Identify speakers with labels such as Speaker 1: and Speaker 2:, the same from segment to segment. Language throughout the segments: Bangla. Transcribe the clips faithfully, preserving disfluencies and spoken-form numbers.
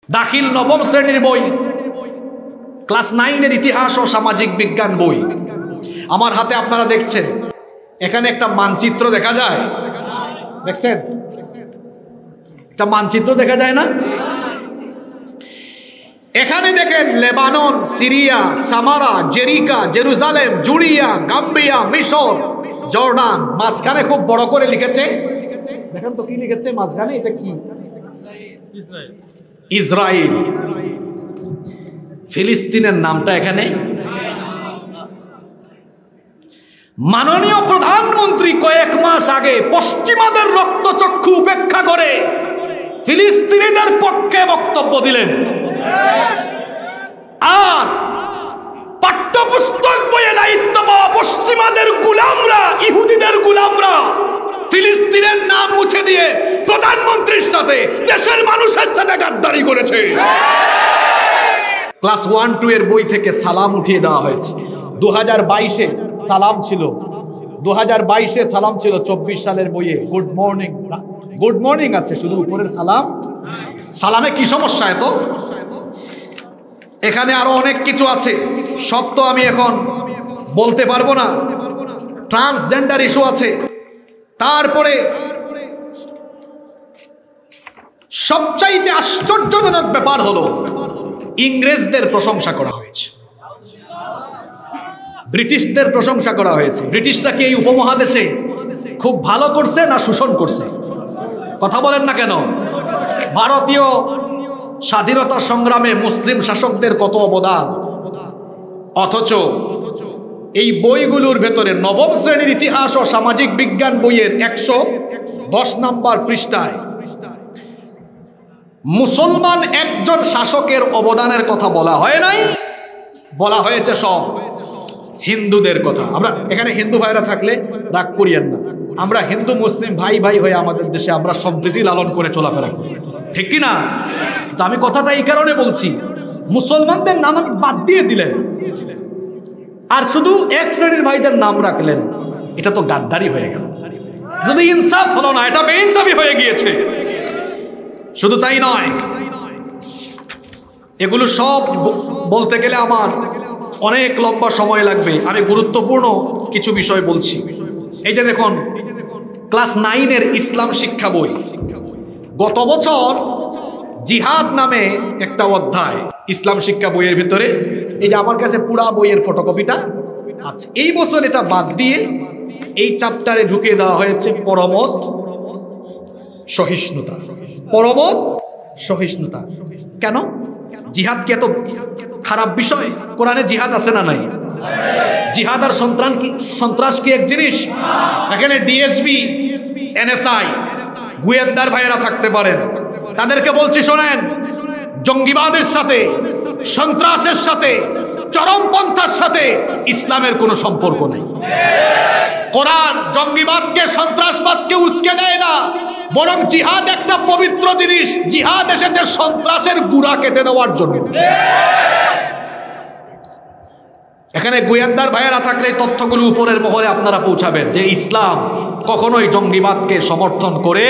Speaker 1: দাখিল নবম শ্রেণীর বই, ক্লাস নাইনের ইতিহাস ও সামাজিক বিজ্ঞান বই। আমার হাতে আপনারা দেখছেন, এখানে একটা মানচিত্র দেখা যায়, দেখছেন একটা মানচিত্র দেখা যায় না? এখানে দেখেন Lebanon, Syria, Samaria, Jericho, Jerusalem, Judea, Gambia, মিশর, জর্ডান। মাঝখানে খুব বড় করে লিখেছে, দেখেন তো কি লিখেছে মাঝখানে, এটা কি? ইসরায়েল। ফিলিস্তিনের নামটা এখানে। মাননীয় প্রধানমন্ত্রী কয়েক মাস আগে পশ্চিমাদের রক্তচক্ষু উপেক্ষা করে ফিলিস্তিনিদের পক্ষে বক্তব্য দিলেন, আর পাঠ্যপুস্তক বইয়ে দায়িত্ব পাওয়া পশ্চিমাদের গোলামরা, ইহুদিদের গোলামরা ফিলিস্তিনের নাম মুছে দিয়ে প্রধানমন্ত্রীর সাথে, দেশের মানুষের সাথে গাদ্দারি করেছে। ক্লাস ওয়ান টু এর বই থেকে সালাম উঠিয়ে দেওয়া হয়েছে। দু হাজার বাইশে সালাম ছিল, দু হাজার বাইশে সালাম ছিল, চব্বিশ সালের বইয়ে গুড মর্নিং, গুড মর্নিং আছে, শুধু উপরের সালাম। সালামে কি সমস্যা এত? এখানে আরো অনেক কিছু আছে, সব তো আমি এখন বলতে পারবো না। ট্রান্সজেন্ডার ইস্যু আছে। তারপরে সবচাইতে আশ্চর্যজনক ব্যাপার হলো ইংরেজদের প্রশংসা করা হয়েছে, ব্রিটিশদের প্রশংসা করা হয়েছে। ব্রিটিশরা কি এই উপমহাদেশে খুব ভালো করছে না শোষণ করছে? কথা বলেন না কেন? ভারতীয় স্বাধীনতা সংগ্রামে মুসলিম শাসকদের কত অবদান, অথচ এই বইগুলোর ভেতরে নবম শ্রেণীর ইতিহাস ও সামাজিক বিজ্ঞান বইয়ের একশো দশ নম্বর পৃষ্ঠায় মুসলমান একজন শাসকের অবদানের কথা বলা হয় নাই, বলা হয়েছে সব হিন্দুদের কথা। আমরা এখানে হিন্দু ভাইরা থাকলে রাগ করিয়েন না, আমরা হিন্দু মুসলিম ভাই ভাই হয়ে আমাদের দেশে আমরা সম্প্রীতি লালন করে চলাফেরা করি, ঠিক কি না? তো আমি কথাটা এই কারণে বলছি, মুসলমানদের নাম বাদ দিয়ে দিলেন আর শুধু এক শ্রেণীর ভাইদের নাম রাখলেন, এটা তো গাদ্দারি হয়ে গেল, যদি ইনসাফ হলো না, এটা বেইনসাফি হয়ে গিয়েছে। শুধু তাই নয়, এগুলো সব বলতে গেলে আমার অনেক লম্বা সময় লাগবে, আমি গুরুত্বপূর্ণ কিছু বিষয় বলছি। এই যে দেখুন, ক্লাস নাইনের ইসলাম শিক্ষা বই, গত বছর জিহাদ নামে একটা অধ্যায় ইসলাম শিক্ষা বইয়ের ভিতরে, এই যে আমার কাছে পুরা বইয়ের ফটোকপিটা আছে, এই বছর এটা বাদ দিয়ে এই চ্যাপ্টারে ঢুকিয়ে দেওয়া হয়েছে পরমত সহিষ্ণুতা। পরমত সহিষ্ণুতা কেন? জিহাদ কি এত খারাপ বিষয়? কোরআনে জিহাদ আছে না নাই? জিহাদ আর সন্ত্রাস কি সন্ত্রাস কি এক জিনিস? এখানে ডিএসবি, এনএসআই, গোয়েন্দার ভাইয়েরা থাকতে পারেন, তাদেরকে বলছি শোনেন, জঙ্গিবাদের সাথে, সন্ত্রাসের সাথে, চরমপন্থার সাথে ইসলামের কোনো সম্পর্ক নেই। কোরআন জঙ্গিবাদকে, সন্ত্রাসবাদকে উস্কে দেয় না, বরং জিহাদ একটা পবিত্র জিনিস। জিহাদ এসেছে সন্ত্রাসের গুড়া কেটে দেওয়ার জন্য। এখানে গোয়েন্দার ভাইয়েরা থাকলে তথ্যগুলো উপরের মহলে আপনারা পৌঁছাবেন যে ইসলাম কখনোই জঙ্গিবাদকে সমর্থন করে।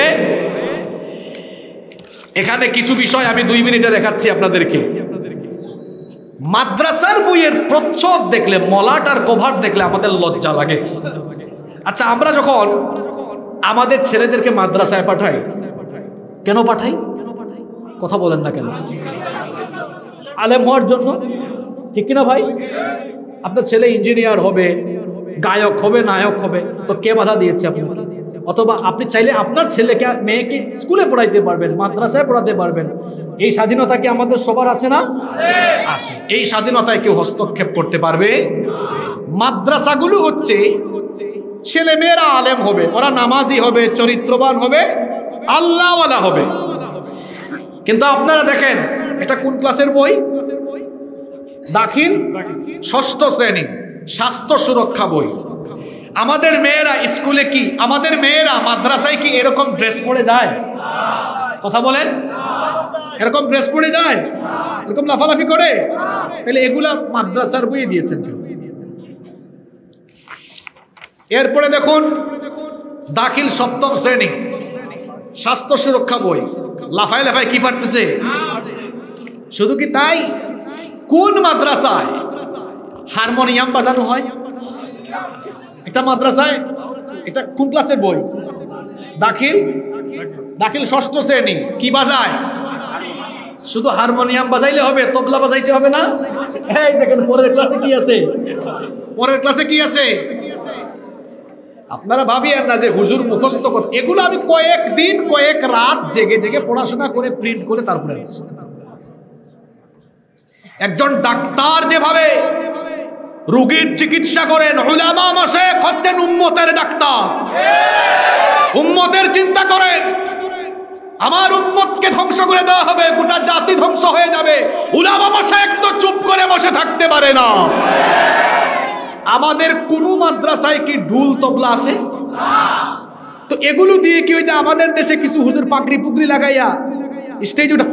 Speaker 1: এখানে কিছু বিষয় আমি দুই মিনিটে দেখাচ্ছি আপনাদেরকে। মাদ্রাসার বইয়ের প্রচ্ছদ দেখলে, মলাট আর কভার দেখলে আমাদের লজ্জা লাগে। আচ্ছা, আমরা যখন আমাদের ছেলেদেরকে মাদ্রাসায় পাঠাই, কেন পাঠাই? কথা বলেন না কেন? আলেম হওয়ার জন্য, ঠিক কিনা ভাই? আপনার ছেলে ইঞ্জিনিয়ার হবে, গায়ক হবে, নায়ক হবে, তো কে বাধা দিয়েছে আপনাকে? অথবা আপনি চাইলে আপনার ছেলেকে, মেয়েকে স্কুলে পড়াইতে পারবেন, মাদ্রাসায় পড়াতে পারবেন। এই স্বাধীনতা কি আমাদের সবার আছে না? আছে। এই স্বাধীনতায় কেউ হস্তক্ষেপ করতে পারবে? মাদ্রাসাগুলো হচ্ছে ছেলে মেয়েরা আলেম হবে, ওরা নামাজি হবে, চরিত্রবান হবে, আল্লাহওয়ালা হবে। কিন্তু আপনারা দেখেন, এটা কোন ক্লাসের বই? দাখিল ষষ্ঠ শ্রেণী, স্বাস্থ্য সুরক্ষা বই। আমাদের মেয়েরা স্কুলে কি, আমাদের মেয়েরা মাদ্রাসায় কি এরকম ড্রেস পরে যায়? কথা বলেন, এরকম ড্রেস পরে যায়? এরকম লাফালাফি করে? তাহলে এগুলা মাদ্রাসার বইয়ে দিয়েছেন কেন? এরপরে দেখুন, দাখিল সপ্তম শ্রেণী, স্বাস্থ্য সুরক্ষা বই। লাফায় লাফায় কি পারতেছে? শুধু কি তাই, কোন মাদ্রাসায় হারমোনিয়াম বাজানো হয়? একটা মাদ্রাসায়, এটা কোন ক্লাসের বই? দাখিল দাখিল ষষ্ঠ শ্রেণী। কি বাজায়? শুধু হারমোনিয়াম বাজাইলে হবে? তবলা বাজাইতে হবে না? এই দেখেন পরের ক্লাসে কি আছে, পরের ক্লাসে কি আছে। আপনারা ভাবিয়েন না যে হুজুর মুখস্থ কথা, এগুলো আমি কয়েকদিন কয়েক রাত জেগে জেগে পড়াশোনা করে প্রিন্ট করে তারপরে আছি। একজন ডাক্তার যেভাবে রোগীর চিকিৎসা করেন, উলামা মাশায়েখ হচ্ছেন উম্মতের ডাক্তার। উম্মতের চিন্তা করেন, আমার উম্মতকে ধ্বংস করে দেওয়া হবে, গোটা জাতি ধ্বংস হয়ে যাবে, উলামা মাশায়েখ তো চুপ করে বসে থাকতে পারে না। আমাদের কোন মাদ্রাসায় কি ঢুল তবলা আছে? তো এগুলো দিয়ে কি হয়েছে, আমাদের দেশে কিছু হুজুর পাগড়ি পুগড়ি লাগাইয়া স্টেজ উঠা,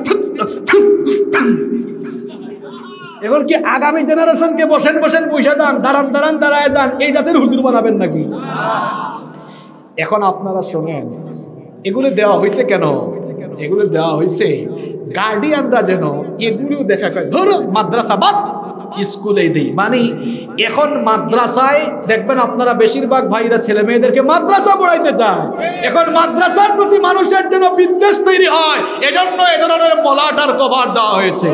Speaker 1: এখন কি আগামী জেনারেশনকে বসেন বসেন পয়সা যান, দাঁড়ান দাঁড়ান দাঁড়ায় যান, এই জাতের হুজুর বানাবেন নাকি? এখন আপনারা শোনেন, এগুলো দেওয়া হয়েছে কেন? এগুলো দেওয়া হয়েছে গার্ডিয়ানরা যেন এগুলো দেখা করে, ধরো মাদ্রাসা বাদ, স্কুলে দেই। মানে এখন মাদ্রাসায় দেখবেন আপনারা বেশিরভাগ ভাইরা ছেলে মেয়েদেরকে মাদ্রাসা পড়াইতে চায়। এখন মাদ্রাসার প্রতি মানুষের জন্য বিদ্বেষ তৈরি হয়, এজন্য এ ধরনের মলাটার কভার দেওয়া হয়েছে।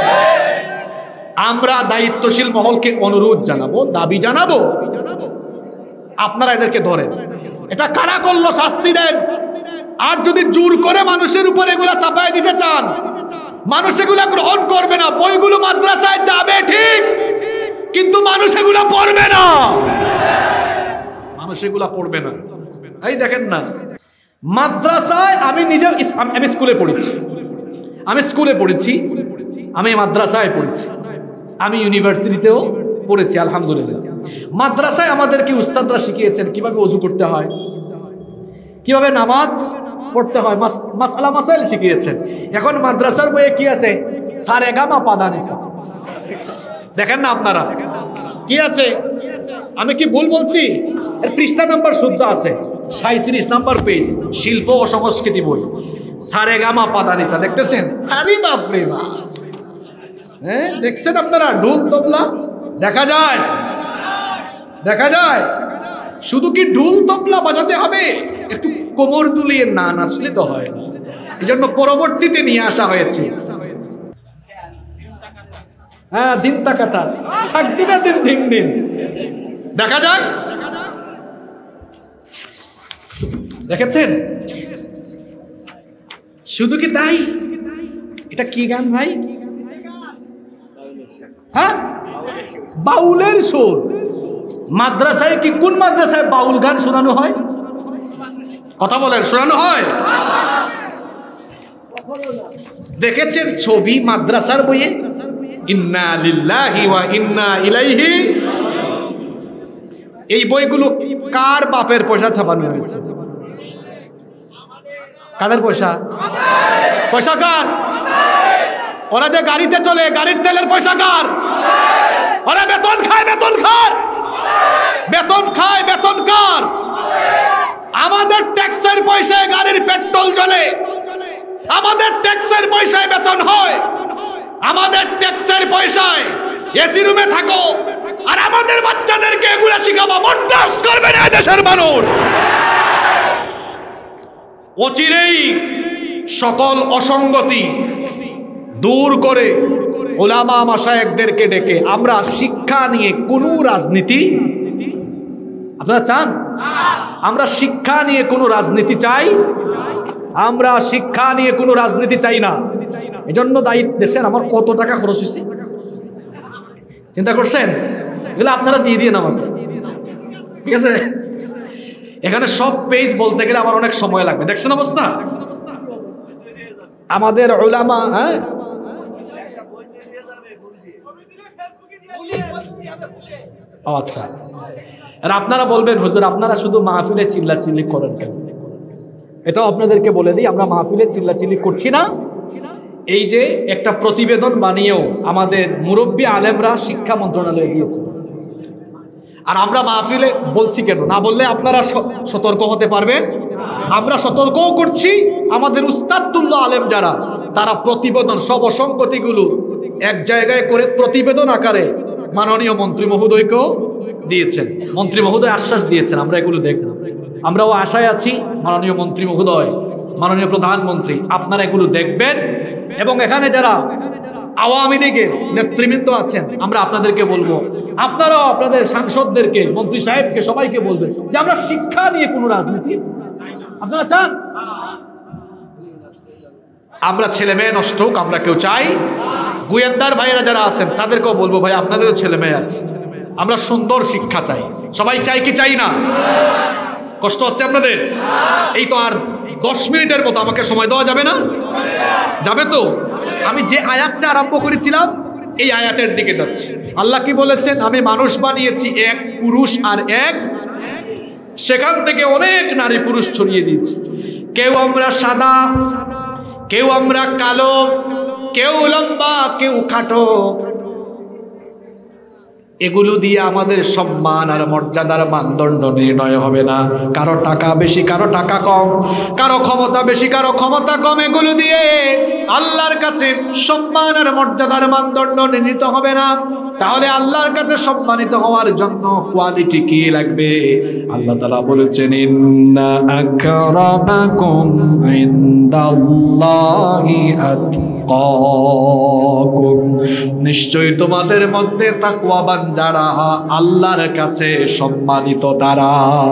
Speaker 1: আমরা দায়িত্বশীল মহলকে অনুরোধ জানাবো, দাবি জানাবো, আপনারা এদেরকে ধরেন, এটা কারা করলো শাস্তি দেন। আর যদি জোর করে মানুষের উপর এগুলা চাপায় দিতে চান, মানুষ এগুলা গ্রহণ করবে না। বইগুলো মাদ্রাসায় যাবে ঠিক, কিন্তু মানুষ এগুলা পড়বে না, মানুষ এগুলা পড়বে না। এই দেখেন না, মাদ্রাসায় আমি নিজে, আমি স্কুলে পড়েছি, আমি স্কুলে পড়েছি, আমি মাদ্রাসায় পড়েছি, আমি ইউনিভার্সিটিতেও পড়েছি আলহামদুলিল্লাহ। মাদ্রাসায় আমাদেরকে উস্তাদরা শিখিয়েছেন কিভাবে ওযু করতে হয়, কিভাবে নামাজ পড়তে হয়, মাসআলা মাসাইল শিখিয়েছেন। এখন মাদ্রাসার বইয়ে কি আছে? সারেগামা পাদানিসা। দেখেন না আপনারা কি আছে? আমি কি ভুল বলছি? এর পৃষ্ঠা নাম্বার শুদ্ধ আছে, সাঁইত্রিশ নাম্বার পেজ, শিল্প ও সংস্কৃতি বই, সারেগামা পাদানিসা। দেখতেছেন? আরে বাপ রে বাপ, হ্যাঁ দেখছেন আপনারা? ঢোল তবলা দেখা যায়, দেখা যায়। শুধু কি ঢোল তবলা বাজাতে হবে? একটু কোমর দুলিয়ে না নাচলে তো হয় না, এই জন্য পরবর্তীতে নিয়ে আসা হয়েছে। হ্যাঁ, দিন তাকাতা থাকবি না, দিন দিন দিন দেখা যায়। দেখেছেন? শুধু কি তাই? এটা কি গান ভাই? হ্যাঁ, বাউলের সুর। মাদ্রাসায় কি, কোন মাদ্রাসায় বাউল গান শোনানো হয়? কথা বলেন, শোনানো হয়? দেখেছেন ছবি মাদ্রাসার বইয়ে? ইন্না লিল্লাহি ওয়া ইন্না ইলাইহি। এই বইগুলো কার বাপের পয়সা ছাপানো হয়েছে? কাদের পয়সা? পয়সা কার? ওরা যে গাড়িতে চলে, গাড়ির তেলের পয়সা কার? ওরা বেতন খায়, বেতন খায়, বেতন খায়, বেতন কার? আমাদের ট্যাক্সের পয়সায় গাড়ির পেট্রোল জ্বলে, আমাদের ট্যাক্সের পয়সায় বেতন হয়, আমাদের ট্যাক্সের পয়সায় এসি রুমে থাকো, আর আমাদের বাচ্চাদেরকে এগুলা শিখাবো? বরদাস্ত করবে না দেশের মানুষ। অচিরেই সকল অসঙ্গতি দূর করে উলামা মাশায়েখদেরকে ডেকে আমরা শিক্ষা নিয়ে কোনো রাজনীতি, আপনারা চান? আমরা শিক্ষা নিয়ে কোনো রাজনীতি চাই? আমরা শিক্ষা নিয়ে কোনো রাজনীতি চাই না। এজন্য দায়িত্ব দেশের আমার কত টাকা খরচ হয়েছে চিন্তা করছেন? এগুলো আপনারা দিয়ে দিয়ে আমাকে, ঠিক আছে? এখানে সব পেজ বলতে গেলে আমার অনেক সময় লাগবে। দেখছেন অবস্থা আমাদের উলামা? হ্যাঁ, আচ্ছা। আর আপনারা বলবেন হুজুর আপনারা শুধু মাহফিলে চিল্লাচিল্লি করেন কেন? এটাও আপনাদেরকে বলে দিই, আমরা মাহফিলে চিল্লাচিল্লি করছি না। এই যে একটা প্রতিবেদন বানিয়েও আমাদের মুরব্বী আলেমরা শিক্ষা মন্ত্রণালয়ে গিয়েছে, আর আমরা মাহফিলে বলছি কেন? না বললে আপনারা সতর্ক হতে পারবেন। আমরা সতর্কও করছি, আমাদের উস্তাদুল্লাহ আলেম যারা, তারা প্রতিবেদন সব অসঙ্গতিগুলো এক জায়গায় করে প্রতিবেদন আকারে মাননীয় মন্ত্রী মহোদয়কেও দিয়েছেন। মন্ত্রী মহোদয় আশ্বাস দিয়েছেন আমরা এগুলো দেখব। আমরাও আশায় আছি মাননীয় মন্ত্রী মহোদয়, মাননীয় প্রধানমন্ত্রী আপনারা এগুলো দেখবেন এবং এখানে যারা আওয়ামী লীগের নেতৃবৃন্দ আছেন আমরা আপনাদেরকে বলবো, আপনারাও আপনাদের সাংসদদেরকে, মন্ত্রী সাহেবকে, সবাইকে বলবেন যে আমরা শিক্ষা নিয়ে কোনো রাজনীতি আপনারা চান? আমরা ছেলে মেয়ে নষ্ট হোক আমরা কেউ চাই? গোয়েন্দার ভাইয়েরা যারা আছেন তাদেরকেও বলবো ভাই আপনাদেরও ছেলে মেয়ে আছে, আমরা সুন্দর শিক্ষা চাই। সবাই চাই কি চাই না? কষ্ট হচ্ছে আপনাদের? এই তো আর দশ মিনিটের মতো আমাকে সময় দেওয়া যাবে না? যাবে তো? আমি যে আয়াতটা আরম্ভ করেছিলাম এই আয়াতের দিকে যাচ্ছি। আল্লাহ কি বলেছেন? আমি মানুষ বানিয়েছি এক পুরুষ আর এক, সেখান থেকে অনেক নারী পুরুষ ছড়িয়ে দিয়েছি। কেউ আমরা সাদা, কেউ আমরা কালো, কেউ লম্বা, কেউ খাটো। এগুলো দিয়ে আমাদের সম্মান আর মর্যাদার মানদণ্ড নির্ণয় হবে না। কারো টাকা বেশি, কারো টাকা কম, কারো ক্ষমতা বেশি, কারো ক্ষমতা কম, এগুলো দিয়ে আল্লাহর কাছে সম্মান আর মর্যাদার মানদণ্ড নির্ণীত হবে না। তাহলে আল্লাহর কাছে সম্মানিত হওয়ার জন্য কোয়ালিটি কি লাগবে? আল্লাহ তাআলা বলেছেন ইন্না আকরামাকুম ইনদাল্লাহি আতকাকুম, নিশ্চয়ই তোমাদের মধ্যে তাকওয়াবান যারা আল্লাহর কাছে সম্মানিত তারা।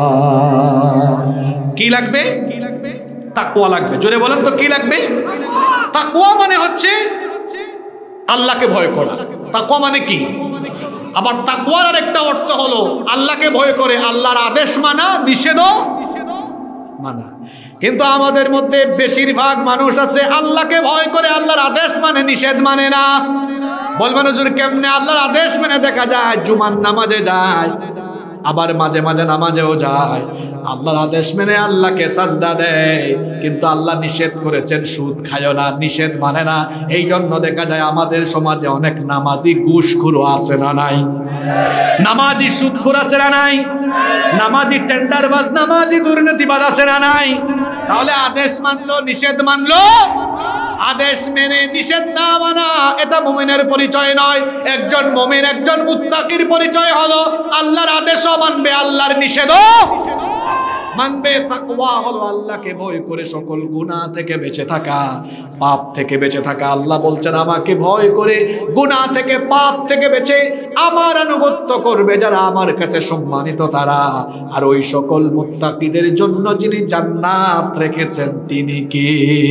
Speaker 1: কি লাগবে? তাকওয়া লাগবে। জোরে বলেন তো কি লাগবে? তাকওয়া মানে হচ্ছে আল্লাহকে ভয় করা। তাকওয়া মানে কি? আবার তাকওয়ার আরেকটা অর্থ হলো আল্লাহকে ভয় করে আল্লাহর আদেশ মানা, নিষেধও মানা। কিন্তু আমাদের মধ্যে বেশিরভাগ মানুষ আছে আল্লাহকে ভয় করে আল্লাহর আদেশ মানে, নিষেধ মানে না। বলবেন হুজুর কেমনে? আল্লাহর আদেশ মানে দেখা যায় জুমার নামাজে যায়, আবার মাঝে মাঝে নামাজেও যায়, আল্লাহর আদেশ মেনে আল্লাহকে সাজদা দেয়, কিন্তু আল্লাহ নিষেধ করেছেন সুদ খায়ও না, নিষেধ মানে না। এই জন্য দেখা যায় আমাদের সমাজে অনেক নামাজি ঘুষখোর আছে না নাই? নামাজি সুদখোর আছে না নাই? নামাজি টেন্ডারবাজ, নামাজি দুর্নীতিবাজ আছে না নাই? তাহলে আদেশ মানলো, নিষেধ মানলো, আদেশ মেনে নিষেধ না মানা এটা মুমিনের পরিচয় নয়। একজন মুমিন, একজন মুত্তাকির পরিচয় হলো আল্লাহর আদেশও মানবে, আল্লাহর নিষেধও মানবে। তাকওয়া হলো আল্লাহকে ভয় করে সকল গুনাহ থেকে বেঁচে থাকা, পাপ থেকে বেঁচে থাকা। আল্লাহ বলছেন আমাকে ভয় করে গুনাহ থেকে, পাপ থেকে বেঁচে আমার আনুগত্য করবে যারা আমার কাছে সম্মানিত তারা। আর ওই সকল মুত্তাকিদের জন্য যিনি জান্নাত রেখেছেন তিনি কি?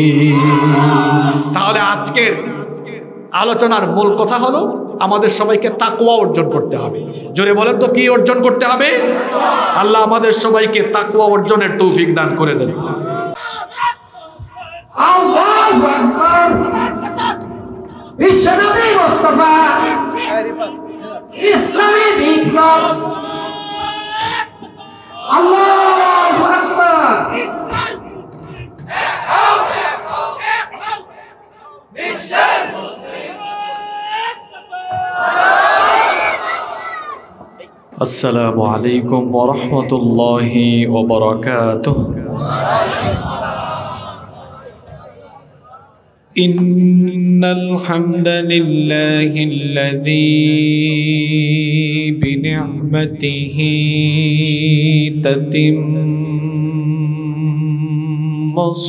Speaker 1: তাহলে আজকের আলোচনার মূল কথা হলো আমাদের সবাইকে তাকওয়া অর্জন করতে হবে। জোরে বলেন তো কি অর্জন করতে হবে? আল্লাহ আমাদের সবাইকে তাকওয়া অর্জনের তৌফিক দান করে দেন।
Speaker 2: আল্লাহু আকবার। বিশ্বনবী মুস্তাফা ইসলামী বিপ্লব। আল্লাহু আকবার। বিশ্বের মুসলিম।
Speaker 3: আসসালামু আলাইকুম ওয়া রাহমাতুল্লাহি ওয়া বারাকাতুহু। ইন্নাল হামদালিল্লাহিল্লাযী বিনি'মাতিহি তাতিম্মুস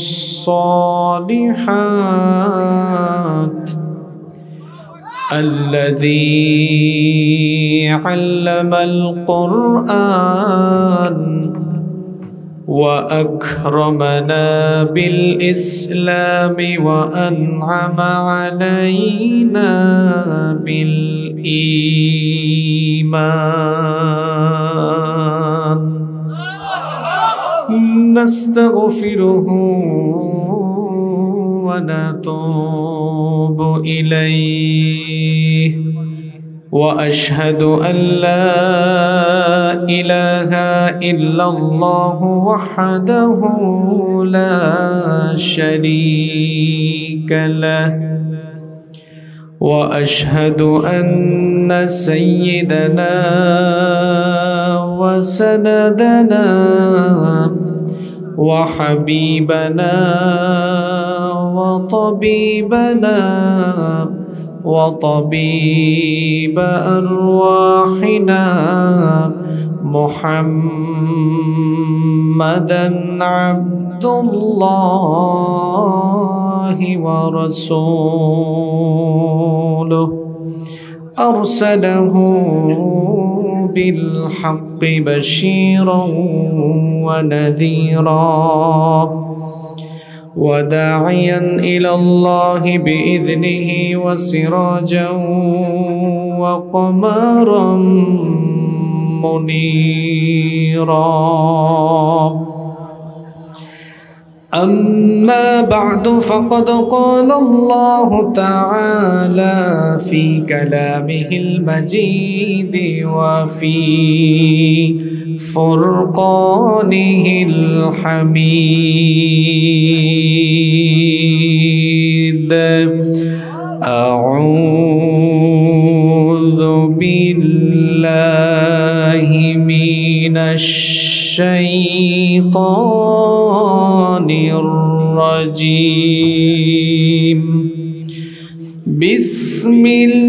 Speaker 3: সালিহাত الذي علم القرآن وأكرمنا بالإسلام وأنعم علينا بالإيمان نستغفره ونتوب إليه وأشهد أن لا إله إلا الله وحده لا شريك له وأشهد أن سيدنا وسندنا وحبيبنا وطبيبنا وطبيب أرواحنا محمدا عبد الله ورسوله أرسله بالحق بشيرا ونذيرا وداعيا إلى الله بإذنه وسراجا وقمرا منيرا. أما بعد فقد قال الله تعالى في كلامه المجيد وفي فرقانه الحميد أعوذ بالله من الشيطان الرجيم. بسم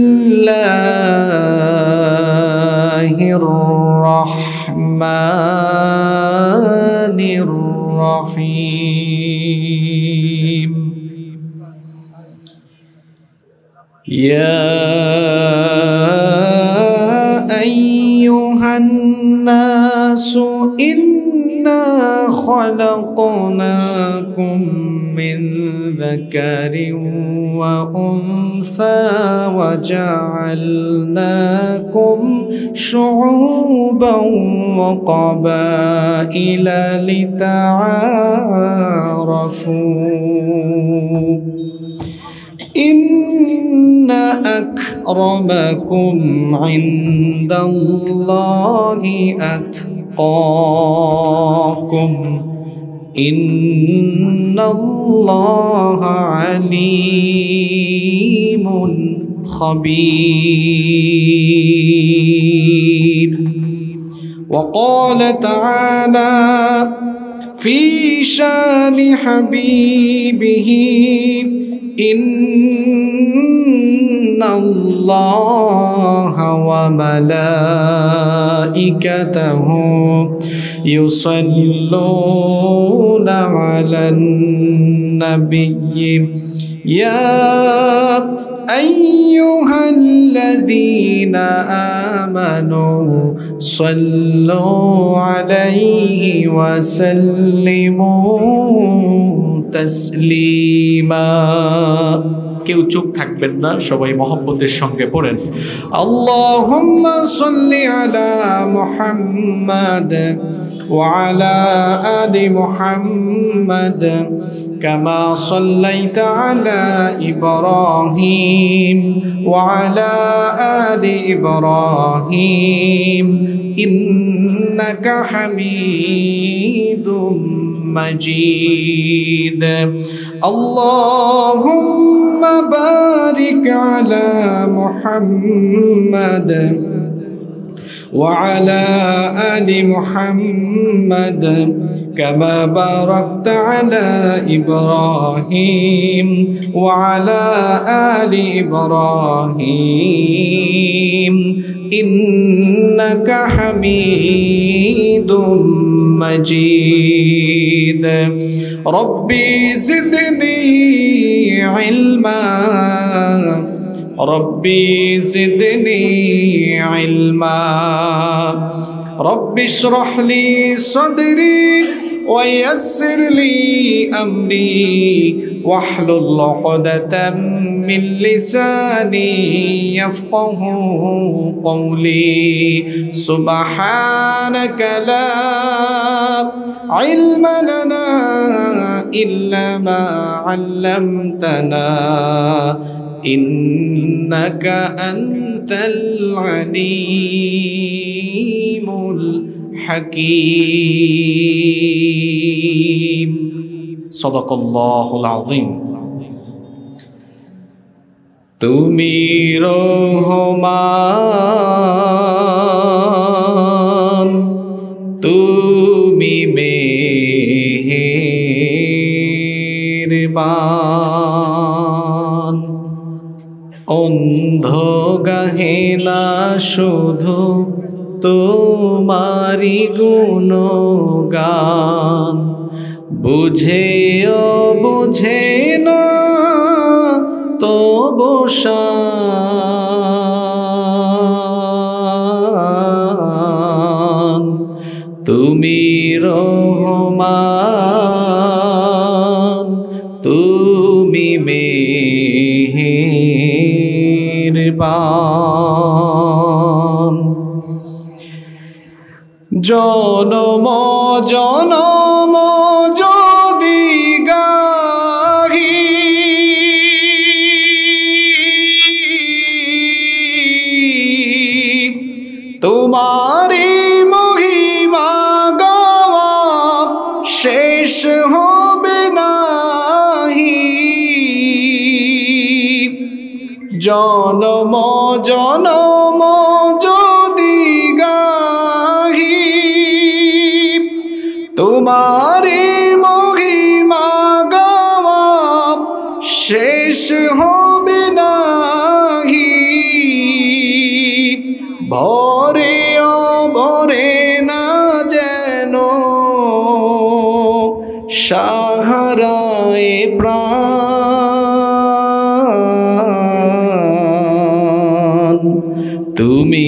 Speaker 3: الله الرحمن الرحيم. يا أيها الناس إنا خلقناكم من ذكر وأنثى وجعلناكم شعوبا وقبائل لتعارفوا إن أكرمكم عند الله أتقاكم إن الله عليم خبير. وقال تعالى في شان حبيبه إن الله وملائكته يصلون على النبي يا أيها الذين آمنوا صلوا عليه وسلموا تسليما. কেউ চুপ থাকবেন না, সবাই মহব্বতের সঙ্গে পড়েন আল্লাহুম্মা সাল্লি আলা মুহাম্মাদ ওয়া আলা আলি মুহাম্মাদ কামা সাল্লাইতা আলা ইব্রাহিম ওয়া আলা আলি ইব্রাহিম ইন্নাকা হামিদুম مجيد. اللهم بارك على محمد وعلى آل محمد كما باركت على إبراهيم وعلى آل إبراهيم إنك حميد مجيد. ربي زدني علما ربي زدني علما ربي اشرح لي صدري ويسر لي أمري واحلل عقدة من لساني يفقه قولي. سبحانك لا علم لنا إلا ما علمتنا إنك أنت العليم الحكيم. صدق الله العظيم. তুমি রহমান তুমি মেহেরবান অন্ধ গাহে না শুধু তোমারি গুণগান, বুঝেও বুঝে না তবু শান। তুমি রহমান, তুমি মেহেরবান। জনম জনম যদি গাহি তোমারি মহিমা গাওয়া শেষ হবে নাহি। জনম জনম যদি গাহি তোমারি মহিমা গাওয়া শেষ হবে নাহি। ভরে ভরে না যেন সাহারায় প্রাণ। তুমি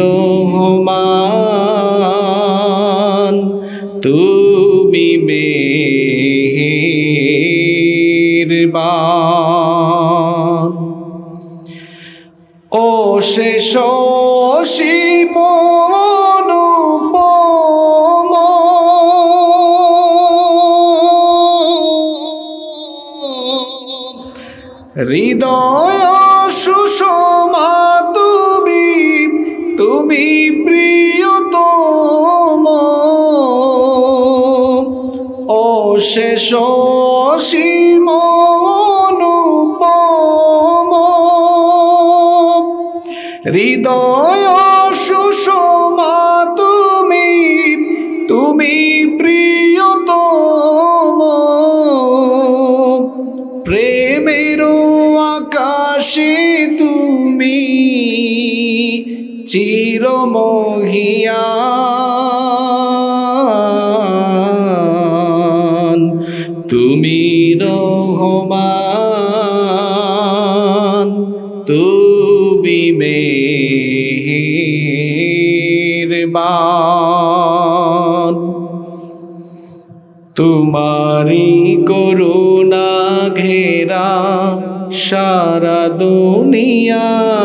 Speaker 3: রহমান, তুমি মেহেরবান। ও শেষ অসীম অনুপম হৃদয় সুষমা তুমি, তুমি প্রিয়তম। অশেষ অসীম অনুপম হৃদয় সুষমা তুমি, তুমি প্রিয়তম। প্রেমের আকাশে তুমি চিরমহিয়ান। তুমি রহমান, তুমি মেহেরবান। তোমারি করুণা ঘেরা সারা দুনিয়া,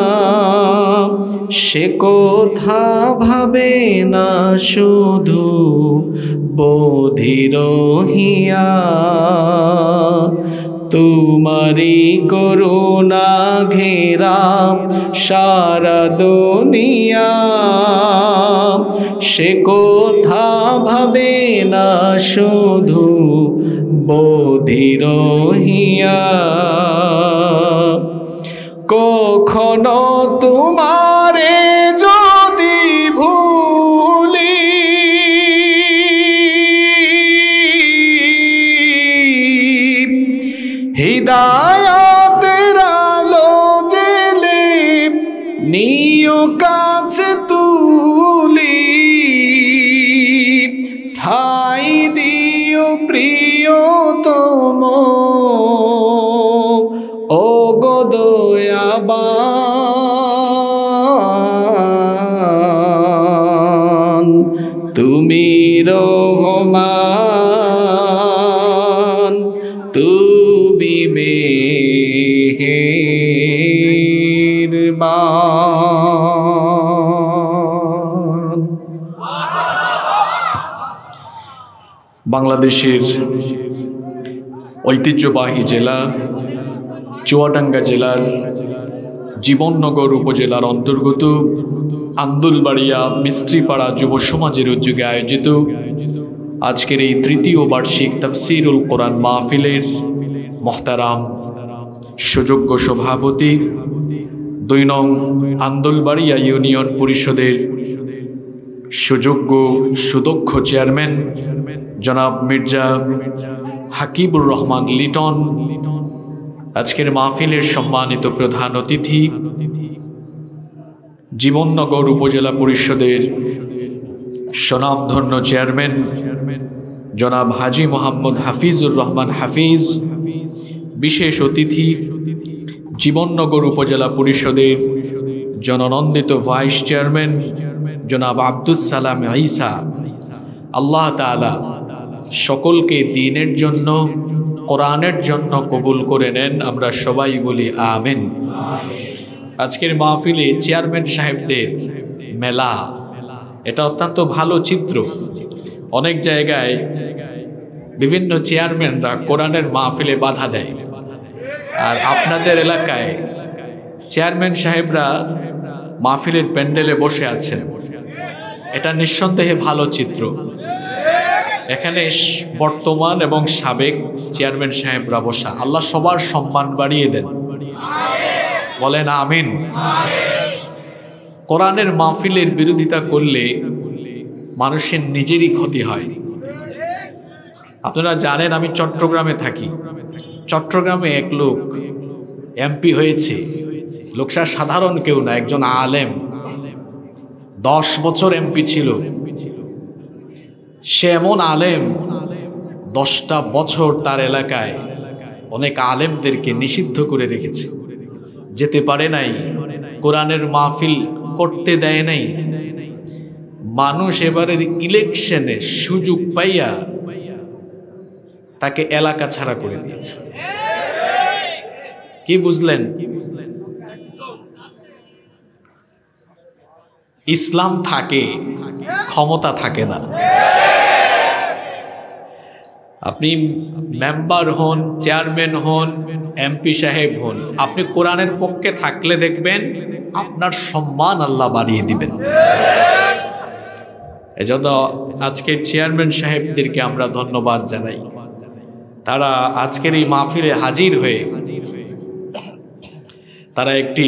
Speaker 3: সে কথা ভাবে না শুধু বধির হিয়া। তোমারি করুণা ঘেরা সারা দুনিয়া, সে কথা ভাবে না শুধু বধির হিয়া। কখনো তোমারে যদি ভুলি, হিদায়াতের আলো জেলে নিও কাছে তুলি। ঠাই দিও প্রিয়তম ও গো দয়াবান। তুমি রহমান, তুমি মেহেরবান।
Speaker 1: বাংলাদেশের ঐতিহ্যবাহী জেলা চুয়াডাঙ্গা জেলার জীবননগর উপজেলার অন্তর্গত আন্দুলবাড়িয়া মিস্ত্রিপাড়া যুব সমাজের উদ্যোগে আয়োজিত আজকের এই তৃতীয় বার্ষিক তাফসিরুল কোরআন মাহফিলের মোহতারাম সুযোগ্য সভাপতি, দুই নং আন্দুলবাড়িয়া ইউনিয়ন পরিষদের সুযোগ্য সুদক্ষ চেয়ারম্যান জনাব মির্জা হাকিবুর রহমান লিটন, আজকের মাহফিলের সম্মানিত প্রধান অতিথি জীবননগর উপজেলা পরিষদের স্বনামধন্য চেয়ারম্যান জনাব হাজী মোহাম্মদ হাফিজুর রহমান হাফিজ, বিশেষ অতিথি জীবননগর উপজেলা পরিষদের জননন্দিত ভাইস চেয়ারম্যান জনাব আব্দুস সালাম ঈসা। আল্লাহ তাআলা সকলকে দ্বীনের জন্য, কোরআনের জন্য কবুল করে নেন, আমরা সবাই বলি আমিন। আজকের মাহফিলে চেয়ারম্যান সাহেবদের মেলা, এটা অত্যন্ত ভালো চিত্র। অনেক জায়গায় বিভিন্ন চেয়ারম্যানরা কোরআনের মাহফিলে বাধা দেয়, আর আপনাদের এলাকায় চেয়ারম্যান সাহেবরা মাহফিলের প্যান্ডেলে বসে আছেন, এটা নিঃসন্দেহে ভালো চিত্র। এখানে বর্তমান এবং সাবেক চেয়ারম্যান সাহেবরা বসা, আল্লাহ সবার সম্মান বাড়িয়ে দেন, বলেন আমিন। কোরআনের মাহফিলের বিরোধিতা করলে মানুষের নিজেরই ক্ষতি হয়। আপনারা জানেন আমি চট্টগ্রামে থাকি। চট্টগ্রামে এক লোক এমপি হয়েছে, লোকটা সাধারণ কেউ না, একজন আলেম, দশ বছর এমপি ছিল। সে এমন আলেম, দশটা বছর তার এলাকায় অনেক আলেমদেরকে নিষিদ্ধ করে রেখেছে, যেতে পারে নাই, কোরআনের মাহফিল করতে দেয় নাই। মানুষ এবারের ইলেকশনে সুযোগ পাইয়া তাকে এলাকা ছাড়া করে দিয়েছে। কি বুঝলেন? ইসলাম থাকে, ক্ষমতা থাকে না। আপনি মেম্বার হন, চেয়ারম্যান হন, এমপি সাহেব হন, আপনি কোরআনের পক্ষে থাকলে দেখবেন আপনার সম্মান আল্লাহ বাড়িয়ে দিবেন। এজন্য আজকের চেয়ারম্যান সাহেবদেরকে আমরা ধন্যবাদ জানাই। তারা আজকের এই মাহফিলে হাজির হয়ে তারা একটি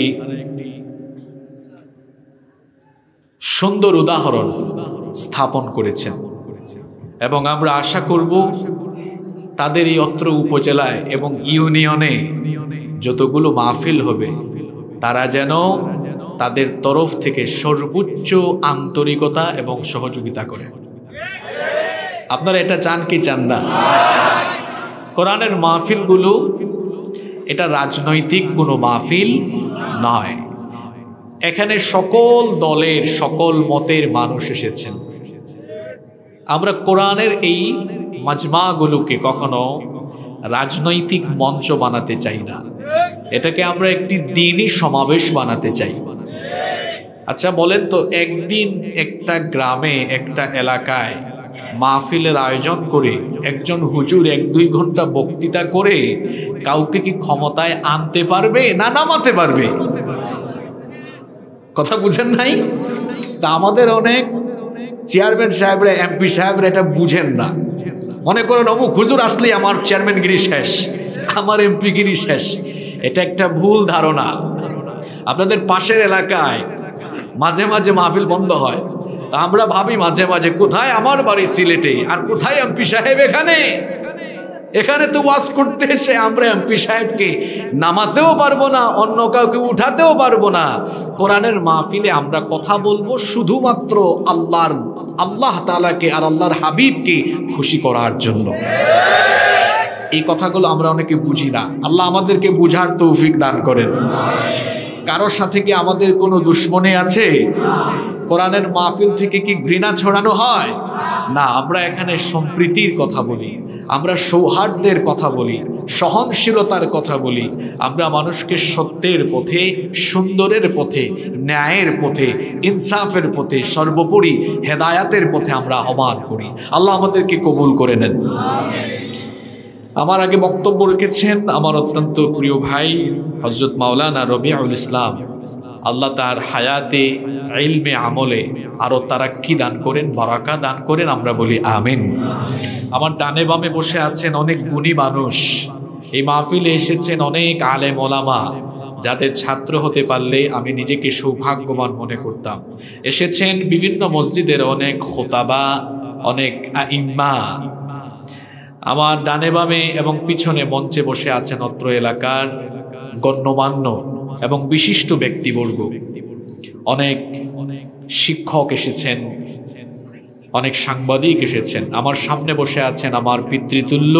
Speaker 1: সুন্দর উদাহরণ স্থাপন করেছেন, এবং আমরা আশা করব তাদের এই অত্র উপজেলায় এবং ইউনিয়নে যতগুলো মাহফিল হবে তারা যেন তাদের তরফ থেকে সর্বোচ্চ আন্তরিকতা এবং সহযোগিতা করে। আপনারা এটা চান কি চান না? কোরআনের মাহফিলগুলো এটা রাজনৈতিক কোনো মাহফিল নয়। এখানে সকল দলের, সকল মতের মানুষ এসেছেন। আমরা কোরআনের এই মাজমাগুলোকে কখনো রাজনৈতিক মঞ্চ বানাতে চাই না, এটাকে আমরা একটি দ্বীনি সমাবেশ বানাতে চাই। আচ্ছা বলেন তো, একদিন একটা গ্রামে, একটা এলাকায় মাহফিলের আয়োজন করে একজন হুজুর এক দুই ঘন্টা বক্তৃতা করে কাউকে কি ক্ষমতায় আনতে পারবে না নামাতে পারবে? কথা বুঝেন নাই? তা আমাদের অনেক চেয়ারম্যান সাহেবরা, এমপি সাহেবরা এটা বুঝেন না। মনে করেন অমুক হুজুর আসলেই আমার চেয়ারম্যানগিরি শেষ, আমার এমপিগিরি শেষ। এটা একটা ভুল ধারণা। আপনাদের পাশের এলাকায় মাঝে মাঝে মাহফিল বন্ধ হয়, তা আমরা ভাবি মাঝে মাঝে কোথায় আমার বাড়ি সিলেটে, আর কোথায় এমপি সাহেব এখানে। এখানে তো ওয়াজ করতে এসে আমরা এমপি সাহেবকে নামাতেও পারবো না, অন্য কাউকে উঠাতেও পারবো না। কোরআনের মাহফিলে আমরা কথা বলবো শুধুমাত্র আল্লাহর আল্লাহ তাআলাকে আর আল্লাহর হাবিবকে খুশি করার জন্য। এই কথাগুলো আমরা অনেকে বুঝি না। আল্লাহ আমাদেরকে বুঝার তৌফিক দান করেন। কারোর সাথে কি আমাদের কোনো দুশ্মনী আছে? কোরআনের মাহফিল থেকে কি ঘৃণা ছড়ানো হয়? না, আমরা এখানে সম্প্রীতির কথা বলি, আমরা সৌহার্দ্যের কথা বলি, সহনশীলতার কথা বলি। আমরা মানুষকে সত্যের পথে, সুন্দরের পথে, ন্যায়ের পথে, ইনসাফের পথে, সর্বোপরি হেদায়াতের পথে আমরা আহ্বান করি। আল্লাহ আমাদেরকে কবুল করে নেন। আমার আগে বক্তব্য রেখেছেন আমার অত্যন্ত প্রিয় ভাই হযরত মাওলানা রবিউল ইসলাম। আল্লাহ তার হায়াতে, ইলমে, আমলে আরো তারাক্কি দান করেন, বারাকা দান করেন, আমরা বলি আমিন। আমার ডানে বামে বসে আছেন অনেক গুণী মানুষ। এই মাহফিলে এসেছেন অনেক আলেম ওলামা, যাদের ছাত্র হতে পারলে আমি নিজেকে সৌভাগ্যবান মনে করতাম। এসেছেন বিভিন্ন মসজিদের অনেক খোতাবা, অনেক আইম্মা। আমার ডানে বামে এবং পিছনে মঞ্চে বসে আছেন অত্র এলাকার গণ্যমান্য এবং বিশিষ্ট ব্যক্তিবর্গ। অনেক শিক্ষক এসেছেন, অনেক সাংবাদিক এসেছেন। আমার সামনে বসে আছেন আমার পিতৃতুল্য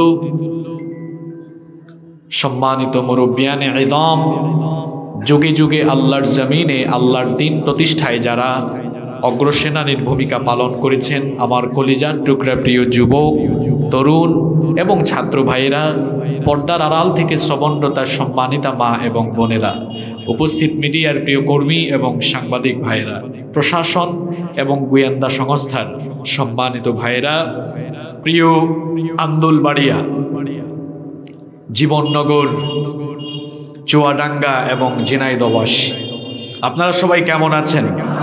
Speaker 1: সম্মানিত মুরব্বিয়ানে ইদাম, যুগে যুগে আল্লাহর জমিনে আল্লাহর দিন প্রতিষ্ঠায় যারা অগ্রসেনানীর ভূমিকা পালন করেছেন, আমার কলিজার টুকরা প্রিয় যুবক, তরুণ এবং ছাত্র ভাইয়েরা, পর্দার আড়াল থেকে শ্রবণরতা সম্মানিতা মা এবং বোনেরা, উপস্থিত মিডিয়ার প্রিয় কর্মী এবং সাংবাদিক ভাইয়েরা, প্রশাসন এবং গোয়েন্দা সংস্থার সম্মানিত ভাইয়েরা, প্রিয় আন্দুলবাড়িয়া, জীবননগর, চুয়াডাঙ্গা এবং ঝিনাইদহবাসী, আপনারা সবাই কেমন আছেন?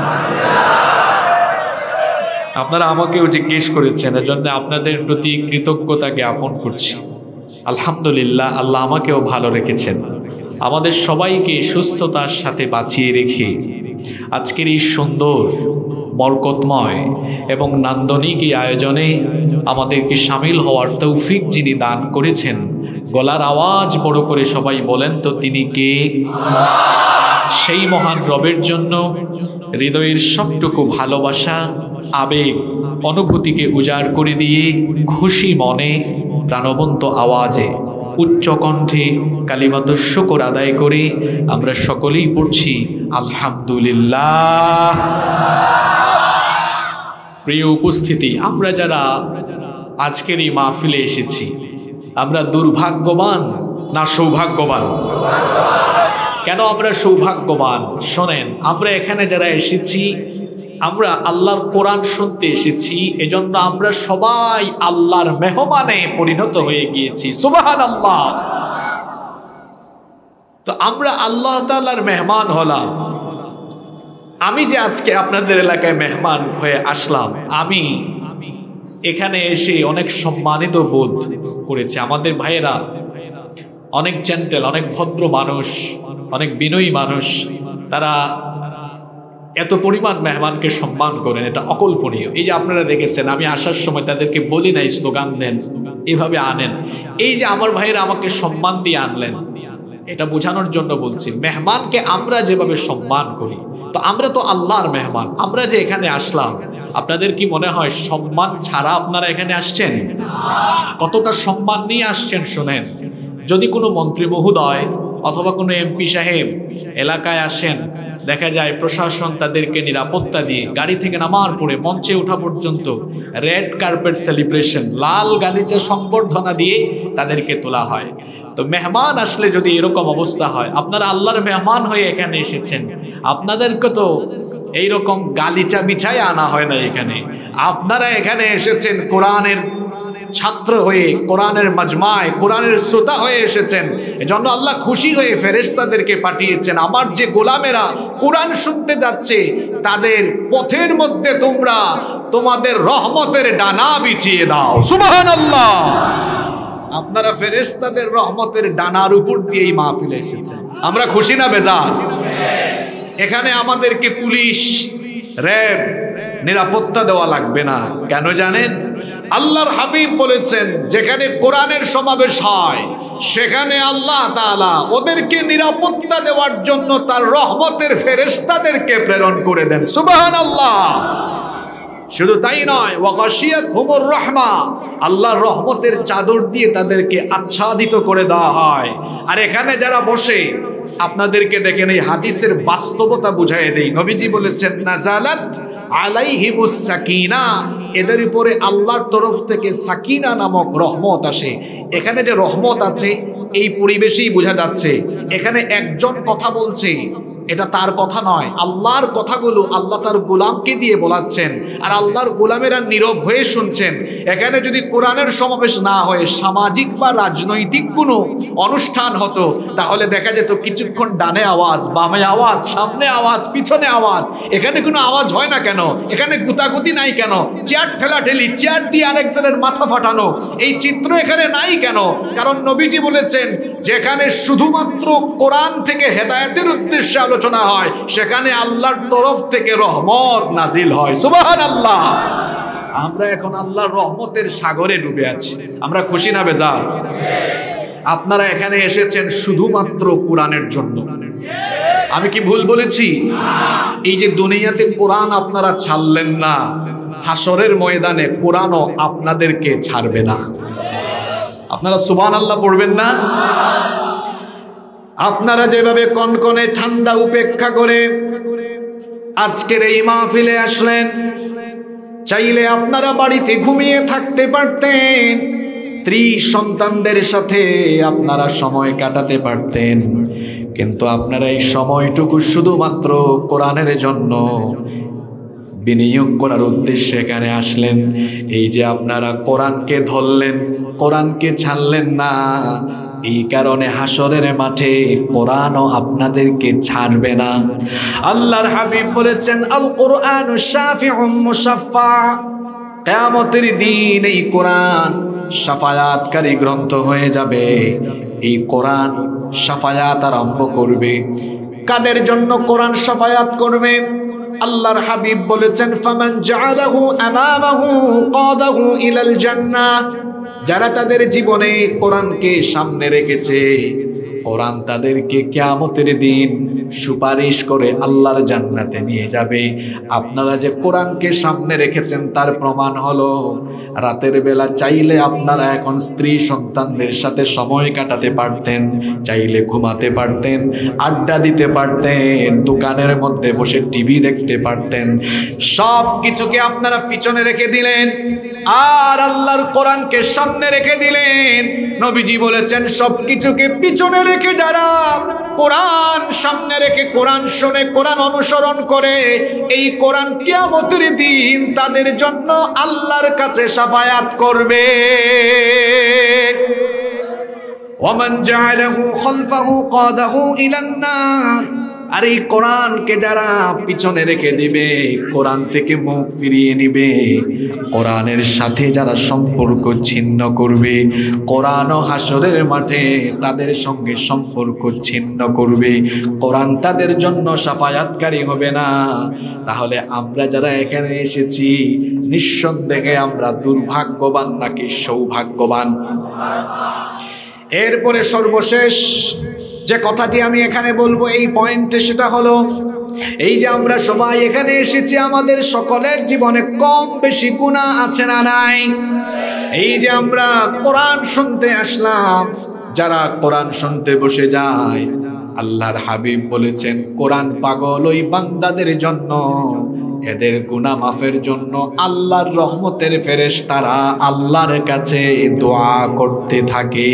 Speaker 1: আপনারা আমাকেও জিজ্ঞেস করেছেন, এজন্য আপনাদের প্রতি কৃতজ্ঞতা জ্ঞাপন করছি। আলহামদুলিল্লাহ, আল্লাহ আমাকেও ভালো রেখেছেন। আমাদের সবাইকে সুস্থতার সাথে বাঁচিয়ে রেখে আজকের এই সুন্দর, বরকতময় এবং নান্দনিক এই আয়োজনে আমাদেরকে সামিল হওয়ার তৌফিক যিনি দান করেছেন, গলার আওয়াজ বড় করে সবাই বলেন তো তিনি কে? সেই মহান রবের জন্য হৃদয়ের সবটুকু ভালোবাসা, আবেগ, অনুভূতিকে উজাড় করে দিয়ে খুশি মনে প্রাণবন্ত আওয়াজে উচ্চ কণ্ঠে কালিমাতুশ শুকর আদায় করে আমরা সকলেই পড়ছি আলহামদুলিল্লাহ। প্রিয় উপস্থিতি, আমরা যারা আজকের এই মাহফিলে এসেছি, আমরা দুর্ভাগ্যবান না সৌভাগ্যবান? কেন আমরা সৌভাগ্যবান? শোনেন, আমরা এখানে যারা এসেছি, আমরা আল্লাহর কোরআন শুনতে এসেছি, এজন্য আমরা সবাই আল্লাহর মেহমানে পরিণত হয়ে গিয়েছি। সুবহানাল্লাহ। তো আমরা আল্লাহ তাআলার মেহমান হলাম। আমি যে আজকে আপনাদের এলাকায় মেহমান হয়ে আসলাম, আমি এখানে এসে অনেক সম্মানিত বোধ করেছি। আমাদের ভাইয়েরা অনেক জেন্টেল, অনেক ভদ্র মানুষ, অনেক বিনয়ী মানুষ, তারা এত পরিমাণ মেহমানকে সম্মান করেন, এটা অকল্পনীয়। এই যে আপনারা দেখেছেন, আমি আসার সময় তাদেরকে বলি নাই স্লোগান দেন, এভাবে আনেন। এই যে আমার ভাইয়েরা আমাকে সম্মান দিয়ে আনলেন, এটা বোঝানোর জন্য বলছি, মেহমানকে আমরা যেভাবে সম্মান করি, তো আমরা তো আল্লাহর মেহমান। আমরা যে এখানে আসলাম, আপনাদের কি মনে হয় সম্মান ছাড়া আপনারা এখানে আসছেন? কতটা সম্মান নিয়ে আসছেন শোনেন। যদি কোনো মন্ত্রী মহোদয় অথবা কোনো এমপি সাহেব এলাকায় আসেন, দেখা যায় প্রশাসন তাদেরকে নিরাপত্তা দিয়ে গাড়ি থেকে নামার পরে মঞ্চে ওঠা পর্যন্ত রেড কার্পেট সেলিব্রেশন, লাল গালিচা সংবর্ধনা দিয়ে তাদেরকে তোলা হয়। তো মেহমান আসলে যদি এরকম অবস্থা হয়, আপনারা আল্লাহর মেহমান হয়ে এখানে এসেছেন, আপনাদেরকে তো এইরকম গালিচা বিছায় আনা হয় না এখানে। আপনারা এখানে এসেছেন কোরআনের ছাত্র হয়ে, কোরআনের মাজমায়, কোরআনের শ্রোতা হয়ে এসেছেন। এজন্য আল্লাহ খুশি হয়ে ফেরেশতাদেরকে পাঠিয়েছেন, আমার যে গোলামেরা কোরআন শুনতে যাচ্ছে, তাদের পথের মধ্যে তোমরা তোমাদের রহমতের ডানা বিছিয়ে দাও। সুবহানাল্লাহ। আপনারা ফেরেশতাদের রহমতের ডানার উপর দিয়ে এই মাহফিলে এসেছেন। আমরা খুশি না বেজার? এখানে আমাদেরকে পুলিশ, র্যাব নিরাপত্তা দেওয়া লাগবে না। কেন জানেন? আল্লাহর হাবিব বলেছেন, যেখানে কোরআনের সমাবেশ হয় সেখানে আল্লাহ তাআলা ওদেরকে নিরাপত্তা দেওয়ার জন্য তার রহমতের ফেরেশতাদেরকে প্রেরণ করে দেন। সুবহানাল্লাহ। শুধু তাই নয়, ওয়াগাশিয়াতহুমুর রাহমা, আল্লাহর রহমতের চাদর দিয়ে তাদেরকে আচ্ছাদিত করে দেওয়া হয়। আর এখানে যারা বসে, আপনাদেরকে দেখেন এই হাদিসের বাস্তবতা বুঝাই দেই। নবীজি বলেছেন, নাজালাত আলাইহিমুস সাকিনা, এদের উপরে আল্লাহর তরফ থেকে সাকিনা নামক রহমত আসে। এখানে যে রহমত আছে, এই পরিবেশেই বোঝা যাচ্ছে এখানে একজন কথা বলছে, এটা তার কথা নয়, আল্লাহর কথাগুলো আল্লাহ তার গোলামকে দিয়ে বলাচ্ছেন, আর আল্লাহর গোলামেরা নীরব হয়ে শুনছেন। এখানে যদি কোরআনের সমাবেশ না হয়ে সামাজিক বা রাজনৈতিক কোনো অনুষ্ঠান হতো, তাহলে দেখা যেত কিছুক্ষণ ডানে আওয়াজ, বামে আওয়াজ, সামনে আওয়াজ, পিছনে আওয়াজ। এখানে কোনো আওয়াজ হয় না কেন? এখানে গুতাগুতি নাই কেন? চেয়ার ঠেলাঠেলি, চেয়ার দিয়ে আরেকজনের মাথা ফাটানো, এই চিত্র এখানে নাই কেন? কারণ নবীজি বলেছেন, যেখানে শুধুমাত্র কোরআন থেকে হেদায়েতের উদ্দেশ্যে আলোচনা হয়, সেখানে আল্লাহর তরফ থেকে রহমত নাজিল হয়। সুবহানাল্লাহ। আমরা এখন আল্লাহর রহমতের সাগরে ডুবে আছি। আমরা খুশি না বেজার? আপনারা এখানে এসেছেন শুধুমাত্র কোরআনের জন্য। আমি কি ভুল বলেছি? এই যে দুনিয়াতে কোরআন আপনারা ছাড়লেন না, হাসরের ময়দানে কোরআনও আপনাদেরকে ছাড়বে না। আপনারা সুবহানাল্লাহ পড়বেন না? আপনারা যেভাবে কনকনে ঠান্ডা উপেক্ষা করে আজকের এই মাহফিলে আসলেন, চাইলে আপনারা বাড়িতে ঘুমিয়ে থাকতে পারতেন, স্ত্রী সন্তানদের সাথে আপনারা সময় কাটাতে পারতেন, কিন্তু আপনারা এই সময়টুকু শুধুমাত্র কোরআনের জন্য বিনিয়োগ করার উদ্দেশ্যে এখানে আসলেন। এই যে আপনারা কোরআনকে ধরলেন, কোরআনকে ছাড়লেন না, এই কারণে হাসরের মাঠে কোরআনও আপনাদেরকে ছাড়বে না। আল্লাহর হাবিব বলেছেন, আল কোরআনু শাফিউম মুশাফফা, কিয়ামতের দিন এই কোরআন শাফায়াতকারী গ্রন্থ হয়ে যাবে। এই কোরআন শাফায়াত আরম্ভ করবে। কাদের জন্য কোরআন শাফায়াত করবে? আল্লাহর হাবিব বলেছেন, ফামান জাআলাহু আমামাহু কাদাহু ইলাল জান্নাহ, যারা তাদের জীবনে কোরআনকে সামনে রেখেছে, কোরআন তাদেরকে কিয়ামতের দিন সুপারিশ করে আল্লাহর জান্নাতে নিয়ে যাবে। আপনারা যে কোরআনকে সামনে রেখেছেন তার প্রমাণ হলো রাতের বেলা চাইলে আপনারা এখন স্ত্রী সন্তানদের সাথে সময় কাটাতে পারতেন, চাইলে ঘুমাতে পারতেন, আড্ডা দিতে পারতেন, দোকানের মধ্যে বসে টিভি দেখতে পারতেন। সব কিছুকে আপনারা পিছনে রেখে দিলেন আর আল্লাহর কোরআনকে সামনে রেখে দিলেন। নবীজি বলেছেন, সব কিছুকে পিছনে রেখে যারা কোরআন সামনে রেখে কোরআন শুনে, কোরআন অনুসরণ করে, এই কোরআন কিয়ামতের দিন তাদের জন্য আল্লাহর কাছে শাফায়াত করবে। ওয়ামান জাআলাহু খালফাহু কাদাহু ইলান নার, আর এই কোরআনকে যারা পিছনে রেখে দিবে, কোরআন থেকে মুখ ফিরিয়ে নিবে, কোরআনের সাথে যারা সম্পর্ক ছিন্ন করবে, কোরআন ও হাসরের মাঠে তাদের সঙ্গে সম্পর্ক ছিন্ন করবে, কোরআন তাদের জন্য শাফায়াতকারী হবে না। তাহলে আমরা যারা এখানে এসেছি নিঃসন্দেহে আমরা দুর্ভাগ্যবান নাকি সৌভাগ্যবান? এরপরে সর্বশেষ যে কথাটি আমি এখানে বলবো এই পয়েন্টে, সেটা হলো এই যে আমরা সবাই এখানে এসেছি, আমাদের সকলের জীবনে কম বেশি গুনাহ আছে না নাই? এই যে আমরা কোরআন শুনতে আসলাম, যারা কোরআন শুনতে বসে যায়, আল্লাহর হাবিব বলেছেন, কোরআন পাগল ওই বান্দাদের জন্য, এদের গুনাহ মাফের জন্য আল্লাহর রহমতের ফেরেশতারা আল্লাহর কাছে দোয়া করতে থাকে।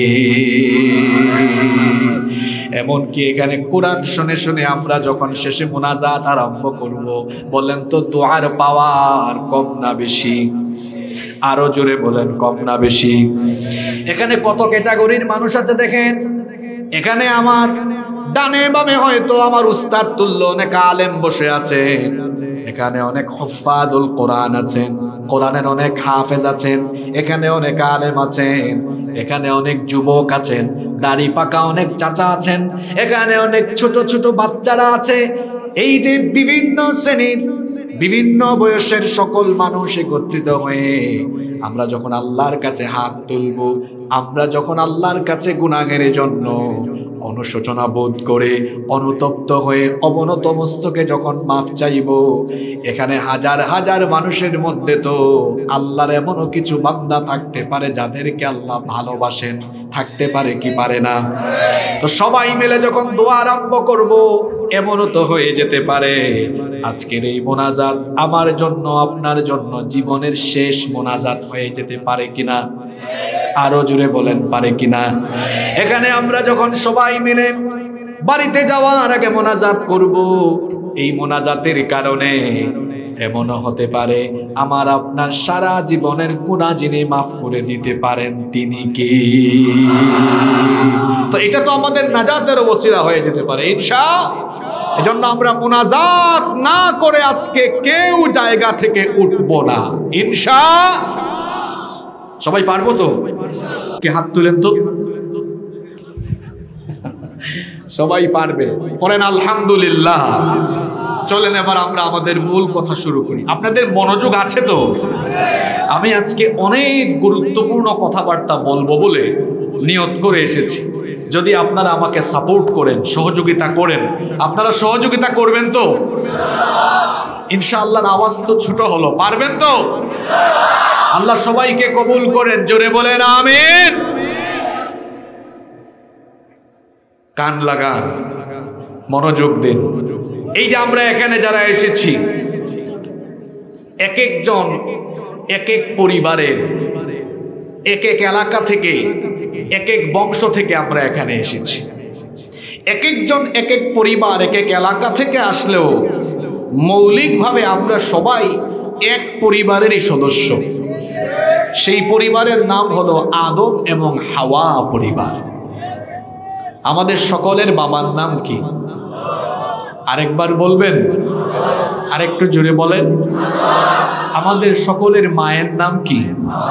Speaker 1: এমনকি এখানে কোরআন শুনে শুনে আমরা যখন শেষে মুনাজাত আরম্ভ করব, বলেন তো দোয়ার পাওয়ার কম না বেশি? আরো জোরে বলেন, কম না বেশি? এখানে কত ক্যাটাগরির মানুষ আছে দেখেন। এখানে আমার ডানে বামে হয়তো আমার উস্তাদ তুল্য অনেক আলেম বসে আছেন, এখানে অনেক হুফাজুল কোরআন আছেন, কোরআনের অনেক হাফেজ আছেন, এখানে অনেক আলেম আছেন, এখানে অনেক যুবক আছেন, দাড়ি পাকা অনেক চাচা আছেন, এখানে অনেক ছোট ছোট বাচ্চারা আছে। এই যে বিভিন্ন শ্রেণীর বিভিন্ন বয়সের সকল মানুষ একত্রিত হয়ে আমরা যখন আল্লাহর কাছে হাত তুলব, আমরা যখন আল্লাহর কাছে গুনাহের জন্য অনুশোচনা বোধ করে অনুতপ্ত হয়ে অবনত মস্তকে যখন মাফ চাইব, এখানে হাজার হাজার মানুষের মধ্যে তো আল্লাহর এমনও কিছু বান্দা থাকতে পারে যাদেরকে আল্লাহ ভালোবাসেন, থাকতে পারে কি পারে না? তো সবাই মিলে যখন দোয়া আরম্ভ করব, এমনও তো হয়ে যেতে পারে আজকের এই মোনাজাত আমার জন্য আপনার জন্য জীবনের শেষ মোনাজাত হয়ে যেতে পারে কিনা? আরো জোরে বলেন, পারে কিনা? এখানে আমরা যখন সবাই মিলে বাড়িতে যাওয়ার আগে মোনাজাত করব, এই মোনাজাতের কারণে এমনও হতে পারে আমার আপনার সারা জীবনের গুনাহ যিনি মাফ করে দিতে পারেন তিনি কি? তো এটা তো আমাদের নাজাতের ওসিলা হয়ে যেতে পারে ইনশাআল্লাহ। এজন্য আমরা মুনাজাত না করে আজকে কেউ জায়গা থেকে উঠবো না ইনশাআল্লাহ। সবাই পারবো তো? কে হাত তুলেন তো? সবাই পারবে, পড়েন আলহামদুলিল্লাহ। চলেন এবার আমরা আমাদের মূল কথা শুরু করি। আপনাদের মনোযোগ আছে তো? আমি আজকে অনেক গুরুত্বপূর্ণ কথাবার্তা বলবো বলে নিয়ত করে এসেছি। যদি আপনারা আমাকে সাপোর্ট করেন, সহযোগিতা করেন, আপনারা সহযোগিতা করবেন তো? ইনশাআল্লাহর আওয়াজ তো ছোট হলো, পারবেন তো? আল্লাহ সবাইকে কবুল করেন, জোরে বলেন আমিন। কান লাগান, মনোযোগ দিন। এই যে আমরা এখানে যারা এসেছি, এক একজন এক এক পরিবারের, এক এক এলাকা থেকে, এক এক বংশ থেকে আমরা এখানে এসেছি। এক একজন এক এক পরিবার, এক এক এলাকা থেকে আসলেও মৌলিকভাবে আমরা সবাই এক পরিবারেরই সদস্য। সেই পরিবারের নাম হলো আদম এবং হাওয়া পরিবার। আমাদের সকলের বাবার নাম কি? আরেকবার বলবেন, আরেকটু জোরে বলেন। আমাদের সকলের মায়ের নাম কি?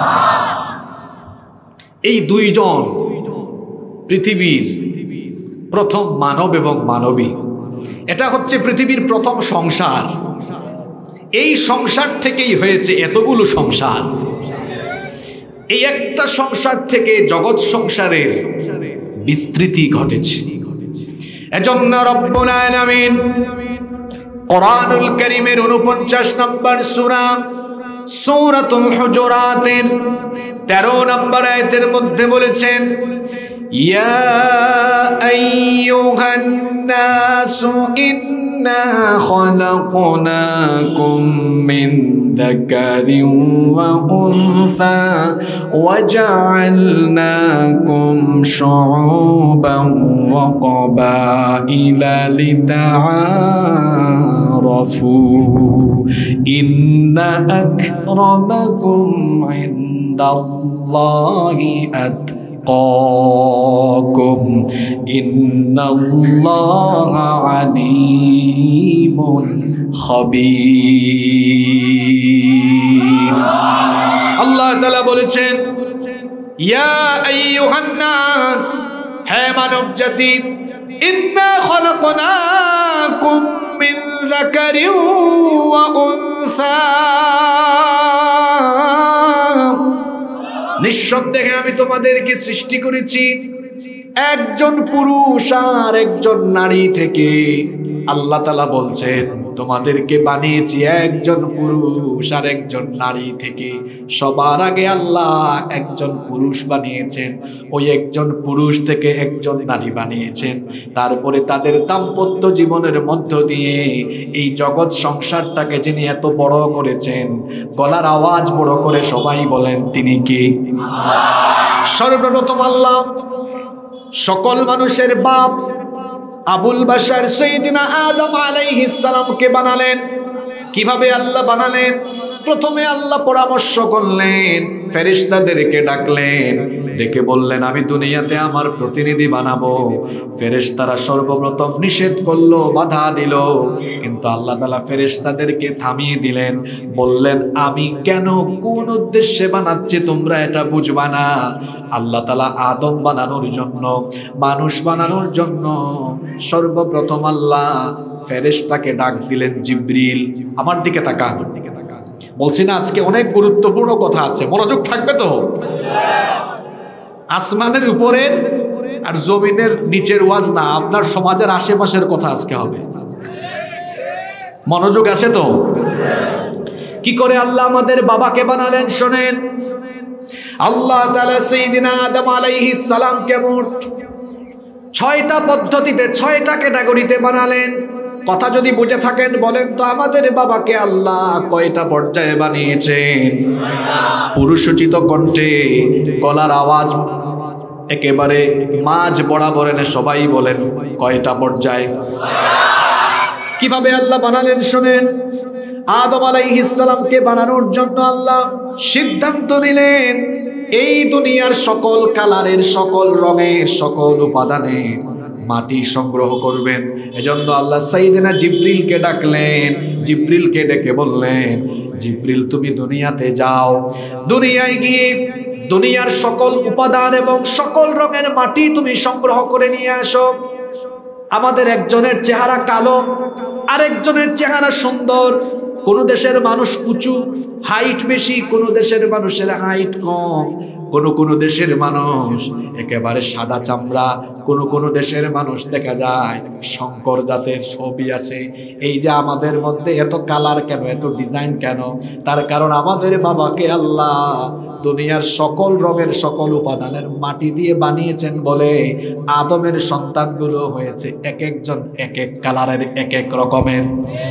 Speaker 1: এই দুইজন পৃথিবীর প্রথম মানব এবং মানবী। এটা হচ্ছে পৃথিবীর প্রথম সংসার। এই সংসার থেকেই হয়েছে এতগুলো সংসার। এই একটা সংসার থেকে জগৎ সংসারের বিস্তৃতি ঘটেছে। এজন্য রব্বুল আলামিন কোরআনুল কারীমের ঊনপঞ্চাশ নম্বর সূরা সূরাতুল হুজুরাতের তেরো নম্বর আয়াতের মধ্যে বলেছেন, ইয়া আইয়ুহান নাসু ইন্না খালাকনাকুম মিন যাকারিন ওয়া উনসা ওয়া জাআলনাকুম শুউবান ওয়া ক্বাবাইলা লিতাআরাফু ইন্না আকরামাকুম ইনদাল্লাহি আতকাকুম ইন্নাল্লাহা আলীমুন খাবীর। আল্লাহ তাআলা বলেছেন, ইয়া আইয়ুহান নাস, হে মানব জাতি, ইন্না খালাকনাকুম মিন যাকারিন ওয়া উনসা, নিঃসন্দেহে আমি তোমাদেরকে সৃষ্টি করেছি একজন পুরুষ আর একজন নারী থেকে। আল্লাহ তাআলা বলছেন, তোমাদেরকে বানিয়েছি একজন পুরুষ আর একজন নারী থেকে। সবার আগে আল্লাহ একজন পুরুষ বানিয়েছেন, ওই একজন পুরুষ থেকে একজন নারী বানিয়েছেন। তারপরে তাদের দাম্পত্য জীবনের মধ্য দিয়ে এই জগৎ সংসারটাকে যিনি এত বড় করেছেন, গলার আওয়াজ বড় করে সবাই বলেন, তিনি কে? সর্বপ্রথম আল্লাহ সকল মানুষের বাপ আবুল বাশার সাইয়্যিদিনা আদম আলাইহিস সালামকে বানালেন। কিভাবে আল্লাহ বানালেন? প্রথমে আল্লাহ পরামর্শ করলেন, ফেরেশতাদেরকে ডাকলেন, ডেকে বললেন, আমি দুনিয়াতে আমার প্রতিনিধি বানাবো। ফেরেশতারা সর্বপ্রথম নিষেধ করলো, বাধা দিল, কিন্তু আল্লাহ তাআলা ফেরেশতাদেরকে থামিয়ে দিলেন, বললেন, আমি কেন কোন উদ্দেশ্যে বানাচ্ছি তোমরা এটা বুঝবা না। আল্লাহ তাআলা আদম বানানোর জন্য, মানুষ বানানোর জন্য সর্বপ্রথম আল্লাহ ফেরেশতাকে ডাক দিলেন, জিবরিল। আমার দিকে তাকান, বলছি না আজকে অনেক গুরুত্বপূর্ণ কথা আছে, মনোযোগ থাকবে তো? আসমানের উপরের আর জমিনের নিচের ওয়াজ না, আপনার সমাজের আশেপাশের কথা আজকে হবে। মনোযোগ আছে তো? কি করে আল্লাহ আমাদের বাবাকে বানালেন শোনেন। আল্লাহ তাআলা সাইয়্যিদিনা আদম আলাইহিস সালামকে মোট ছয়টা পদ্ধতিতে, ছয়টা ক্যাটাগরিতে বানালেন। কথা যদি বুঝে থাকেন বলেন তো, আমাদের বাবাকে আল্লাহ কয়টা পর্যায়ে বানিয়েছেন? পুরুষোচিত কণ্ঠে, গলার আওয়াজ একেবারে মাঝ বরাবর এনে সবাই বলেন, কয়টা পর্যায়ে? কিভাবে আল্লাহ বানালেন শোনেন। আদম আলাইহিস সালামকে বানানোর জন্য আল্লাহ সিদ্ধান্ত নিলেন, এই দুনিয়ার সকল কালারের, সকল রঙের, সকল উপাদানের মাটি সংগ্রহ করবেন। এজন্য আল্লাহ সাইয়্যিদিনা জিবরিলকে ডাকলেন, জিবরিলকে ডেকে বললেন, জিবরিল তুমি দুনিয়াতে যাও, দুনিয়ায় গিয়ে দুনিয়ার সকল উপাদান এবং সকল রঙের মাটি তুমি সংগ্রহ করে নিয়ে আসো। আমাদের একজনের চেহারা কালো, আরেকজনের চেহারা সুন্দর। কোন দেশের মানুষ উঁচু, হাইট বেশি, কোন দেশের মানুষের হাইট কম, কোন কোন দেশের মানুষ একেবারে সাদা চামড়া, কোন কোন দেশের মানুষ দেখা যায় শঙ্কর জাতের ছবি আছে। এই যে আমাদের মধ্যে এত কালার কেন, এত ডিজাইন কেন? তার কারণ আমাদের বাবাকে আল্লাহ দুনিয়ার সকল রঙের সকল উপাদানের মাটি দিয়ে বানিয়েছেন বলে আদমের সন্তানগুলো হয়েছে এক একজন এক এক কালারের, এক এক রকমের।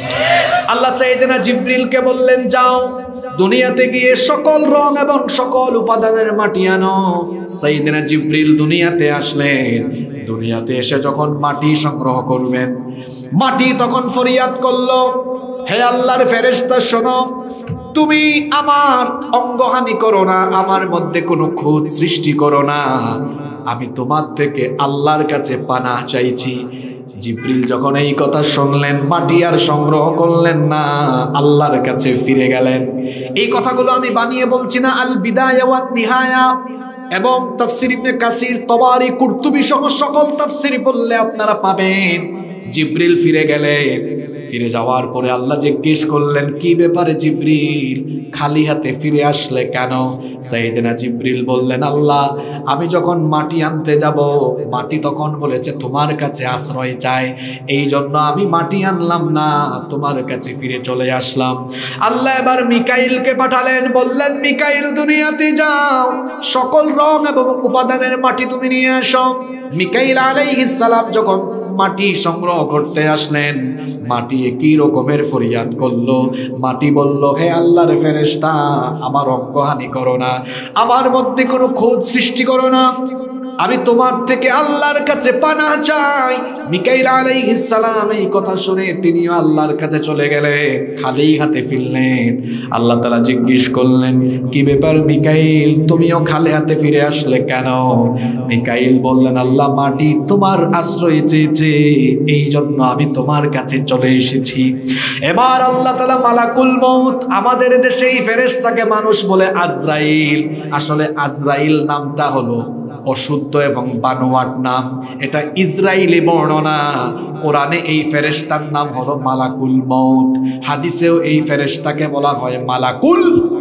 Speaker 1: আল্লাহ সাইয়েদনা জিবরিলকে বললেন, যাও দুনিয়াতে গিয়ে সকল রং এবং সকল উপাদানের মাটি আনো। সাইয়েদনা জিবরিল দুনিয়াতে আসলেন। দুনিয়াতে এসে যখন মাটি সংগ্রহ করবেন, মাটি তখন ফরিয়াদ করলো, হে আল্লাহর ফেরেশতা শোনো, তুমি আমার অঙ্গহানি করো না, আমার মধ্যে কোনো খুঁত সৃষ্টি করো না, আমি তোমার থেকে আল্লাহর কাছে পানাহ চাইছি। জিবরিল যখন এই কথা শুনলেন, মাটি আর সংগ্রহ করলেন না, আল্লাহর কাছে ফিরে গেলেন। এই কথাগুলো আমি বানিয়ে বলছি না, আল বিদায়া ওয়ান নিহায়া এবং তাফসীর ইবনে কাসির, তবারি, কুরতুবী সহ সকল তাফসীর পড়লে আপনারা পাবেন। জিবরিল ফিরে গেলেন। ফিরে যাওয়ার পরে আল্লাহ জিজ্ঞেস করলেন, কি ব্যাপারে জিবরিল, খালি হাতে ফিরে আসলে কেন? সাইয়েদনা জিবরিল বললেন, আল্লাহ আমি যখন মাটি আনতে যাব, মাটি তখন বলেছে তোমার কাছে আশ্রয় চায়, এই জন্য আমি মাটি আনলাম না, তোমার কাছে ফিরে চলে আসলাম। আল্লাহ এবার মিকাইলকে পাঠালেন, বললেন, মিকাইল দুনিয়াতে যাও, সকল রং এবং উপাদানের মাটি তুমি নিয়ে আসো। মিকাইল আলাইহিস সালাম যখন মাটি সংগ্রহ করতে আসলেন, মাটি একই রকমের ফরিয়াদ করলো। মাটি বলল, হে আল্লাহর ফেরেশতা, আমার অঙ্গহানি করো না, আমার মধ্যে কোনো খুঁত সৃষ্টি করো না, আমি তোমার থেকে আল্লাহর কাছে পানাহ চাই। মিকাইল আলাইহিস সালাম এই কথা শুনে তিনিও আল্লাহর কাছে চলে গেলেন, খালি হাতে ফিরলেন। আল্লাহ তাআলা জিজ্ঞেস করলেন, কি ব্যাপার মিকাইল, তুমিও খালি হাতে ফিরে আসলে কেন? মিকাইল বললেন, আল্লাহ মাটি তোমার আশ্রয় চেয়েছে, এই জন্য আমি তোমার কাছে চলে এসেছি। এবার আল্লাহ তাআলা মালাকুল মউত, আমাদের দেশে এই ফেরেশতাকে মানুষ বলে আজরাইল, আসলে আজরাইল নামটা হলো অশুদ্ধ এবং বানোয়াট নাম, এটা ইসরাইলি বর্ণনা। কোরআনে এই ফেরেশতার নাম হলো মালাকুল মউত, হাদিসেও এই ফেরেশতাকে বলা হয় মালাকুল।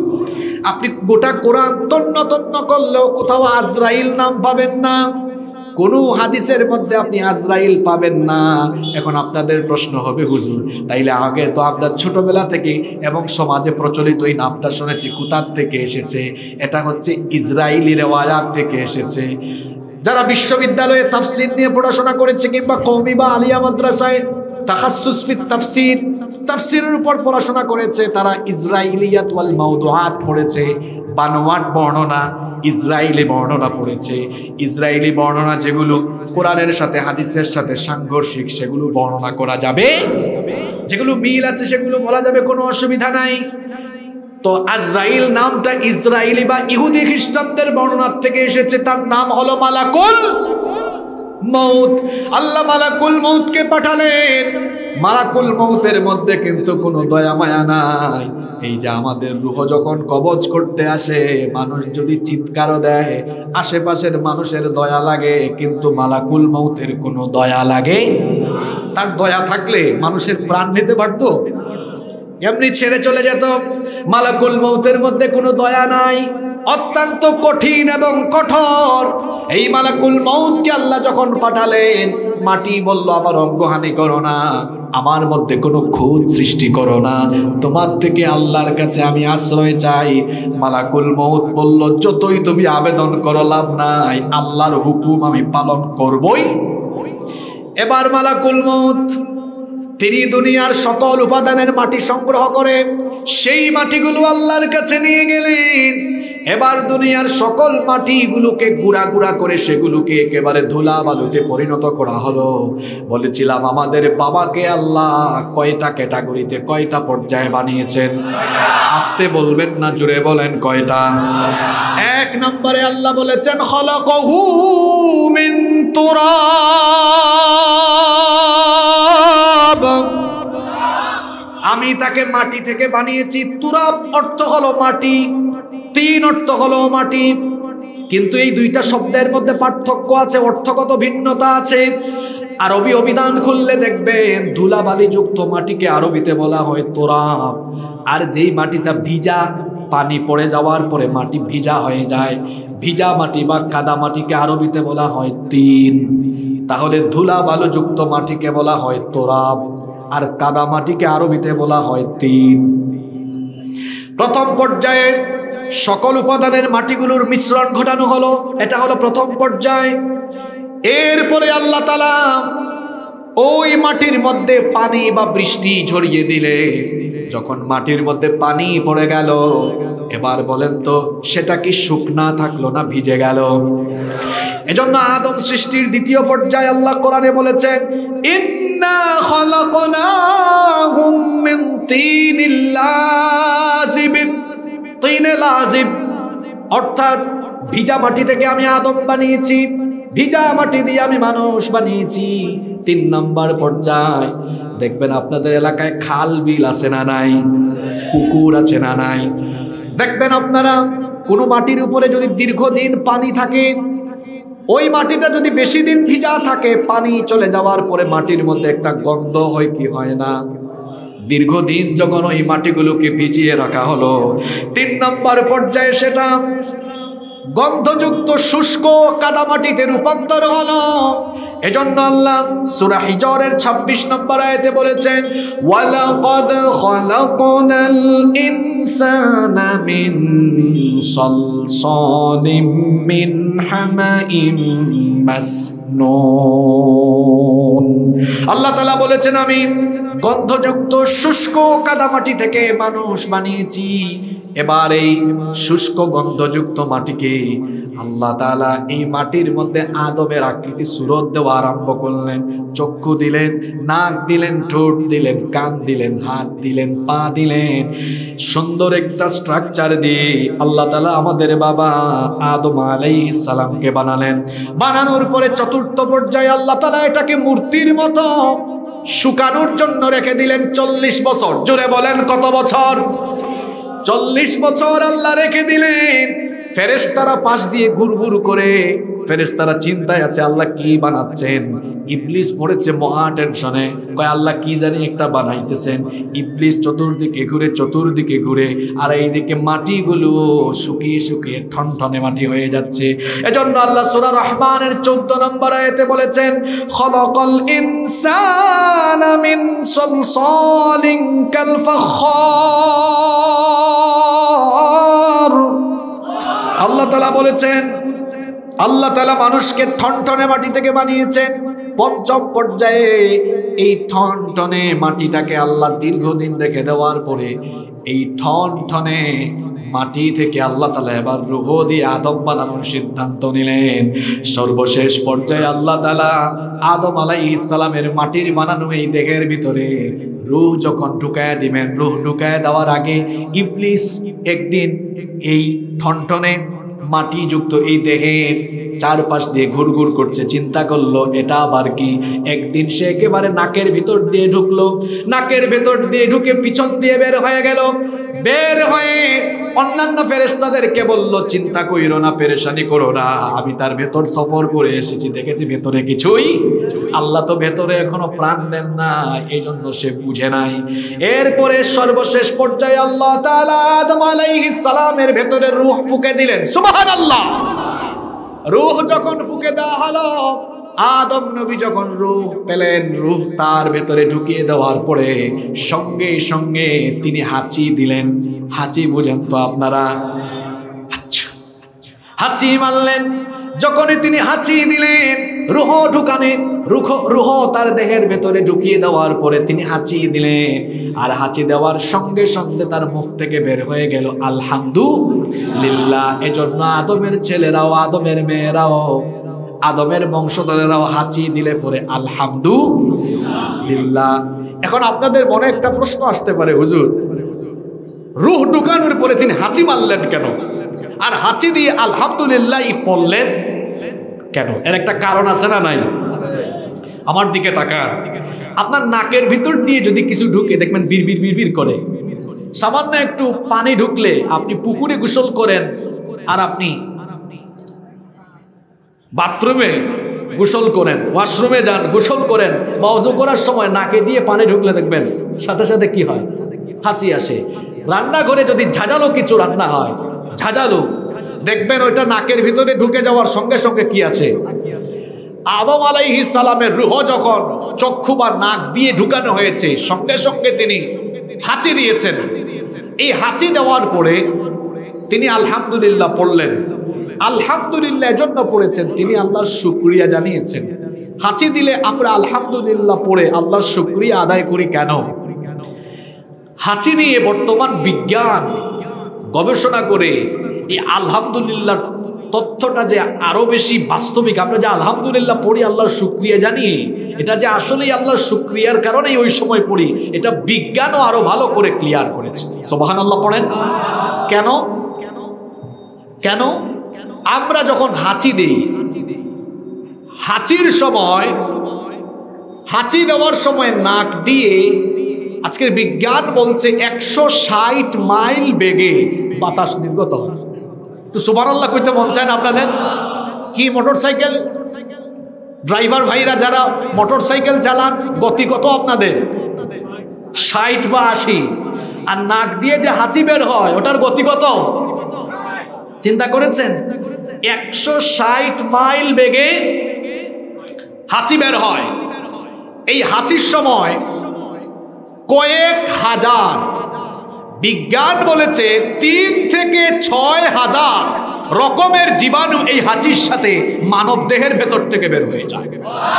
Speaker 1: আপনি গোটা কোরআন তন্ন তন্ন করলেও কোথাও আজরাইল নাম পাবেন না, কোনো হাদিসের মধ্যে আপনি আজরাইল পাবেন না। এখন আপনাদের প্রশ্ন হবে, হুজুর তাইলে আগে তো আমরা ছোটবেলা থেকে এবং সমাজে প্রচলিত এই নামটা শুনেছি, কোথার থেকে এসেছে? এটা হচ্ছে ইসরাইলি রেওয়ায়াত থেকে এসেছে। যারা বিশ্ববিদ্যালয়ে তাফসীর নিয়ে পড়াশোনা করেছে কিংবা কওমি বা আলিয়া মাদ্রাসায় তাখাসসুস ফি তাফসীর, তাফসীরের উপর পড়াশোনা করেছে, তারা ইসরাইলিয়াত ওয়াল মাওদুআত পড়েছে, বানোয়াট বর্ণনা, ইসরাইলি বর্ণনা পড়েছে। ইসরাইলি বর্ণনা যেগুলো কোরআনের সাথে হাদিসের সাথে সাংঘর্ষিক, সেগুলো বর্ণনা করা যাবে, যেগুলো মিল আছে সেগুলো বলা যাবে, কোনো অসুবিধা নাই। তো আজরাইল নামটা ইসরাইলি বা ইহুদি খ্রিস্টানদের বর্ণনা থেকে এসেছে, তার নাম হলো মালাকুল মউত। আল্লাহ মালাকুল মউতকে পাঠালেন। মালাকুল মউতের মধ্যে কিন্তু কোনো দয়া মায়া নাই। এই যে আমাদের রূহ যখন কবজ করতে আসে, মানুষ যদি চিৎকারও দেয়, আশেপাশের মানুষের দয়া লাগে, কিন্তু মালাকুল মউতের কোনো দয়া লাগে? তার দয়া থাকলে মানুষের প্রাণ নিতে পারতো? এমনি ছেড়ে চলে যেত। মালাকুল মউতের মধ্যে কোনো দয়া নাই, অত্যন্ত কঠিন এবং কঠোর। এই মালাকুল মউতকে আল্লাহ যখন পাঠালেন, মাটি বলল, আমার অঙ্গহানি করো না, আমার মধ্যে কোনো খুঁত সৃষ্টি করো না, তোমার থেকে আল্লাহর কাছে আমি আশ্রয় চাই। মালাকুল মউত বলল, যতই তুমি আবেদন করো লাভ নাই, আল্লাহর হুকুম আমি পালন করবই। এবার মালাকুল মউত তিনি দুনিয়ার সকল উপাদানের মাটি সংগ্রহ করে সেই মাটিগুলো আল্লাহর কাছে নিয়ে গেলেন। এবার দুনিয়ার সকল মাটিগুলোকে গুঁড়া গুঁড়া করে সেগুলোকে একেবারে ধুলা বালুতে পরিণত করা হলো। বলেছিলাম আমাদের বাবাকে আল্লাহ কয়টা ক্যাটাগরিতে, কয়টা পর্যায়ে বানিয়েছেন? আস্তে বলবেন না, জোরে বলেন, কয়টা? এক নম্বরে আল্লাহ বলেছেন, খলাকাহু মিন তুরাব, আমি তাকে মাটি থেকে বানিয়েছি। তুরাব অর্থ হলো মাটি, তিন অর্থ হলো মাটি। কিন্তু এই দুইটা শব্দের মধ্যে পার্থক্য আছে, অর্থগত ভিন্নতা আছে। আরবি অভিধান খুললে দেখবেন ধুলাবালি যুক্ত মাটিকে আরবিতে বলা হয় তোরাব। আর যেই মাটিটা ভিজা, পানি পড়ে যাওয়ার পরে মাটি ভিজা হয়ে যায়, ভিজা মাটি বা কাদা মাটিকে আরবিতে বলা হয় তিন। তাহলে ধুলা বালু যুক্ত মাটিকে বলা হয় তোরাব, আর কাদা মাটিকে আরবিতে বলা হয় তিন। প্রথম পর্যায়ে সকল উপাদানের মাটিগুলোর মিশ্রণ ঘটানো হলো, এটা হলো প্রথম পর্যায়। এরপরে আল্লাহ তাআলা ওই মাটির মধ্যে পানি বা বৃষ্টি ঝরিয়ে দিলে, যখন মাটির মধ্যে পানি পড়ে গেল, এবার বলেন তো সেটা কি শুকনা থাকলো না ভিজে গেল? এজন্য আদম সৃষ্টির দ্বিতীয় পর্যায়ে আল্লাহ কোরআনে বলেছেন, ইন্না খালাকনাহুম মিন তিনিল লাযিব। তিনে লাযিব অর্থাৎ ভিজা মাটি থেকে আমি আদম বানিয়েছি, ভিজা মাটি দিয়ে আমি মানুষ বানিয়েছি। তিন নম্বর পর্যায় দেখবেন আপনাদের এলাকায় খাল বিল আছে না নাই, পুকুর আছে না নাই। দেখবেন আপনারা কোনো মাটির উপরে যদি দীর্ঘদিন পানি থাকে, ওই মাটিটা যদি বেশি দিন ভিজা থাকে, পানি চলে যাওয়ার পরে মাটির মধ্যে একটা গন্ধ হয় কি হয় না? দীর্ঘদিন যখন ওই মাটিগুলোকে ভিজিয়ে রাখা হলো, তিন নম্বর পর্যায়ে সেটা গন্ধযুক্ত শুষ্ক কাদামাটিতে রূপান্তর হলো। এজন্য আল্লাহ সূরা হিজরের ছাব্বিশ নম্বর আয়াতে বলেছেন, ওয়ালাকাদ খালাকনাল ইনসানা মিন সালসালিম মিন হামাইম মাসনুন। আল্লাহ তাআলা বলেছেন, আমি গন্ধযুক্ত শুষ্ক কাদামাটি থেকে মানুষ বানিয়েছি। এবার এই শুষ্ক গন্ধযুক্ত মাটিকে আল্লাহ তাআলা এই মাটির মধ্যে আদমের আকৃতি সুরত দেওয়া আরম্ভ করলেন। চক্ষু দিলেন, নাক দিলেন, ঠোঁট দিলেন, কান দিলেন, হাত দিলেন, পা দিলেন। সুন্দর একটা স্ট্রাকচার দিয়ে আল্লাহ তাআলা আমাদের বাবা আদম আলাইহিস সালামকে বানালেন। বানানোর পরে চতুর্থ পর্যায়ে আল্লাহ তাআলা এটাকে মূর্তির মতো শুকানোর জন্য রেখে দিলেন চল্লিশ বছর। জোরে বলেন কত বছর? চল্লিশ বছর আল্লাহ রেখে দিলেন। ফেরেশতারা পাশ দিয়ে ঘুরঘুর করে, ফেরেশতারা চিন্তায় আছে আল্লাহ কি বানাচ্ছেন। ইবলিস পড়েছে মহা টেনশনে, কয় আল্লাহ কি জানি একটা বানাইতেছেন। ইবলিস চতুর্দিকে ঘুরে চতুর্দিকে ঘুরে আর এইদিকে মাটিগুলো শুকিয়ে শুকিয়ে ঠনঠনে মাটি হয়ে যাচ্ছে। এজন্য আল্লাহ সূরা রহমানের চৌদ্দ নম্বর আয়াতে বলেছেন, খলাকাল ইনসানা মিন সালসালিন কাল ফাখার। আল্লাহ তাআলা বলেছেন, আল্লাহ তাআলা মানুষকে ঠনঠনে মাটি থেকে বানিয়েছেন। পঞ্চম পর্যায়ে এই ঠনঠনে মাটিটাকে আল্লাহ দীর্ঘদিন রেখে দেওয়ার পরে এই ঠনঠনে মাটি থেকে আল্লাহ তাআলা এবার রূহ দিয়ে আদম বানানোর সিদ্ধান্ত নিলেন। সর্বশেষ পর্যায়ে আল্লাহ তাআলা আদম আলাইহিস সালামের মাটির বানানো এই দেহের ভিতরে রূহ যখন ঢুকায় দিবেন, রূহ ঢুকায় দেওয়ার আগে ইবলিস একদিন এই ঠনঠনে মাটিযুক্ত এই দেহের চারপাশ দিয়ে ঘুরঘুর করছে। চিন্তা করলো এটা আবার কি। একদিন সে একেবারে নাকের ভিতর দিয়ে ঢুকলো, নাকের ভিতর দিয়ে ঢুকে পিছন দিয়ে বের হয়ে গেল। বের হয়ে অন্যান্য ফেরেশতাদেরকে বলল, চিন্তা কইরো না, পেরেশানি করো না, আমি তার ভেতর সফর করে এসেছি, দেখেছি ভেতরে কিছুই। আল্লাহ তো ভেতরে এখনো প্রাণ দেন না, এই জন্য সে বুঝে নাই। এরপরে সর্বশেষ পর্যায়ে আল্লাহ তাআলা আদম আলাইহিস সালামের ভেতরে রূহ ফুঁকে দিলেন। সুবহানাল্লাহ। রূহ যখন ফুঁকে দেওয়া হলো, আদম নবী যখন রূহ পেলেন, রূহ তার ভেতরে ঢুকিয়ে দেওয়ার পরে সঙ্গে সঙ্গে তিনি হাঁচি দিলেন। হাঁচি বুঝেন তো আপনারা? আচ্ছা, হাঁচি মারলেন। যখনই তিনি হাঁচি দিলেন, রূহ ঢুকানে রুহ রুহ তার দেহের ভেতরে ঢুকিয়ে দেওয়ার পরে তিনি হাঁচি দিলেন। আর হাঁচি দেওয়ার সঙ্গে সঙ্গে তার মুখ থেকে বের হয়ে গেল আলহামদুলিল্লাহ। এজন্য আদমের ছেলেরাও, আদমের মেয়েরাও, আদমের বংশধরেরাও হাঁচি দিলে পরে আলহামদুলিল্লাহ। এখন আপনাদের মনে একটা প্রশ্ন আসতে পারে, হুজুর রূহ ঢুকানোর পরে তিনি হাঁচি মারলেন কেন, আর হাঁচি দিয়ে আলহামদুলিল্লাহ পড়লেন কেন? এর একটা কারণ আছে না নাই? আমার দিকে তাকান। আপনার নাকের ভিতর দিয়ে যদি কিছু ঢুকে, দেখবেন বিড়বিড় বিড়বিড় করে। সামান্য একটু পানি ঢুকলে, আপনি পুকুরে গোসল করেন আর আপনি বাথরুমে গোসল করেন, ওয়াশরুমে যান, গোসল করেন, বা ওযু করার সময় নাকে দিয়ে পানি ঢুকলে দেখবেন সাথে সাথে কি হয়, হাঁচি আসে। রান্নাঘরে যদি ঝাঁঝালো কিছু রান্না হয়, ঝাঁঝালো, দেখবেন ওইটা নাকের ভিতরে ঢুকে যাওয়ার সঙ্গে সঙ্গে কি আছে, আদম আলাইহিস সালামের রূহ যখন চক্ষু বা নাক দিয়ে ঢুকানো হয়েছে সঙ্গে সঙ্গে তিনি হাঁচি দিয়েছেন। এই হাঁচি দেওয়ার পরে তিনি আলহামদুলিল্লাহ পড়লেন। আলহামদুলিল্লাহ এজন্য পড়েছেন তিনি আল্লাহর শুকরিয়া জানিয়েছেন। হাঁচি দিলে আমরা আলহামদুলিল্লাহ পড়ে আল্লাহর শুকরিয়া আদায় করি কেন? হাঁচি নিয়ে বর্তমান বিজ্ঞান গবেষণা করে এই আলহামদুলিল্লাহ তথ্যটা যে আরো বেশি বাস্তবিক, আমরা যে আলহামদুলিল্লাহ পড়ি আল্লাহর শুকরিয়া জানিয়ে, এটা যে আসলেই আল্লাহর শুকরিয়ার কারণেই ওই সময় পড়ি, এটা বিজ্ঞানও আরো ভালো করে ক্লিয়ার করেছে। সুবহানাল্লাহ পড়েন। কেন কেন আমরা যখন হাঁচি দেই, হাঁচির সময়, হাঁচি দেওয়ার সময় নাক দিয়ে, আজকের বিজ্ঞান বলছে একশো ষাট মাইল বেগে বাতাস নির্গত হয়। তো সুবহানাল্লাহ কইতে মন চায় না আপনাদের? কি মোটরসাইকেল ড্রাইভার ভাইরা যারা মোটরসাইকেল চালান, গতি কত আপনাদের? ষাট বা আশি। আর নাক দিয়ে যে হাঁচি বের হয় ওটার গতি কত? চিন্তা করেছেন? একশো ষাট মাইল বেগে হাঁচি বের হয়। এই হাঁচির সময় কয়েক হাজার, বিজ্ঞান বলেছে তিন থেকে ছয় হাজার রকমের জীবাণু এই হাঁচির সাথে মানব দেহের ভেতর থেকে বের হয়ে যায়।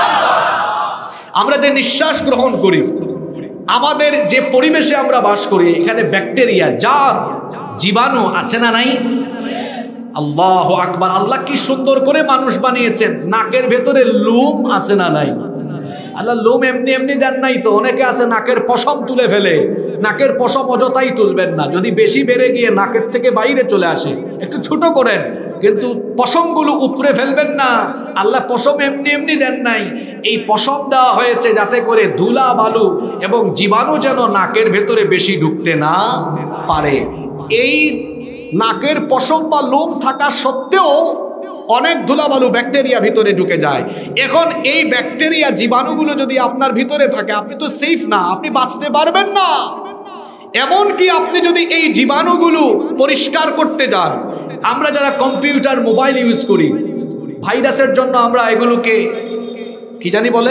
Speaker 1: আমরা যে নিঃশ্বাস গ্রহণ করি, আমাদের যে পরিবেশে আমরা বাস করি, এখানে ব্যাকটেরিয়া, জার, জীবাণু আছে না নাই? আল্লাহু আকবার। আল্লাহ কি সুন্দর করে মানুষ বানিয়েছেন। নাকের ভেতরে লোম আছে না নাই? আল্লাহ লোম এমনি এমনি দেন নাই তো। অনেকে আছে নাকের পশম তুলে ফেলে। নাকের পশম অযথাই তুলবেন না, যদি বেশি বেড়ে গিয়ে নাকের থেকে বাইরে চলে আসে একটু ছোট করেন, কিন্তু পশমগুলো উপরে ফেলবেন না। আল্লাহ পশম এমনি এমনি দেন নাই, এই পশম দেওয়া হয়েছে যাতে করে ধুলা বালু এবং জীবাণু যেন নাকের ভেতরে বেশি ঢুকতে না পারে। এই নাকের পশম বা লোম থাকা সত্ত্বেও অনেক ধুলাবালু ব্যাকটেরিয়া ভিতরে ঢুকে যায়। এখন এই ব্যাকটেরিয়া জীবাণুগুলো যদি আপনার ভিতরে থাকে, আপনি তো সেফ না, আপনি বাঁচতে পারবেন না। এমনকি আপনি যদি এই জীবাণুগুলো পরিষ্কার করতে যান, আমরা যারা কম্পিউটার মোবাইল ইউজ করি, ভাইরাসের জন্য আমরা এগুলোকে কি জানি বলে,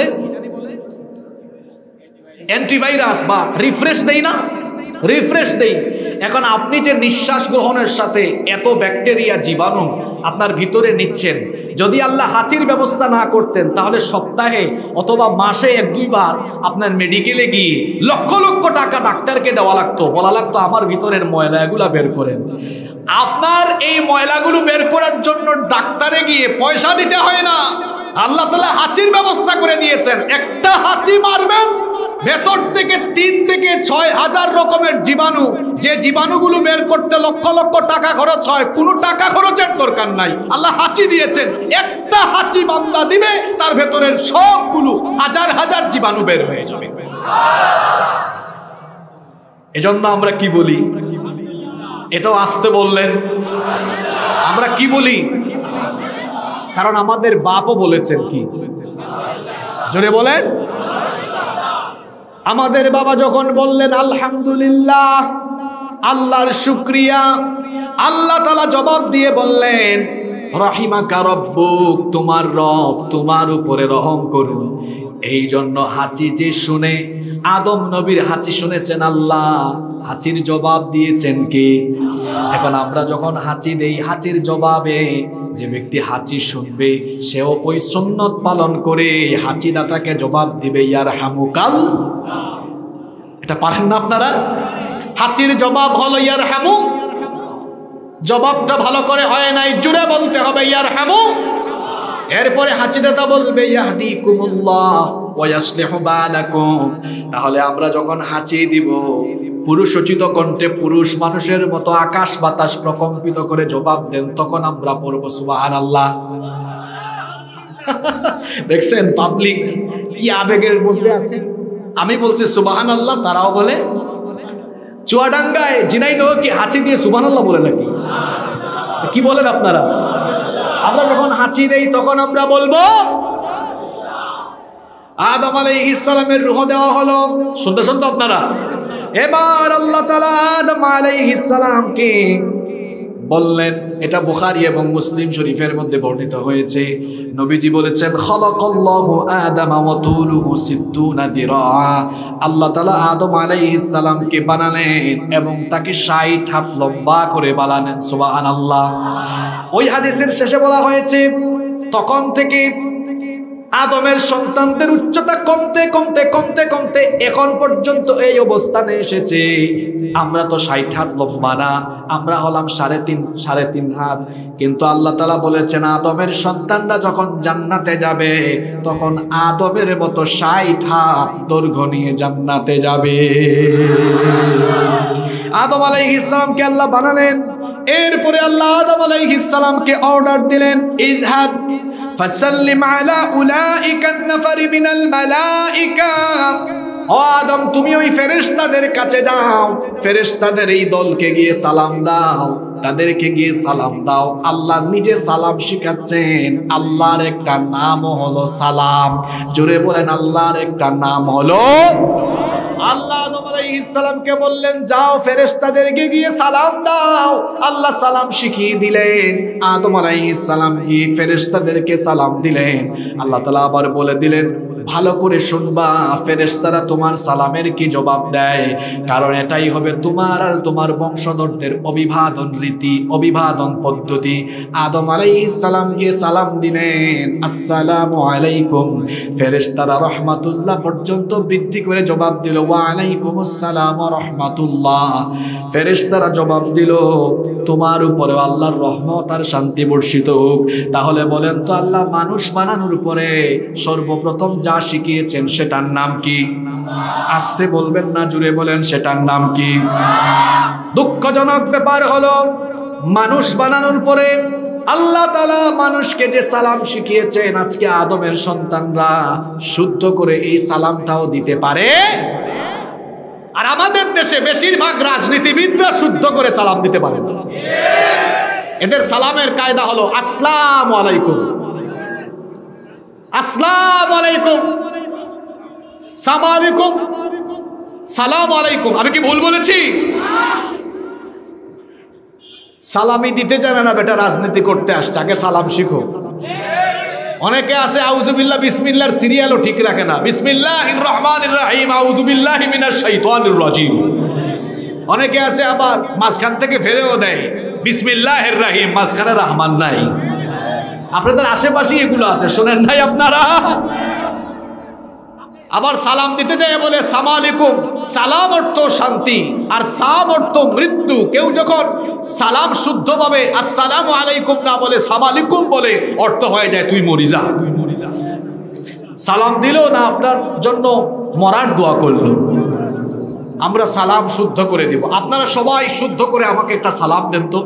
Speaker 1: অ্যান্টিভাইরাস বা রিফ্রেশ দেই না, রিফ্রেশ দেই। এখন আপনি যে নিঃশ্বাস গ্রহণের সাথে এত ব্যাকটেরিয়া জীবাণু আপনার ভিতরে নিচ্ছেন, যদি আল্লাহ হাঁচির ব্যবস্থা না করতেন তাহলে সপ্তাহে অথবা মাসে এক দুইবার আপনার মেডিকেলে গিয়ে লক্ষ লক্ষ টাকা ডাক্তারকে দেওয়া লাগতো, বলা লাগতো আমার ভিতরের ময়লা এগুলা বের করেন। আপনার এই ময়লাগুলো বের করার জন্য ডাক্তারে গিয়ে পয়সা দিতে হয় না। আল্লাহ তাআলা হাঁচির ব্যবস্থা করে দিয়েছেন। একটা হাঁচি মারবেন, ভেতর থেকে তিন থেকে ছয় হাজার রকমের জীবাণু, যে জীবাণুগুলো বের করতে লক্ষ লক্ষ টাকা খরচ হয়, কোনো টাকা খরচের দরকার নাই। আল্লাহ হাঁচি দিয়েছেন, একটা হাঁচি বান্দা দিবে, তার ভেতরের সবগুলো হাজার হাজার জীবাণু বের হয়ে যাবে। এজন্য আমরা কি বলি, এটাও আসতে বললেন, আমরা কি বলি? কারণ আমাদের বাপও বলেছেন কি, জোরে বলেন। আমাদের বাবা যখন বললেন আলহামদুলিল্লাহ, আল্লাহর শুকরিয়া, আল্লাহ তাআলা জবাব দিয়ে বললেন রাহিমাকা রব্বুক, তোমার রব তোমার উপরে রহম করুন। এই জন্য হাঁচি যে শুনে, আদম নবীর হাঁচি শুনেছেন আল্লাহ, হাঁচির জবাব দিয়েছেন কি? এখন আমরা যখন হাঁচি দেই, হাঁচির জবাবে যে ব্যক্তি হাঁচি শুনবে সেও ওই সুন্নত পালন করে হাঁচি দাতাকে জবাব দিবে ইয়ারহামুকাল। এটা পারেন না আপনারা? হাঁচির জবাব হলো ইয়ারহামু। জবাবটা ভালো করে হয় নাই, জুড়ে বলতে হবে ইয়ারহামু। এরপরে হাঁচি দাতা বলবে ইয়াহদিকুমুল্লাহ ওয়া ইয়াসলিহু বালাকুম। তাহলে আমরা যখন হাঁচি দিব, পুরুষোচিত কণ্ঠে পুরুষ মানুষের মতো আকাশ বাতাস প্রকম্পিত করে জবাব দেন, তখন আমরা পড়ব সুবহানাল্লাহ। দেখছেন পাবলিক কি আবেগের মধ্যে আছে। আমি বলছি সুবহানাল্লাহ, তারাও বলে। চুয়াডাঙ্গায় ঝিনাইদহ কি হাঁচি দিয়ে সুবহানাল্লাহ বলে নাকি? কি বলেন আপনারা? আমরা যখন হাঁচি দেই তখন আমরা বলবো আদম আলাইহিস সালামের রূহ দেওয়া হলো। শুনতে শুনতে আপনারা এবার আল্লাহ তাআলা আদম আলাইহিস সালামকে বললেন, এটা বুখারী এবং মুসলিম শরীফের মধ্যে বর্ণিত হয়েছে, নবীজি বলেছেন খালাকাল্লাহু আদামা ওয়া তুলুহু সিত্তুনা যিরাআ, আল্লাহ তাআলা আদম আলাইহিস সালামকে বানালেন এবং তাকে ষাট হাত লম্বা করে বানালেন। সুবহানাল্লাহ। ওই হাদিসের শেষে বলা হয়েছে তখন থেকে আদমের সন্তানদের উচ্চতা কমতে কমতে কমতে কমতে এখন পর্যন্ত এই অবস্থানে এসেছে। আমরা তো ষাট হাত লম্বা না, আমরা হলাম সাড়ে তিন সাড়ে তিন হাত। কিন্তু আল্লাহ তাআলা বলেছেন আদমের সন্তানরা যখন জান্নাতে যাবে তখন আদমের মতো ষাট হাত দৈর্ঘ্য নিয়ে জান্নাতে যাবে। আদম আলাইহিস সালামকে আল্লাহ বানালেন। এরপরে আল্লাহ আদম আলাইহিস সালামকে অর্ডার দিলেন, ইযহাব ফাসাল্লিম আলা উলাইকা আন-নাফারি মিনাল মালাইকা। ও আদম, তুমি ওই ফেরেশতাদের কাছে যাও, ফেরেশতাদের এই দলকে গিয়ে সালাম দাও, তাদেরকে গিয়ে সালাম দাও। আল্লাহ নিজে সালাম শিখাচ্ছেন। আল্লাহর একটা নাম হলো সালাম। জোরে বলেন, আল্লাহর একটা নাম হলো। আল্লাহ আদম আলাইহিস সালামকে বললেন যাও ফেরেশতাদেরকে গিয়ে সালাম দাও। আল্লাহ সালাম শিখিয়ে দিলেন। আদম আলাইহিস সালাম গিয়ে ফেরেশতাদেরকে সালাম দিলেন। আল্লাহ তাআলা আবার বলে দিলেন ভালো করে শুনবা, ফেরেশতারা তোমার সালামের কি জবাব দেয়, কারণ এটাই হবে তোমার আর তোমার বংশধরদের অভিবাদন রীতি, অভিবাদন পদ্ধতি। আদম আলাইহিস সালামকে সালাম দিলেন আসসালামু আলাইকুম, ফেরেশতারা রহমাতুল্লাহ পর্যন্ত বৃদ্ধি করে জবাব দিল ওয়া আলাইকুমুস সালাম ওয়া রাহমাতুল্লাহ। ফেরেশতারা জবাব দিল তোমার উপরে আল্লাহর রহমত আর শান্তি বর্ষিত হোক। তাহলে বলেন তো আল্লাহ মানুষ বানানোর উপরে সর্বপ্রথম যা শিখিয়েছেন সেটার নাম কি? আসতে বলবেন না, জুড়ে বলেন সেটার নাম কি? দুঃখজনক ব্যাপার হলো মানুষ বানানোর পরে আল্লাহ তাআলা মানুষকে যে সালাম শিখিয়েছেন আজকে আদমের সন্তানরা শুদ্ধ করে এই সালামটাও দিতে পারে। আর আমাদের দেশে বেশিরভাগ রাজনীতিবিদরা শুদ্ধ করে সালাম দিতে পারে না। এদের সালামের কায়দা হলো আসসালামু আলাইকুম, আসসালামু আলাইকুম, সালাম আলাইকুম, সালাম আলাইকুম। আমি কি ভুল বলেছি? সালামি দিতে জানে না বেটা, রাজনীতি করতে আসছে, আগে সালাম শিখো। অনেকে আছে আউযুবিল্লাহ বিসমিল্লাহর সিরিয়ালও ঠিক রাখে না, বিসমিল্লাহির রহমানির রহিম আউযু বিল্লাহি মিনাশ শাইতানির রাজিম। অনেকে আছে আবার মাঝখান থেকে ফেরেও দেয় বিসমিল্লাহির রহিম, মাঝখানে রহমান নাই। আপনাদের আশেপাশে এগুলো আছে, শোনেন নাই আপনারা? আবার সালাম দিতে যায় বলে সালাম আলাইকুম। সালাম অর্থ শান্তি আর সাম অর্থ মৃত্যু। কেউ যখন সালাম শুদ্ধভাবে আসসালামু আলাইকুম না বলে সালাম আলাইকুম বলে, অর্থ হয়ে যায় তুই মরি যা। সালাম দিল না আপনার জন্য মরার দোয়া করলো। আমরা সালাম শুদ্ধ করে দিব। আপনারা সবাই শুদ্ধ করে আমাকে একটা সালাম দেন তো।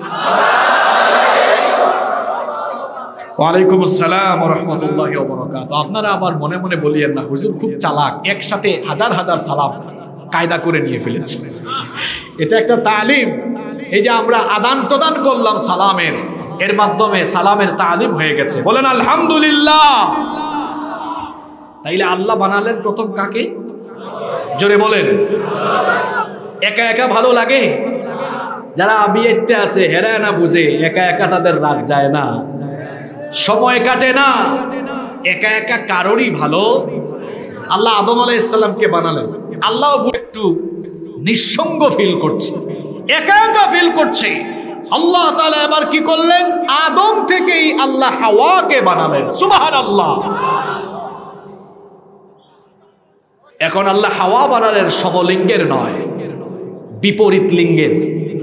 Speaker 1: ওয়ালাইকুম আসসালাম ওয়া রাহমাতুল্লাহি ওয়া বারাকাতুহু। আপনারা আবার মনে মনে বলিয়েন না হুজুর খুব চালাক, একসাথে হাজার হাজার সালাম কায়দা করে নিয়ে ফেলেছে। এটা একটা তালিম। এই যে আমরা আদান প্রদান করলাম সালামের, এর মাধ্যমে সালামের তালিম হয়ে গেছে। বলেন আলহামদুলিল্লাহ। তাইলে আল্লাহ বানালেন প্রথম কাকে? জোরে বলেন। একা একা ভালো লাগে? যারা বিয়েতে আছে হেরা না বুঝে, একা একা তাদের রাত যায় না, সময় কাটে না, একা একা কারোরই ভালো। আল্লাহ আদম আলাইহিস সালামকে বানালেন, আল্লাহ একটু নিঃসঙ্গ ফিল করছে, একা একা ফিল করছে। আল্লাহ তাআলা এবার কি করলেন? আদম থেকেই আল্লাহ হাওয়াকে বানালেন। সুবহানাল্লাহ। এখন আল্লাহ হাওয়া বানালেন সমলিঙ্গের নয়, বিপরীত লিঙ্গের।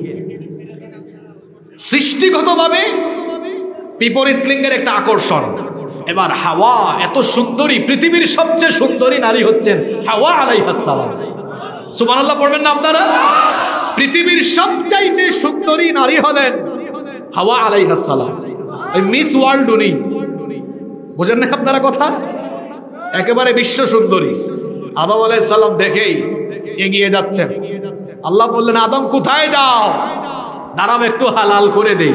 Speaker 1: সৃষ্টিগতভাবে বিপরীত লিঙ্গের একটা আকর্ষণ। এবার হাওয়া এত সুন্দরী, পৃথিবীর সবচেয়ে সুন্দরী নারী হচ্ছেন হাওয়া আলাইহিস সালাম। সুবহানাল্লাহ পড়বেন না আপনারা? পৃথিবীর সবচাইতে সুন্দরী নারী হলেন হাওয়া আলাইহিস সালাম। এই মিস ওয়ার্ল্ড উনি, বুঝেন না আপনারা কথা? একেবারে বিশ্ব সুন্দরী। আদম আলাইহিস সালাম দেখেই এগিয়ে যাচ্ছেন। আল্লাহ বললেন আদম কোথায় যাও? দাঁড়াও একটু হালাল করে দেই।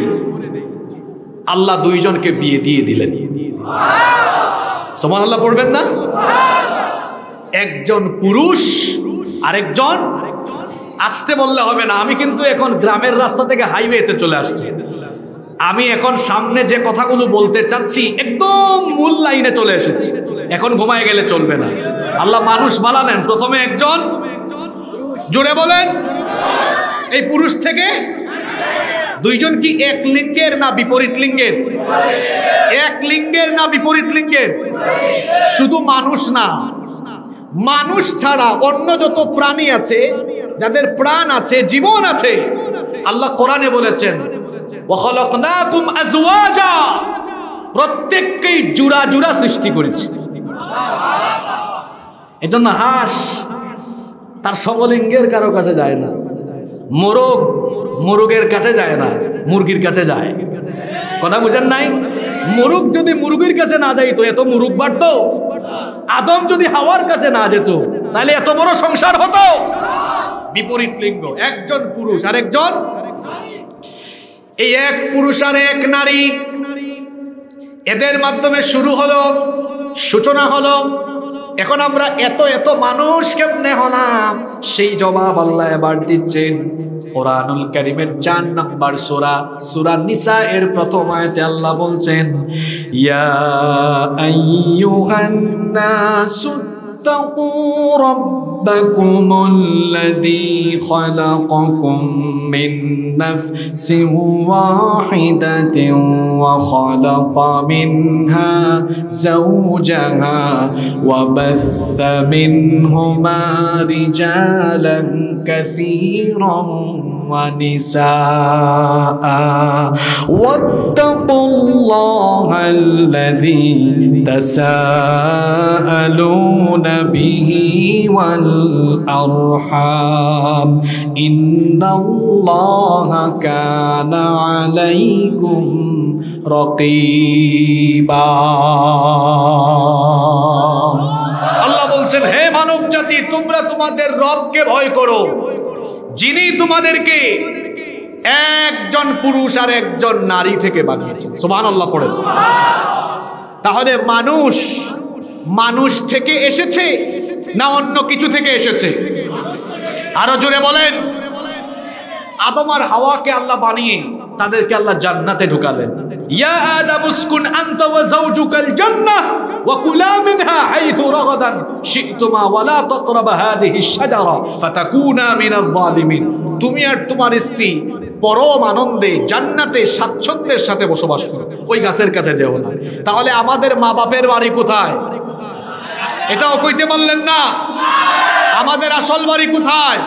Speaker 1: আল্লাহ দুইজনকে বিয়ে দিয়ে দিলেন। সুবহানাল্লাহ পড়বেন না? একজন পুরুষ আরেকজন, আসতে বললে হবে না, আমি কিন্তু এখন গ্রামের রাস্তা থেকে হাইওয়েতে চলে আসছি। আমি এখন সামনে যে কথাগুলো বলতে চাচ্ছি একদম মূল লাইনে চলে এসেছি, এখন ঘুমায় গেলে চলবে না। আল্লাহ মানুষ বানালেন প্রথমে একজন, জোরে বলেন, এই পুরুষ থেকে দুইজন কি এক লিঙ্গের না বিপরীত লিঙ্গের? এক লিঙ্গের না বিপরীত লিঙ্গের? শুধু মানুষ না, মানুষ ছাড়া অন্য যত প্রাণী আছে, যাদের প্রাণ আছে, জীবন আছে, আল্লাহ কোরআনে বলেছেন ওয়াখালাকনাকুম আজওয়াজা, প্রত্যেককেই জোড়া জোড়া সৃষ্টি করেছি। এজন্য হাঁস তার সমলিঙ্গের কারো কাছে যায় না, মোরগ মোরগের কাছে যায় না, মুরগির কাছে যায়। কথা বুঝেন নাই? মোরগ যদি মুরগির কাছে না যাইতো এত মুরগ বাড়তো? আদম যদি হাওয়ার কাছে না যেত তাহলে এত বড় সংসার হতো? বিপরীত লিঙ্গ, একজন পুরুষ আর একজন, এই এক পুরুষ আর এক নারী, এদের মাধ্যমে শুরু হলো, সূচনা হলো। এখন আমরা এত এত মানুষ কেমনে হলাম, সেই জবাব আল্লাহ এবার দিচ্ছেন কোরআনুল কারীমের চার নাম্বার সূরা সূরা নিসা এর প্রথম আয়াতে আল্লাহ বলছেন ইয়া আইয়ুহান নাসু তাকু রাব্বাকুমুল্লাযী খালাকাকুম মিন নাফসিন ওয়াহিদাতিন ওয়া খালাকা মিনহা যাওজাহা ওয়া বাথা মিনহুমা রিজালান কাসীরান ونساء واتقوا الله الذي تساءلون به والأرحام إن الله كان عليكم رقيبا আল্লাহ বলছেন হে মানব জাতি, তোমরা তোমাদের রবকে ভয় করো, যিনি তোমাদেরকে একজন পুরুষ আর একজন নারী থেকে বানিয়েছেন। সুবহানাল্লাহ পড়েন। তাহলে মানুষ মানুষ থেকে এসেছে না অন্য কিছু থেকে এসেছে? আরো জোরে বলেন। আদম আর হাওয়াকে আল্লাহ বানিয়ে তাদেরকে আল্লাহ জান্নাতে ঢুকালেন। ইয়া আদম উসকুন আনতা ওয়া যাওজুকাল জান্নাহ ওয়া কুলা মিনহা হাইথু রাগাদান শি'তুমা ওয়া লা তাকরাবা হাযিহিশ শাজারা ফাতাকুনা মিনাল যালিমিন। তুমি আর তোমার স্ত্রী পরম আনন্দে জান্নাতে স্বাচ্ছন্দ্যের সাথে বসবাস করো, ওই গাছের কাছে যেও না। তাহলে আমাদের মা বাপের বাড়ি কোথায়? এটাও কইতে পারলেন না। আমাদের আসল বাড়ি কোথায়?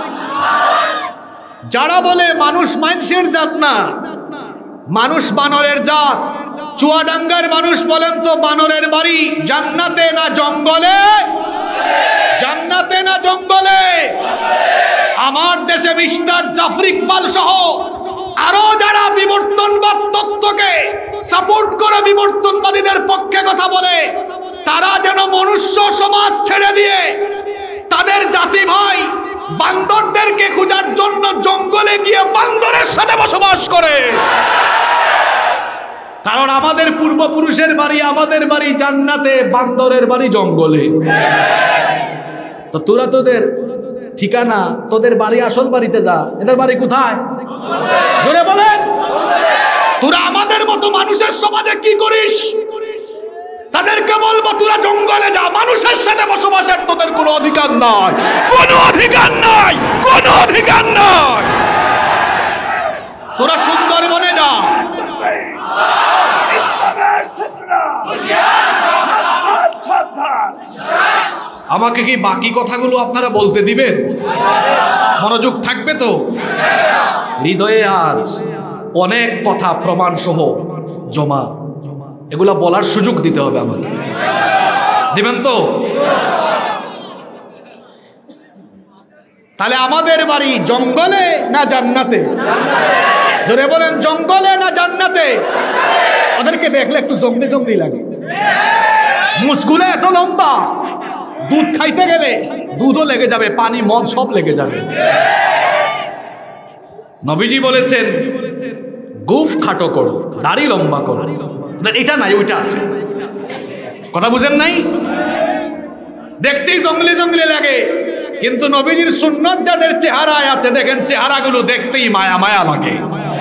Speaker 1: যারা বলে মানুষ মানুষের জাত না, মানুষ বানরের জাত, চুয়াডাঙ্গার মানুষ বলেন তো বানরের বাড়ি জান্নাতে না জঙ্গলে? জান্নাতে না জঙ্গলে? আমার দেশে মিস্টার জাফর ইকবাল সহ আরো যারা বিবর্তনবাদ তত্ত্বকে সাপোর্ট করে বিবর্তনবাদীদের পক্ষে কথা বলে, তারা যেন মনুষ্য সমাজ ছেড়ে দিয়ে তাদের জাতি ভাই বান্দরদেরকে খোঁজার জন্য জঙ্গলে গিয়ে বান্দরের সাথে বসবাস করে। কারণ আমাদের পূর্বপুরুষের বাড়ি, আমাদের বাড়ি জান্নাতে, বান্দরের বাড়ি জঙ্গলে। তো তোরা তোদের ঠিকানা, তোদের বাড়ি আসল বাড়িতে যা। এদের বাড়ি কোথায়? জোরে বলেন। তোরা আমাদের মতো মানুষের সমাজে কি করিস? তাদেরকে বলবো তোরা জঙ্গলে যা, মানুষের সাথে বসবাসের তোদের কোনো অধিকার নাই, কোনো অধিকার নাই, কোনো অধিকার নাই। তোরা সুন্দরবনে যা। আমাকে কি বাকি কথাগুলো আপনারা বলতে দিবেন? মনোযোগ থাকবে তো? হৃদয়ে আজ অনেক কথা প্রমাণ সহ জমা, এগুলা বলার সুযোগ দিতে হবে আমাকে, দিবেন তো? তাহলে আমাদের বাড়ি জঙ্গলে না জান্নাতে? জোরে বলেন, জঙ্গলে না জান্নাতে? ওদেরকে দেখলে একটু জঙ্গলি জঙ্গলি লাগে। মুসগুলো এত লম্বা, দুধ খাইতে গেলে দুধও লেগে যাবে, পানি মদ সব লেগে যাবে। নবীজি বলেছেন গোঁফ খাটো করো, দাড়ি লম্বা করো। এটা নাই, ওইটা আছে। কথা বুঝেন নাই? দেখতেই জঙ্গলি জঙ্গলি লাগে, কিন্তু নবীজির সুন্নত যাদের চেহারায় আছে দেখেন চেহারাগুলো দেখতেই মায়া মায়া লাগে।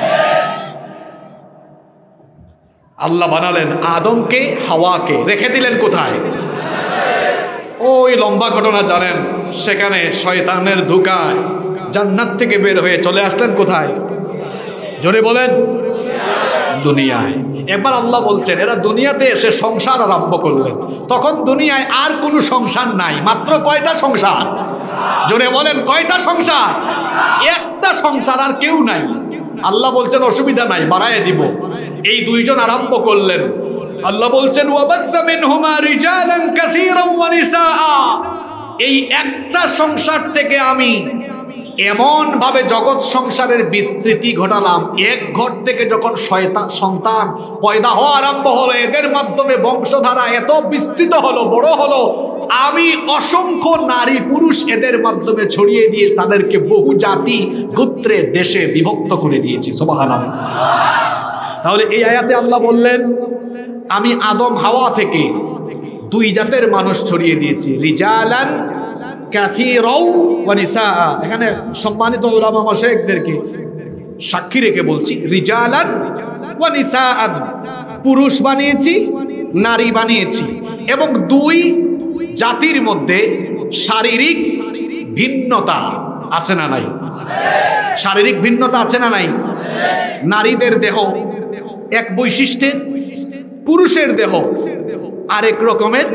Speaker 1: আল্লাহ বানালেন আদমকে, হাওয়াকে, রেখে দিলেন কোথায়? ওই লম্বা ঘটনা জানেন, সেখানে শয়তানের ধোঁকায় জান্নাত থেকে বের হয়ে চলে আসলেন কোথায়? জোরে বলেন, দুনিয়ায়। এবার আল্লাহ বলছেন এরা দুনিয়াতে এসে সংসার আরম্ভ করলেন, তখন দুনিয়ায় আর কোনো সংসার নাই, মাত্র কয়টা সংসার? জোরে বলেন, কয়টা সংসার? একটা সংসার, আর কেউ নাই। আল্লাহ বলছেন অসুবিধা নাই, বাড়ায় দিব। এই দুইজন আরম্ভ করলেন। আল্লাহ বলছেন ওয়াবাথা মিনহুমা রিজালান কাসীরান ওয়া নিসাআ, এই একটা সংসার থেকে আমি এমন ভাবে জগৎ সংসারের বিস্তৃতি ঘটালাম, এক ঘর থেকে যখন শয়তান সন্তান পয়দা হওয়া আরম্ভ হলো, এদের মাধ্যমে বংশধারা এত বিস্তৃত হলো, বড় হলো, আমি অসংখ্য নারী পুরুষ এদের মাধ্যমে ছড়িয়ে দিয়ে তাদেরকে বহু জাতি গোত্রে দেশে বিভক্ত করে দিয়েছি। সুবহানাল্লাহ। তাহলে এই আয়াতে আল্লাহ বললেন আমি আদম হাওয়া থেকে দুই জাতের মানুষ ছড়িয়ে দিয়েছি, রিজালান কাসীরাও ওয়া নিসাআ। এখানে সম্মানিত উলামা মাশায়েখদেরকে সাক্ষী রেখে বলছি, রিজালান ওয়া নিসাআন, পুরুষ বানিয়েছি, নারী বানিয়েছি, এবং দুই জাতির মধ্যে শারীরিক ভিন্নতা আছে না নাই? শারীরিক ভিন্নতা আছে না নাই? নারীদের দেহ এক বৈশিষ্ট্যের, পুরুষের দেহ আরেক রকমের।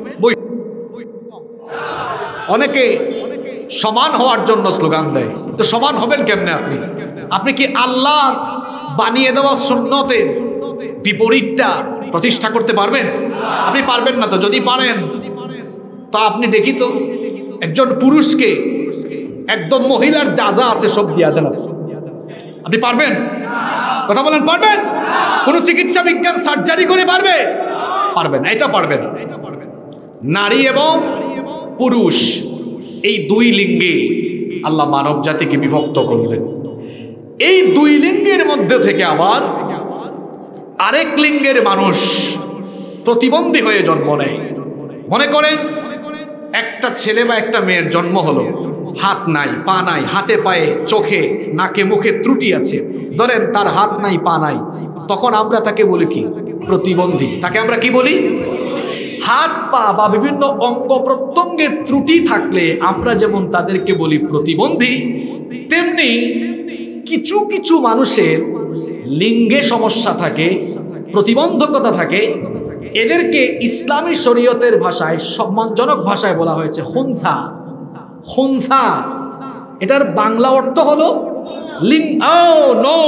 Speaker 1: অনেকে সমান হওয়ার জন্য স্লোগান দেয়, তো সমান হবেন কেমনে আপনি? আপনি কি আল্লাহর বানিয়ে দেওয়া সুন্নতের বিপরীতটা প্রতিষ্ঠা করতে পারবেন? আপনি পারবেন না। তো যদি পারেন তো আপনি দেখি তো একজন পুরুষকে একদম মহিলার যা যা আছে সব দিয়া দেন, আপনি পারবেন? কথা বলেন, পারবেন? কোন চিকিৎসা বিজ্ঞান সার্জারি করে পারবে? পারবে না, এটা পারবে না। নারী এবং পুরুষ এই দুই লিঙ্গে আল্লাহ মানব জাতিকে বিভক্ত করলেন। এই দুই লিঙ্গের মধ্যে থেকে আবার আরেক লিঙ্গের মানুষ প্রতিবন্ধী হয়ে জন্ম নেয়। মনে করেন একটা ছেলে বা একটা মেয়ের জন্ম হলো, হাত নাই, পা নাই, হাতে পায়ে চোখে নাকে মুখে ত্রুটি আছে, ধরেন তার হাত নাই, পা নাই, তখন আমরা তাকে বলি কি? প্রতিবন্ধী। তাকে আমরা কি বলি? হাত পা বা বিভিন্ন অঙ্গ প্রত্যঙ্গে ত্রুটি থাকলে আমরা যেমন তাদেরকে বলি প্রতিবন্ধী, তেমনি কিছু কিছু মানুষের লিঙ্গে সমস্যা থাকে, প্রতিবন্ধকতা থাকে, এদেরকে ইসলামী শরীয়তের ভাষায় সম্মানজনক ভাষায় বলা হয়েছে খুনসা। খুনসা এটার বাংলা অর্থ হলো লিঙ্গ। ও নো,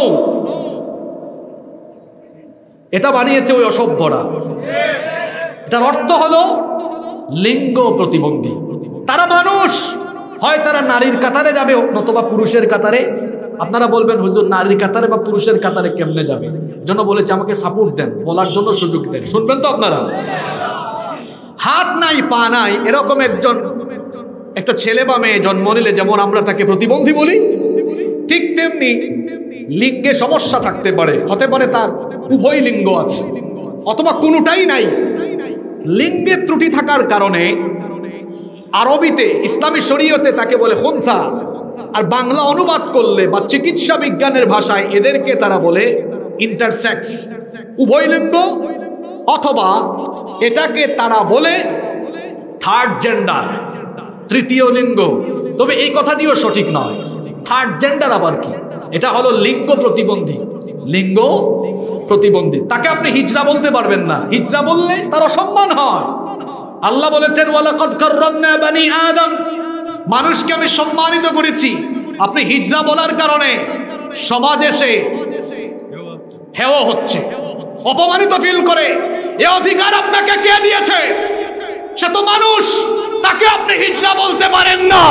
Speaker 1: এটা বানিয়েছে ওই অসভ্যরা। এটার অর্থ হলো লিঙ্গ প্রতিবন্ধী। তারা মানুষ, হয় তারা নারীর কাতারে যাবে নতুবা পুরুষের কাতারে। আপনারা বলবেন হুজুর নারীর কাতারে বা পুরুষের কাতারে কেমনে যাবে? জন্য বলেছে আমাকে সাপোর্ট দেন, বলার জন্য সুযোগ দেন, শুনবেন তো আপনারা। হাত নাই, পা নাই, এরকম একজন একটা ছেলে বা মেয়ে জন্ম নিলে যেমন আমরা তাকে প্রতিবন্ধী বলি, ঠিক তেমনি লিঙ্গে সমস্যা থাকতে পারে। হতে পারে তার উভয় লিঙ্গ আছে অথবা কোনোটাই নাই। লিঙ্গের ত্রুটি থাকার কারণে আরবিতে ইসলামী শরীয়তে তাকে বলে খুনসা, আর বাংলা অনুবাদ করলে বা চিকিৎসা বিজ্ঞানের ভাষায় এদেরকে তারা বলে ইন্টারসেক্স, উভয় লিঙ্গ, অথবা এটাকে তারা বলে থার্ড জেন্ডার, তৃতীয় লিঙ্গ। তবে এই কথাটিও সঠিক নয়। থার্ড জেন্ডার আবার কি? এটা হলো লিঙ্গ প্রতিবন্ধী। লিঙ্গ প্রতিবন্ধী তাকে আপনি হিজড়া বলতে পারবেন না। হিজড়া বললে তার অসম্মান হয়। আল্লাহ বলেছেন ওয়ালাকাদ কাররামনা বানি আদম, মানুষকে আমি সম্মানিত করেছি। আপনি হিজড়া বলার কারণে সমাজে সে হেয় হচ্ছে, অপমানিত ফিল করে। এ অধিকার আপনাকে কে দিয়েছে? সে তো মানুষ, তাকে আপনি হিজড়া বলতে পারেন না।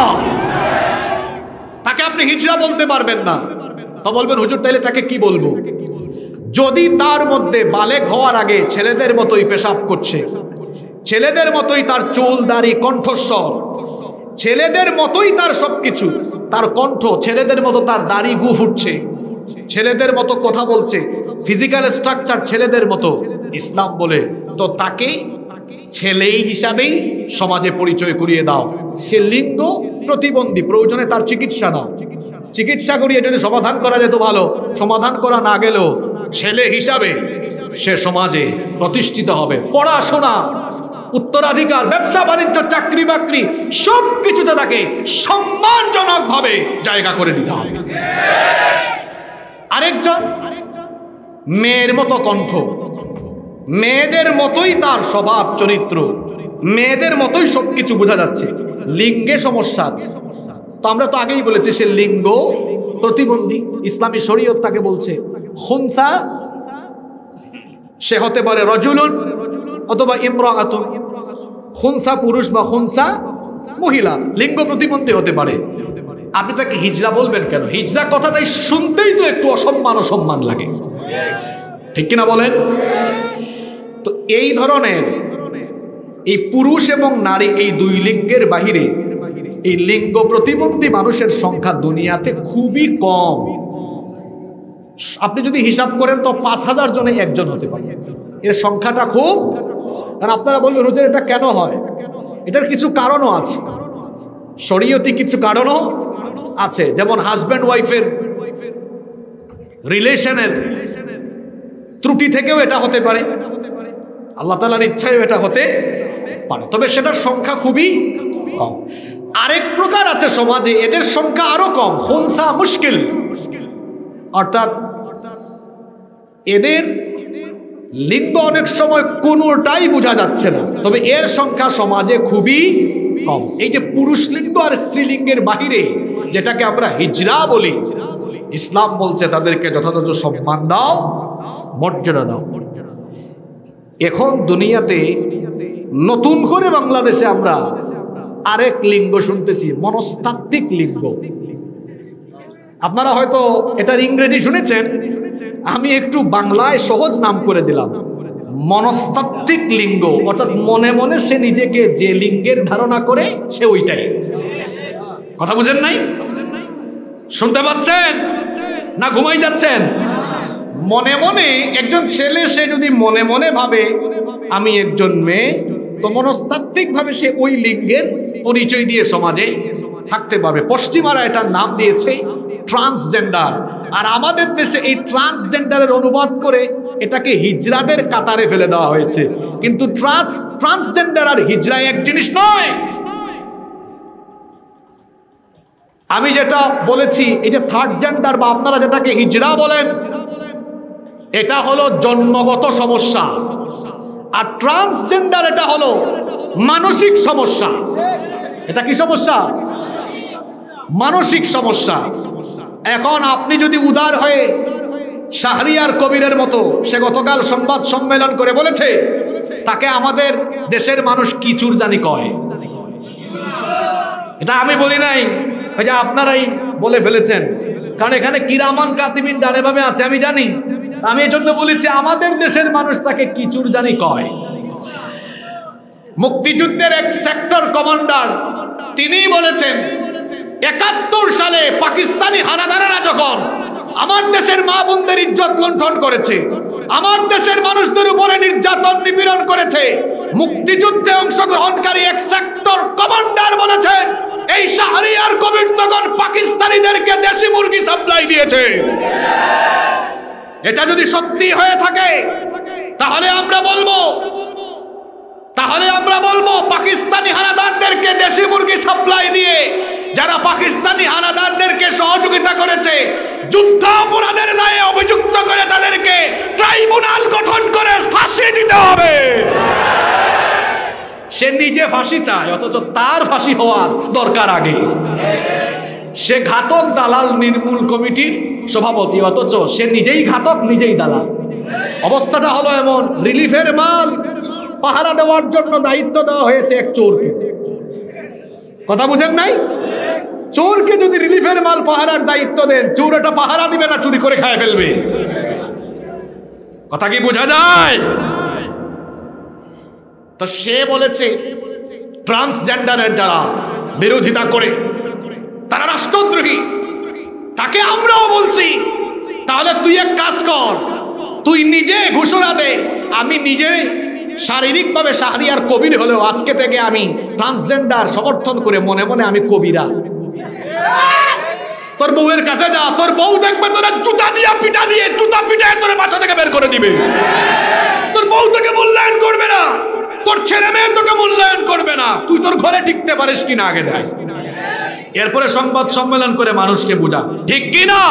Speaker 1: তাকে আপনি হিজড়া বলতে পারবেন না। তো বলবেন হুজুর তাইলে তাকে কি বলবো? যদি তার মধ্যে বালেগ হওয়ার আগে ছেলেদের মতোই পেশাব করছে, ছেলেদের মতোই তার চুল দাড়ি কণ্ঠস্বর, ছেলেদের মতোই তার সবকিছু, তার কণ্ঠ ছেলেদের মতো, তার দাড়ি গু ফুটছে, ছেলেদের মতো কথা বলছে, ফিজিক্যাল স্ট্রাকচার ছেলেদের মতো, ইসলাম বলে তো তাকে ছেলেই হিসাবেই সমাজে পরিচয় করিয়ে দাও। সে লিঙ্গ প্রতিবন্ধী, প্রয়োজনে তার চিকিৎসা নাও, চিকিৎসা করিয়ে যদি সমাধান করা যেত ভালো, সমাধান করা না গেলেও ছেলে হিসাবে সে সমাজে প্রতিষ্ঠিত হবে। পড়াশোনা, উত্তরাধিকার, ব্যবসা বাণিজ্য, চাকরি বাকরি সব কিছুতে তাকে সম্মানজনক ভাবে জায়গা করে দিতে হবে। আরেকজন মেয়ের মতো কণ্ঠ, মেয়েদের মতোই তার স্বভাব চরিত্র, মেয়েদের মতোই সবকিছু বোঝা যাচ্ছে, লিঙ্গে সমস্যা আছে। তো আমরা তো আগেই বলেছি সে লিঙ্গ প্রতিবন্ধী। ইসলামী শরীয়ত তাকে বলছে খুনসা, সে হতে পারে রজুলুন অথবা ইমরাআতুন, খুনসা পুরুষ বা খুনসা মহিলা, লিঙ্গ প্রতিবন্ধী হতে পারে। আপনি তাকে হিজড়া বলবেন কেন? হিজড়া কথাটাই শুনতেই তো একটু অসম্মান অসম্মান লাগে, ঠিক কিনা বলেন? তো এই ধরনের এই পুরুষ এবং নারী এই দুই লিঙ্গের বাহিরে এই লিঙ্গ প্রতিবন্ধী মানুষের সংখ্যা দুনিয়াতে খুবই কম। আপনি যদি হিসাব করেন তো পাঁচ হাজার জনে একজন হতে পারে, এর সংখ্যাটা খুব। কারণ আপনারা বলবেন হুজুর এটা কেন হয়? এটার কিছু কারণও আছে, শরীয়তি কিছু কারণও আছে। যেমন হাজব্যান্ড ওয়াইফের রিলেশনের ত্রুটি থেকেও এটা হতে পারে, আল্লাহ তাআলার ইচ্ছায়ও এটা হতে পারে, তবে সেটার সংখ্যা খুবই কম। আরেক প্রকার আছে সমাজে, এদের সংখ্যা আরো কম, খুনসা মুশকিল, অর্থাৎ এদের লিঙ্গ অনেক সময় কোনোটাই বোঝা যাচ্ছে না, তবে এর সংখ্যা সমাজে খুবই কম। এই যে পুরুষ লিঙ্গ আর স্ত্রীলিঙ্গের বাহিরে যেটাকে আমরা হিজরা বলি, ইসলাম বলছে তাদেরকে যথাযথ সম্মান দাও, মর্যাদা দাও। এখন দুনিয়াতে নতুন করে বাংলাদেশে আমরা আরেক লিঙ্গ শুনতেছি, মনস্তাত্ত্বিক লিঙ্গ। আপনারা হয়তো এটার ইংরেজি শুনেছেন, আমি একটু বাংলায় সহজ নাম করে দিলাম, মনস্তাত্ত্বিক লিঙ্গ। অর্থাৎ মনে মনে সে নিজেকে যে লিঙ্গের ধারণা করে সে ওইটাই। কথা বুঝেন নাই? শুনতে পাচ্ছেন না ঘুমাই যাচ্ছেন? মনে মনে একজন ছেলে সে যদি মনে মনে ভাবে আমি একজন মেয়ে, তো মনস্তাত্ত্বিক ভাবে সে ওই লিঙ্গের পরিচয় দিয়ে সমাজে থাকতে পারবে। পশ্চিমারা এটার নাম দিয়েছে ট্রান্সজেন্ডার, আর আমাদের দেশে এই ট্রান্সজেন্ডারের অনুবাদ করে এটাকে হিজড়াদের কাতারে ফেলে দেওয়া হয়েছে। কিন্তু ট্রান্স ট্রান্সজেন্ডার আর হিজড়া এক জিনিস নয়। আমি যেটা বলেছি এই যে থার্ড জেন্ডার বা আপনারা যেটাকে হিজড়া বলেন, এটা হলো জন্মগত সমস্যা, আর ট্রান্সজেন্ডার এটা হলো মানসিক সমস্যা। এটা কি সমস্যা? মানসিক সমস্যা। এখন আপনি যদি উদার হয়ে শাহরিয়ার কবিরের মতো, সে গতকাল সংবাদ সম্মেলন করে বলেছে তাকে আমাদের দেশের মানুষ কিচুর জানি কয়, এটা আমি বলি নাই, ওই যে আপনারাই বলে ফেলেছেন, কারণ এখানে কিরামান কাতিবিন ডানে বামে আছে আমি জানি। আমি এই জন্য বলেছি আমাদের দেশের মানুষ তাকে কিচুর জানি কয়। মুক্তিযুদ্ধের এক সেক্টর কমান্ডার তিনি বলেছেন একাত্তর সালে পাকিস্তানি হানাদারেরা যখন আমার দেশের মা বোনদের ইজ্জত লুণ্ঠন করেছে, আমার দেশের মানুষদের উপরে নির্যাতন নিপীড়ন করেছে, মুক্তিযুদ্ধে অংশগ্রহণকারী এক সেক্টর কমান্ডার বলেছেন এই শাহরিয়ার কবির তখন পাকিস্তানিদেরকে দেশি মুরগি সাপ্লাই দিয়েছে। এটা যদি সত্যি হয়ে থাকে তাহলে আমরা বলবো তাহলে আমরা বলবো পাকিস্তানি হানাদারদেরকে দেশি মুরগি সাপ্লাই দিয়ে যারা পাকিস্তানি হানাদারদেরকে সহযোগিতা করেছে, যুদ্ধাপরাধের দায়ে অভিযুক্ত করে তাদেরকে ট্রাইব্যুনাল গঠন করে ফাঁসি দিতে হবে। সে নিজে ফাঁসি চায়, অথচ তার ফাঁসি হওয়ার দরকার আগে। সে ঘাতক দালাল নির্মূল কমিটির সভাপতি, অথচ সে নিজেই ঘাতক নিজেই দালাল। অবস্থাটা হলো এমন, রিলিফের মাল পাহারা দেওয়ার জন্য দায়িত্ব দেওয়া হয়েছে এক চোরকে। কথা বুঝেন নাই? চোরকে যদি রিলিফের মাল পাহারার দায়িত্ব দেন, চোর এটা পাহারা দিবে না, চুরি করে খায় ফেলবে। কথা কি বোঝা যায়? তো সে বলেছে ট্রান্সজেন্ডারের যারা বিরোধিতা করে তারা রাষ্ট্রদ্রোহী, তাকে আমরাও বলছি তাহলে তুই এক কাজ কর, তুই নিজে ঘোষণা দে আমি নিজে শারীরিকভাবে শাহরিয়ার কবির হলেও আজকে থেকে আমি ট্রান্সজেন্ডার সমর্থন করে মনে মনে আমি কবিরা। তোর বউয়ের কাছে যা, তোর বউ দেখবে তোরা জুতা দিয়া পিটা দিয়ে জুতা পিটায় তোর বাসা থেকে বের করে দিবে। তোর বউ তোকে মূল্যায়ন করবে না, তোর ছেলে মেয়ে তোকে মূল্যায়ন করবে না, তুই তোর ঘরে টিকতে পারিস কিনা আগে দেখ, এরপরে সংবাদ সম্মেলন করে মানুষকে বোঝা, ঠিক কিনা?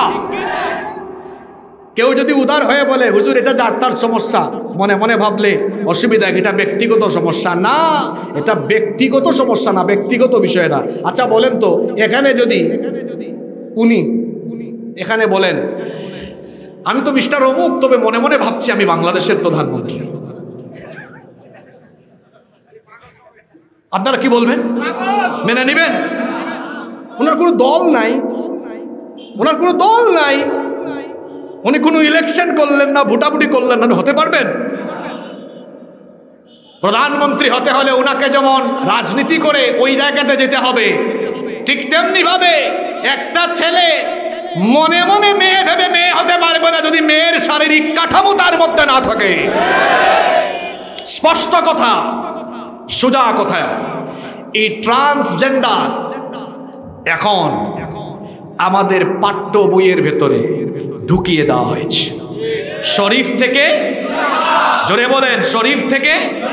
Speaker 1: কেউ যদি উদার হয়ে বলে হুজুর এটা যার তার সমস্যা, মনে মনে ভাবলে অসুবিধা, এটা ব্যক্তিগত সমস্যা না, এটা ব্যক্তিগত সমস্যা না, ব্যক্তিগত বিষয় না। আচ্ছা বলেন তো, এখানে যদি উনি এখানে বলেন আমি তো মিস্টার অমুক, তবে মনে মনে ভাবছি আমি বাংলাদেশের প্রধানমন্ত্রী, আপনারা কি বলবেন? মেনে নেবেন? ওনার কোনো দল নাই, ওনার কোনো দল নাই, উনি কোনো ইলেকশন করলেন না, ভোটাভুটি করলেন না, হতে পারবেন? প্রধানমন্ত্রী হতে হলে ওনাকে যেমন রাজনীতি করে ওই জায়গাতে যেতে হবে, ঠিক তেমনি ভাবে একটা ছেলে মনে মনে মেয়ে ভেবে মেয়ে হতে পারবে না যদি মেয়ের শারীরিক কাঠামো তার মধ্যে না থাকে। স্পষ্ট কথা, সোজা কথা। এই ট্রান্সজেন্ডার এখন আমাদের পাঠ্য বইয়ের ভেতরে ঢুকিয়ে দেওয়া হয়েছে। শরীফ থেকে, জোরে বলেন, শরীফ থেকে।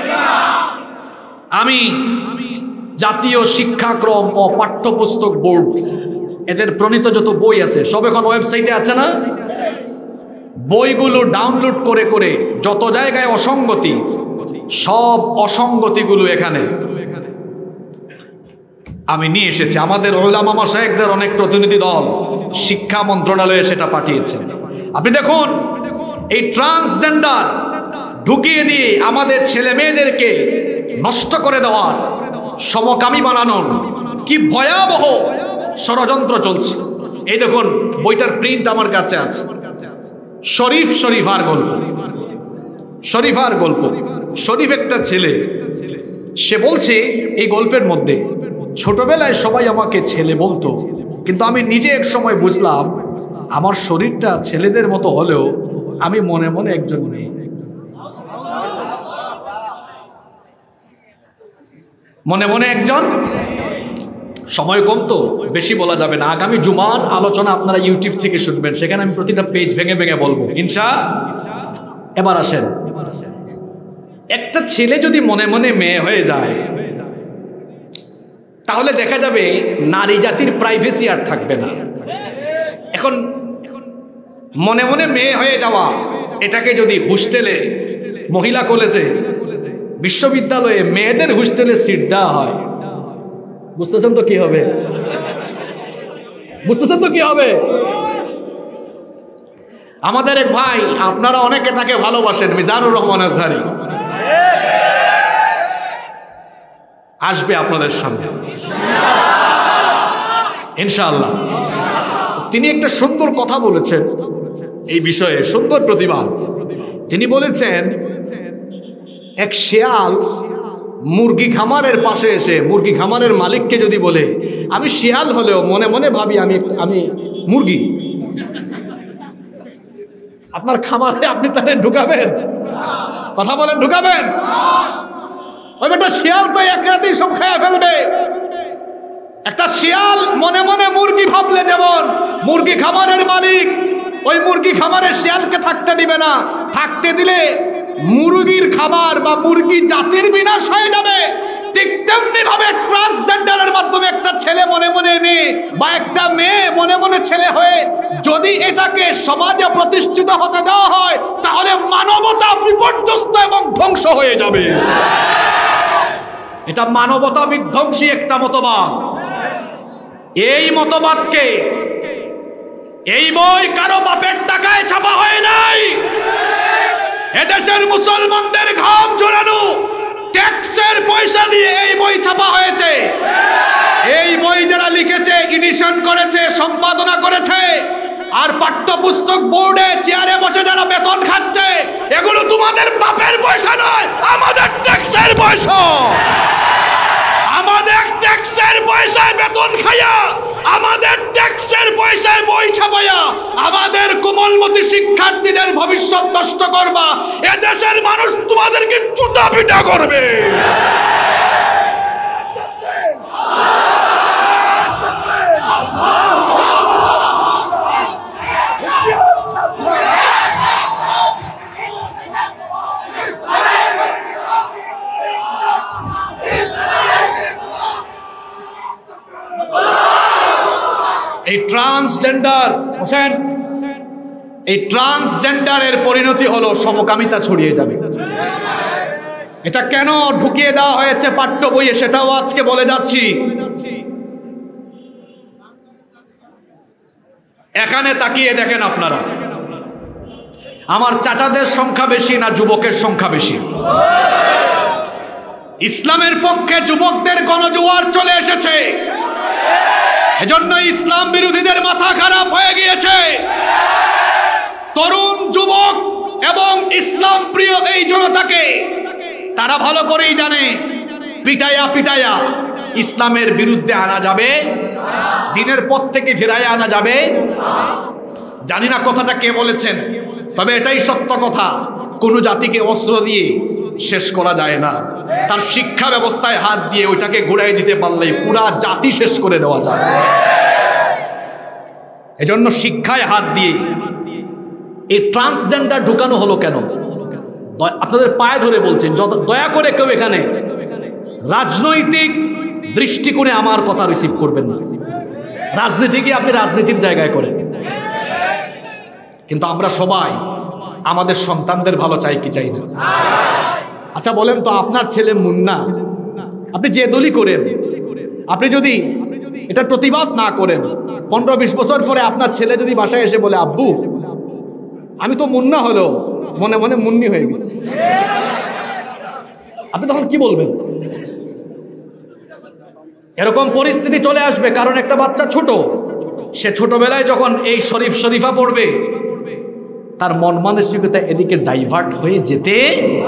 Speaker 1: আমি জাতীয় শিক্ষাক্রম ও পাঠ্যপুস্তক বোর্ড এদের প্রণীত যত বই আছে সব এখন ওয়েবসাইটে আছে না? বইগুলো ডাউনলোড করে করে যত জায়গায় অসঙ্গতি, সব অসঙ্গতিগুলো এখানে আমি নিয়ে এসেছি। আমাদের উলামা মাশায়েখদের অনেক প্রতিনিধি দল শিক্ষা মন্ত্রণালয়ে সেটা পাঠিয়েছে। আপনি দেখুন, এই ট্রান্সজেন্ডার ঢুকিয়ে দিয়ে আমাদের ছেলে মেয়েদেরকে নষ্ট করে দেওয়ার, সমকামী বানানোর কি ভয়াবহ ষড়যন্ত্র চলছে। এই দেখুন, বইটার প্রিন্ট আমার কাছে আছে। শরীফ শরীফার গল্প, শরীফার গল্প। শরীফ একটা ছেলে, সে বলছে এই গল্পের মধ্যে, ছোটবেলায় সবাই আমাকে ছেলে বলতো, কিন্তু আমি নিজে এক সময় বুঝলাম আমার শরীরটা ছেলেদের মতো হলেও আমি মনে মনে একজন মেয়ে। মনে মনে একজন। সময় কম তো বেশি বলা যাবে না, আগামী জুমার আলোচনা আপনারা ইউটিউব থেকে শুনবেন, সেখানে আমি প্রতিটা পেজ ভেঙে ভেঙে বলবো ইনশা। এবার আসেন, একটা ছেলে যদি মনে মনে মেয়ে হয়ে যায় তাহলে দেখা যাবে নারী জাতির প্রাইভেসি আর থাকবে না। এখন মনে মনে মেয়ে হয়ে যাওয়া, এটাকে যদি হোস্টেলে, মহিলা কলেজে, বিশ্ববিদ্যালয়ে মেয়েদের হোস্টেলে সিট দেওয়া হয়, বুঝতেছেন তো কি হবে? বুঝতেছেন তো কি হবে? আমাদের এক ভাই, আপনারা অনেকে তাকে ভালোবাসেন, মিজানুর রহমান আজহারি, আসবে আপনাদের সামনে ইনশাআল্লাহ। তিনি একটা সুন্দর কথা বলেছেন এই বিষয়ে, সুন্দর প্রতিবাদ। তিনি বলেছেন, এক শেয়াল মুরগি খামারের পাশে এসে মুরগি খামারের মালিককে যদি বলে আমি শিয়াল হলেও মনে মনে ভাবি আমি আমি মুরগি, আপনার খামারে আপনি তাহলে ঢুকাবেন? কথা বলেন, ঢুকাবেন? ওই একটা শিয়াল তো এক রাতেই সব খেয়ে ফেলবে। একটা শিয়াল মনে মনে মুরগি ভাবলে যেমন মুরগি খামারের মালিক ওই মুরগি খামারের শিয়ালকে থাকতে দিবে না, থাকতে দিলে মুরগির খাবার বা মুরগি জাতির বিনাশ হয়ে যাবে। ঠিক তেমনি ভাবে ট্রান্সজেন্ডারের মাধ্যমে একটা ছেলে মনে মনে মেয়ে বা একটা মেয়ে মনে মনে ছেলে হয়ে যদি এটাকে সমাজে প্রতিষ্ঠিত হতে দেওয়া হয় তাহলে মানবতা বিপর্যস্ত এবং ধ্বংস হয়ে যাবে। এটা মানবতা বিধ্বংসী একটা মতবাদ। এই মতবাদকে, এই বই কারো বাপের টাকায় ছাপা হয় নাই, এদেশের মুসলমানদের ঘাম ঝরানো ট্যাক্সের পয়সা দিয়ে এই বই ছাপা হয়েছে। এই বই যারা লিখেছে, এডিশন করেছে, সম্পাদনা করেছে, আর পাঠ্যপুস্তক বোর্ডে চেয়ারে বসে যারা বেতন খাচ্ছে, এগুলো তোমাদের বাপের পয়সা নয়, আমাদের ট্যাক্সের পয়সা। আমাদের এক ট্যাক্সের পয়সায় বেতন খায়া, আমাদের ট্যাক্সের পয়সায় বই ছাপায়া আমাদের কোমলমতি শিক্ষার্থীদের ভবিষ্যৎ নষ্ট করবা। এদেশের মানুষ তোমাদেরকে জুতা পিটা করবে। এই ট্রান্সজেন্ডার হোসেন, এই ট্রান্সজেন্ডারের পরিণতি হলো সমকামিতা ছড়িয়ে যাবে। এটা কেন ঢুকিয়ে দেওয়া হয়েছে পাঠ্য বইয়ে সেটাও আজকে বলে যাচ্ছি। এখানে তাকিয়ে দেখেন আপনারা, আমার চাচাদের সংখ্যা বেশি না যুবকের সংখ্যা বেশি? ইসলামের পক্ষে যুবকদের গণজোয়ার চলে এসেছে, এজন্য ইসলাম বিরোধীদের মাথা খারাপ হয়ে গিয়েছে। তরুণ যুবক এবং ইসলাম প্রিয় এই জনতাকে তারা ভালো করেই জানে পিটাইয়া পিটাইয়া ইসলামের বিরুদ্ধে আনা যাবে, দিনের পথ থেকে ফিরাইয়া আনা যাবে। জানি না কথাটা কে বলেছেন, তবে এটাই সত্য কথা, কোনো জাতিকে অস্ত্র দিয়ে শেষ করা যায় না, তার শিক্ষা ব্যবস্থায় হাত দিয়ে ওইটাকে ঘুরাই দিতে পারলেই পুরা জাতি শেষ করে দেওয়া যায়। এজন্য শিক্ষায় হাত দিয়ে এই ট্রান্সজেন্ডার ঢুকানো হলো কেন? আপনাদের পায়ে ধরে বলছেন, দয়া করে কেউ এখানে রাজনৈতিক দৃষ্টিকোণে আমার কথা রিসিভ করবেন না। রাজনীতিকে আপনি রাজনীতির জায়গায় করেন, কিন্তু আমরা সবাই আমাদের সন্তানদের ভালো চাই কি চাই না? আচ্ছা বলেন তো, আপনার ছেলে মুন্না, আপনি যে দলই করেন, আপনি যদি এটার প্রতিবাদ না করেন, পনেরো বিশ বছর পরে আপনার ছেলে যদি বাসায় এসে বলে, আব্বু আমি তো মুন্না হলো মনে মনে মুন্নি হয়ে গেছে, আপনি তখন কি বলবেন? এরকম পরিস্থিতি চলে আসবে, কারণ একটা বাচ্চা ছোট, সে ছোটবেলায় যখন এই শরীফ শরীফা পড়বে, তার মন মানসিকতা এদিকে ডাইভার্ট হয়ে যেতে।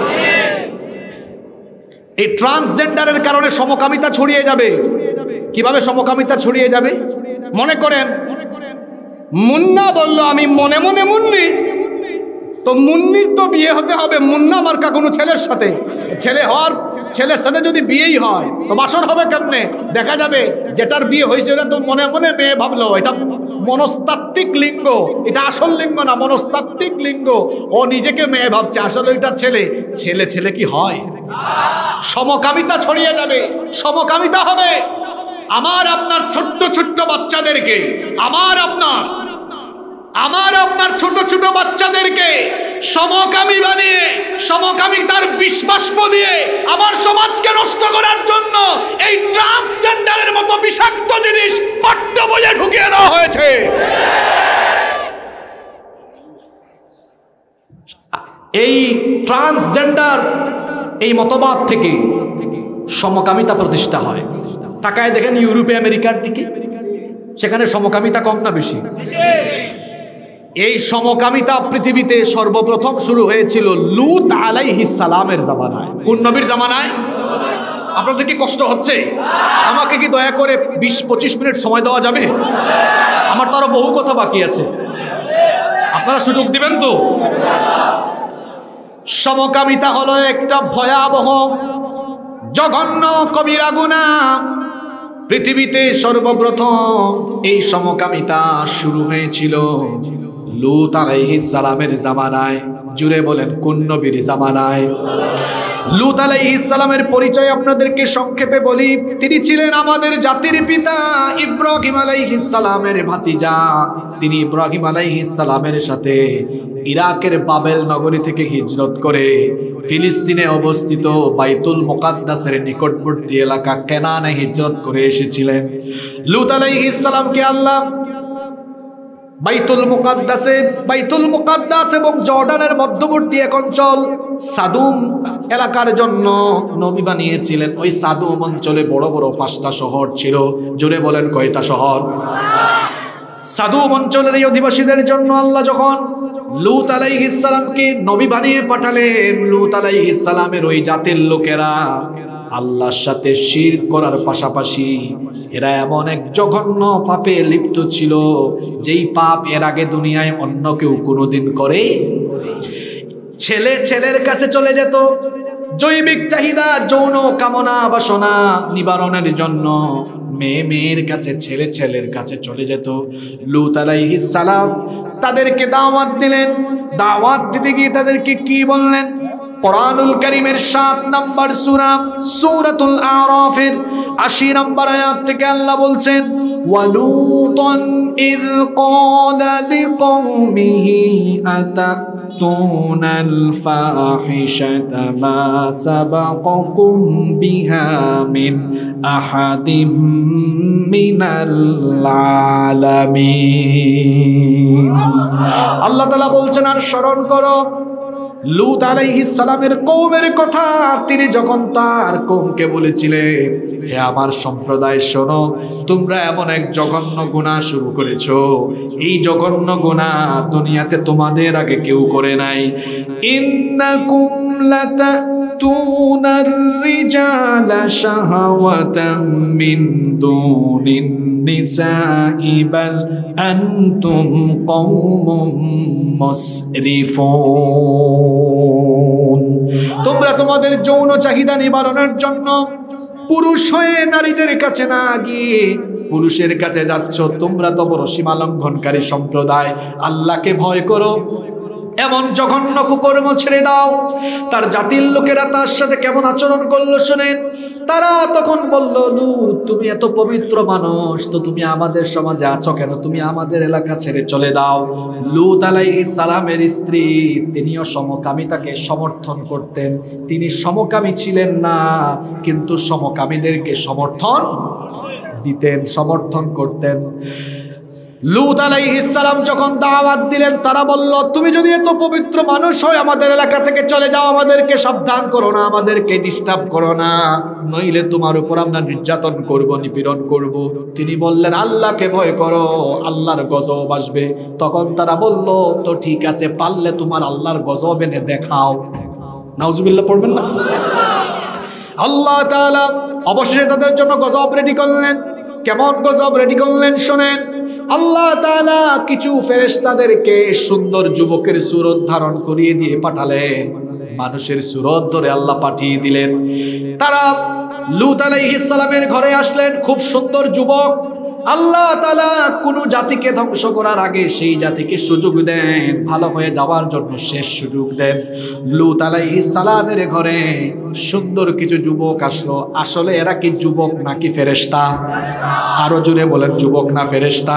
Speaker 1: এই ট্রান্সজেন্ডারের কারণে সমকামিতা ছড়িয়ে যাবে। কিভাবে সমকামিতা ছড়িয়ে যাবে? মনে করেন মুন্না বলল আমি মনে মনে মুন্নি, তো মুন্নির তো বিয়ে হতে হবে মুন্না মার্কা কোনো ছেলের সাথে। ছেলে হওয়ার ছেলের সাথে যদি বিয়েই হয় তো বাসর হবে কেমনে? দেখা যাবে যেটার বিয়ে হয়েছে এটা তো মনে মনে মেয়ে ভাবলো, এটা মনস্তাত্ত্বিক লিঙ্গ, এটা আসল লিঙ্গ না, মনস্তাত্ত্বিক লিঙ্গ। ও নিজেকে মেয়ে ভাবছে, আসলে এটা ছেলে। ছেলে ছেলে কি হয়? সমকামিতা ছড়িয়ে যাবে, সমকামিতা হবে। আমার আপনার ছোট্ট ছোট্ট বাচ্চাদেরকে, আমার আপনার আমার আপনার ছোট ছোট বাচ্চাদেরকে সমকামী বানিয়ে, সমকামিতার বিশ্বাস্প দিয়ে আমার সমাজকে নষ্ট করার জন্য এই ট্রান্সজেন্ডারের মতো বিষাক্ত জিনিস পাঠ্য বইয়ে ঢুকিয়ে দেওয়া হয়েছে। এই ট্রান্সজেন্ডার এই মতবাদ থেকে সমকামিতা প্রতিষ্ঠা হয়। তাকায় দেখেন ইউরোপে আমেরিকার দিকে, সেখানে সমকামিতা কম না বেশি? এই সমকামিতা পৃথিবীতে সর্বপ্রথম শুরু হয়েছিল লূত আলাইহিস সালামের জামানায়। কোন নবীর জামানায়? আপনাদের কি কষ্ট হচ্ছে? আমাকে কি দয়া করে বিশ পঁচিশ মিনিট সময় দেওয়া যাবে? আমার তো আরো বহু কথা বাকি আছে, আপনারা সুযোগ দিবেন তো? সমকামিতা হলো একটা ভয়াবহ জঘন্য কবিরা গুনাহ। পৃথিবীতে সর্বপ্রথম এই সমকামিতা শুরু হয়েছিল লূত আলাইহিস সালামের জামানায়। জুড়ে বলেন কোন নবীর জামানায়? লূত আলাইহিস সালামের পরিচয় আপনাদেরকে সংক্ষেপে বলি। তিনি ছিলেন আমাদের জাতির পিতা ইব্রাহিম আলাইহিস সালামের ভাতিজা। তিনি ইব্রাহিম আলাইহিস সালামের সাথে ইরাকের বাবেল নগরী থেকে হিজরত করে ফিলিস্তিনে অবস্থিত বাইতুল মুকাদ্দাসের নিকটবর্তী এলাকা কেনানে হিজরত করে এসেছিলেন। লূত আলাইহিস সালামকে আল্লাহ বাইতুল মুকাদ্দাসে বাইতুল মুকাদ্দাস এবং জর্ডানের মধ্যবর্তী এক অঞ্চল সাদুম এলাকার জন্য নবী বানিয়েছিলেন। ওই সাদুম অঞ্চলে বড় বড় পাঁচটা শহর ছিল। জোরে বলেন কয়টা শহর? সাদুম অঞ্চলের এই অধিবাসীদের জন্য আল্লাহ যখন লূত আলাইহিস সালামকে নবী বানিয়ে পাঠালেন, লূত আলাইহিস সালামের ওই জাতির লোকেরা আল্লাহর সাথে শিরক করার পাশাপাশি এরা এমন এক জঘন্য পাপে লিপ্ত ছিল যেই পাপ এর আগে দুনিয়ায় অন্য কেউ কোনোদিন করে। ছেলে ছেলের কাছে চলে যেত জৈবিক চাহিদা যৌন কামনা বাসনা নিবারণের জন্য, মেয়ে মেয়ের কাছে ছেলে ছেলের কাছে চলে যেত। লূত আলাইহিস সালাম তাদেরকে দাওয়াত দিলেন। দাওয়াত দিতে গিয়ে তাদেরকে কি বললেন? কোরআনুল কারীমের সাত নম্বর সূরা সূরাতুল আরাফের আশি নম্বর আয়াত থেকে আল্লাহ বলছেন, ওয়ালুতান ইয ক্বালা লিকওমিহি আতাতুনাল ফাহিশাতা মা সাবাকাকুম বিহা মিন আহাদিম মিনাল আলামিন। আল্লাহ তাআলা বলছেন, আর স্মরণ করো লূত আলাইহিস সালামের কওমের কথা। তিনি যখন তার কওমকে বলেছিলেন, হে আমার সম্প্রদায় শোনো, তোমরা এমন এক জঘন্য গুনাহ শুরু করেছো, এই জঘন্য গুনাহ দুনিয়াতে তোমাদের আগে কেউ করে নাই। ইন্নাকুম লাতাতুনার রিজালা শাহাওয়াতাম মিন দুনিন নিসাই বাল আনতুম কওমুম মুসরিফুন। তোমরা তোমাদের যৌন চাহিদা নিবারণের জন্য পুরুষ হয়ে নারীদের কাছে না গিয়ে পুরুষের কাছে যাচ্ছ। তোমরা তো বড় সীমা লঙ্ঘনকারী সম্প্রদায়। আল্লাহকে ভয় করো, এমন জঘন্য কুকর্ম ছেড়ে দাও। তার জাতির লোকেরা তার সাথে কেমন আচরণ করলো শুনেন। তারা তখন বলল, লূত তুমি এত পবিত্র মানুষ, তো তুমি আমাদের সমাজে আছো কেন? তুমি আমাদের এলাকা ছেড়ে চলে দাও। লূত আলাইহিস সালামের স্ত্রী, তিনিও সমকামিতাকে সমর্থন করতেন। তিনি সমকামী ছিলেন না, কিন্তু সমকামীদেরকে সমর্থন দিতেন, সমর্থন করতেন। লূত আলাইহিস সালাম যখন দাওয়াত দিলেন, তারা বলল, তুমি যদি এত পবিত্র মানুষ হয় আমাদের এলাকা থেকে চলে যাও, আমাদেরকে সাবধান করো না, আমাদেরকে ডিস্টার্ব করো না, নইলে তোমার উপর আমরা নির্যাতন করব, নিপীড়ন করব। তিনি বললেন, আল্লাহকে ভয় করো, আল্লাহর গজব আসবে। তখন তারা বলল, তো ঠিক আছে, পারলে তোমার আল্লাহর গজব এনে দেখাও। নাউজুবিল্লাহ পড়বেন না? আল্লাহ তাআলা অবশেষে তাদের জন্য গজব রেডি করলেন। কেমন গজব রেডি করলেন শোনেন। আল্লাহ তাআলা কিছু ফেরেশতাদেরকে সুন্দর যুবকের সুরত ধারণ করিয়ে দিয়ে পাঠালেন। মানুষের সুরত ধরে আল্লাহ পাঠিয়ে দিলেন। তারা লূত আলাইহিস সালামের ঘরে আসলেন। খুব সুন্দর যুবক। আল্লাহ তাআলা কোন জাতিকে ধ্বংস করার আগে সেই জাতিকে সুযোগ দেন, ভালো হয়ে যাওয়ার জন্য শেষ সুযোগ দেন। লূত আলাইহিস সালামের ঘরে সুন্দর কিছু যুবক আসলো। আসলে এরা কি যুবক নাকি ফেরেশতা? আরো জোরে বলেন, যুবক না ফেরেশতা?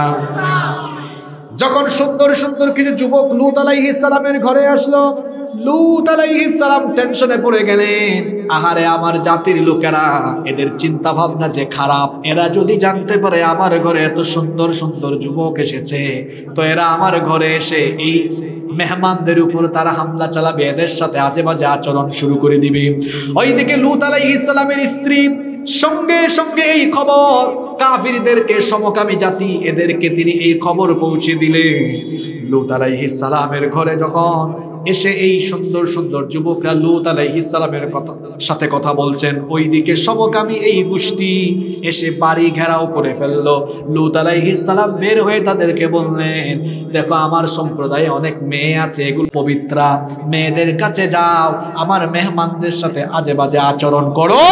Speaker 1: যখন সুন্দর সুন্দর কিছু যুবক লূত আলাইহিস সালামের ঘরে আসলো, লূত আলাইহিস সালাম টেনশনে পড়ে গেলেন। আহারে, আমার জাতির লোকেরা, এদের চিন্তা ভাবনা যে খারাপ। এরা যদি জানতে পারে আমার ঘরে এত সুন্দর সুন্দর যুবক এসেছে, তো এরা আমার ঘরে এসে এই মেহমানদের উপর তারা হামলা চালাবে, এদের সাথে আজে বাজে আচরণ শুরু করে দিবে। ওইদিকে লূত আলাইহিস সালামের স্ত্রী সঙ্গে সঙ্গে এই খবর কাফিরদেরকে, সমকামী জাতি, এদেরকে তিনি এই খবর পৌঁছে দিলেন। লূত আলাইহিস সালামের ঘরে যখন এসে এই সুন্দর সুন্দর যুবকরা লূত আলাইহিস সালামের কথা সাথে কথা বলছেন, ওইদিকে সমকামী এই গোষ্ঠী এসে বাড়ি ঘেরাও করে ফেললো। লূত আলাইহিস সালাম বের হয়ে তাদেরকে বললেন, দেখো আমার সম্প্রদায়ে অনেক মেয়ে আছে, এগুলো পবিত্রা, মেয়েদের কাছে যাও, আমার মেহমানদের সাথে আজে বাজে আচরণ করো।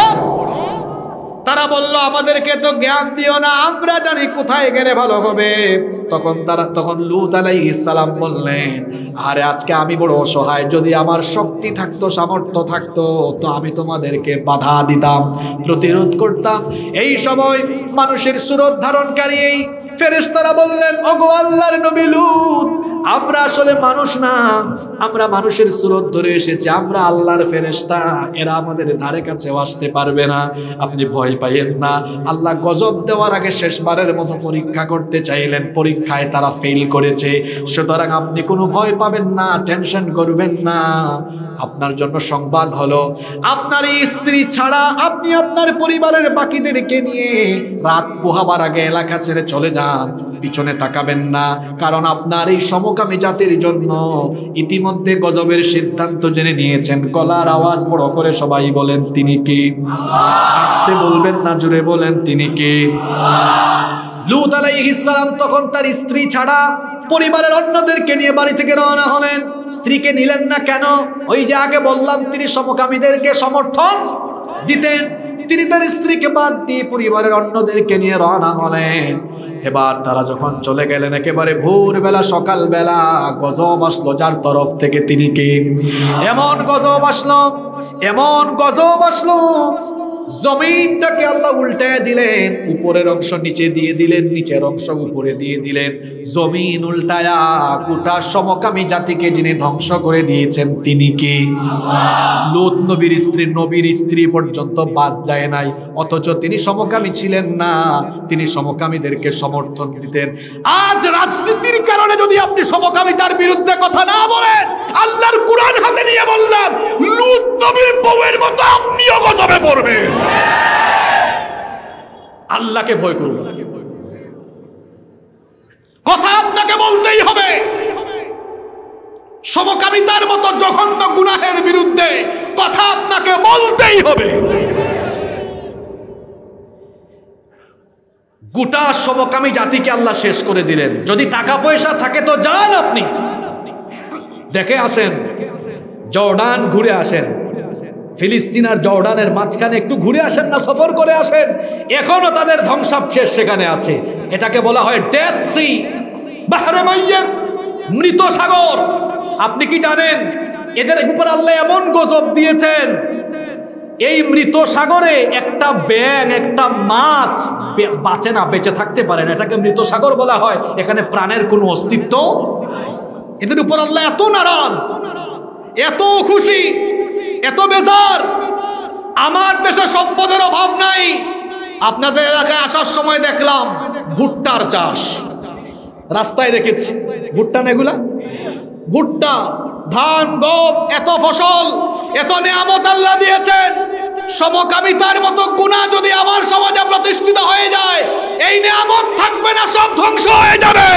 Speaker 1: তারা বলল, আমাদেরকে তো জ্ঞান দিও না, আমরা জানি কোথায় গেলে ভালো হবে। তখন তারা তখন লূত আলাইহিস সালাম বললেন, আরে আজকে আমি বড় অসহায়, যদি আমার শক্তি থাকতো, সামর্থ্য থাকতো, তো আমি তোমাদেরকে বাধা দিতাম, প্রতিরোধ করতাম। এই সময় মানুষের সুরত ধারণকারী এই ফেরেশতারা বললেন, ওগো আল্লাহর নবী লূত, আমরা আসলে মানুষ না, আমরা মানুষের সুরত ধরে এসেছি, আমরা আল্লাহর ফেরেশতা, এরা আমাদের ধারে কাছেও আসতে পারবে না, আপনি ভয় পাইয়েন না। আল্লাহ গজব দেওয়ার আগে শেষবারের মতো পরীক্ষা করতে চাইলেন, পরীক্ষায় তারা ফেল করেছে, সুতরাং আপনি কোনো ভয় পাবেন না, টেনশন করবেন না। আপনার জন্য সংবাদ হলো, আপনার এই স্ত্রী ছাড়া আপনি আপনার পরিবারের বাকিদেরকে নিয়ে রাত পোহাবার আগে এলাকা ছেড়ে চলে যান, পিছনে তাকাবেন না। কারণ আপনার এই সমকামী জাতির জন্য ইতিমধ্যে গজবের সিদ্ধান্ত জেনে নিয়েছেন। গলার আওয়াজ বড় করে সবাই বলেন, তিনি কে? আস্তে বলবেন না, জোরে বলেন, তিনি কে? লূত আলাইহিস সালাম তখন তার স্ত্রী ছাড়া পরিবারের অন্যদেরকে নিয়ে বাড়ি থেকে রওনা হলেন। স্ত্রীকে নিলেন না কেন? ওই যে আগে বললাম, তিনি সমকামীদেরকে সমর্থন দিতেন। তিনি তার স্ত্রীকে বাদ দিয়ে পরিবারের অন্যদেরকে নিয়ে রওনা হলেন। এবার তারা যখন চলে গেলেন, একেবারে ভোরবেলা সকালবেলা গজব আসলো যার তরফ থেকে, তিনি কে? এমন গজব আসলো, এমন গজব আসলো, জমিনটাকে আল্লাহ উল্টায় দিলেন। উপরের অংশ নিচে দিয়ে দিলেন, নিচের অংশ উপরে দিয়ে দিলেন। জমিন উল্টায়া গোটা সমকামী জাতিকে যিনি ধ্বংস করে দিয়েছেন, তিনি কি? লূত নবীর স্ত্রী, নবীর স্ত্রী পর্যন্ত বাদ যায় নাই। অথচ তিনি সমকামী ছিলেন না, তিনি সমকামীদেরকে সমর্থন দিতেন। আজ রাজনীতির কারণে যদি আপনি সমকামিতার বিরুদ্ধে কথা না বলেন, আল্লাহর কুরআন হাতে নিয়ে বললাম, লূত নবীর বউয়ের মতো আপনিও গজবে পড়বেন। আল্লাহকে ভয় করুন, কথা আপনাকে বলতেই হবে। সমকামিতার মতো জঘন্য গুনাহের বিরুদ্ধে কথা আপনাকে বলতেই হবে। গোটা সমকামী জাতিকে আল্লাহ শেষ করে দিলেন। যদি টাকা পয়সা থাকে তো যান, আপনি দেখে আসেন, জর্ডান ঘুরে আসেন, ফিলিস্তিন আর জর্ডানের মাঝখানে একটু ঘুরে আসেন না, সফর করে আসেন। এখনো তাদের ধ্বংসাবশেষ সেখানে আছে। এটাকে বলা হয় ডেথ সি, বাহরে মাইয়্যিত, মৃত সাগর। আপনি কি জানেন এদের উপর আল্লাহ এমন গজব দিয়েছেন, এই মৃত সাগরে একটা ব্যাঙ, একটা মাছ বাঁচে না, বেঁচে থাকতে পারে না। এটাকে মৃত সাগর বলা হয়। এখানে প্রাণের কোনো অস্তিত্ব। এদের উপর আল্লাহ এত নারাজ, এত খুশি, এত বেজার। আমার দেশে সম্পদের অভাব নাই। আপনাদের এলাকায় আসার সময় দেখলাম ভুট্টার চাষ, রাস্তায় দেখেছি। ভুট্টা না এগুলা? ভুট্টা, ধান, গম, এত ফসল, এত নিয়ামত আল্লাহ দিয়েছেন। সমকামিতার মতো গুনাহ যদি আমার সমাজে প্রতিষ্ঠিত হয়ে যায়, এই নিয়ামত থাকবে না, সব ধ্বংস হয়ে যাবে।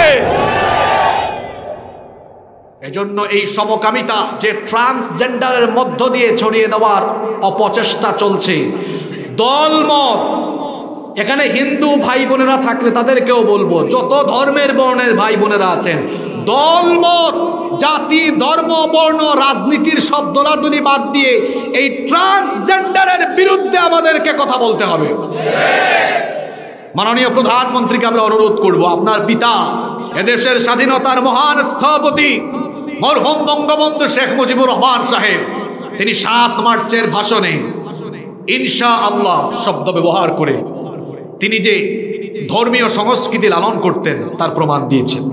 Speaker 1: এজন্য এই সমকামিতা যে ট্রান্সজেন্ডারের মধ্য দিয়ে ছড়িয়ে দেওয়ার অপচেষ্টা চলছে, দলমত। এখানে হিন্দু ভাই বোনেরা থাকলে তাদেরকেও বলবো, যত ধর্মের বর্ণের ভাই বোনেরা আছেন, দলমত, জাতি, ধর্ম, বর্ণ, রাজনীতির সব দলাদলি বাদ দিয়ে এই ট্রান্সজেন্ডারের বিরুদ্ধে আমাদেরকে কথা বলতে হবে। মাননীয় প্রধানমন্ত্রীকে আমরা অনুরোধ করব, আপনার পিতা এদেশের স্বাধীনতার মহান স্থপতি মরহুম বঙ্গবন্ধু শেখ মুজিবুর রহমান সাহেব, তিনি সাত মার্চের ভাষণে ইনশাআল্লাহ শব্দ ব্যবহার করে তিনি যে ধর্মীয় সংস্কৃতি লালন করতেন তার প্রমাণ দিয়েছেন।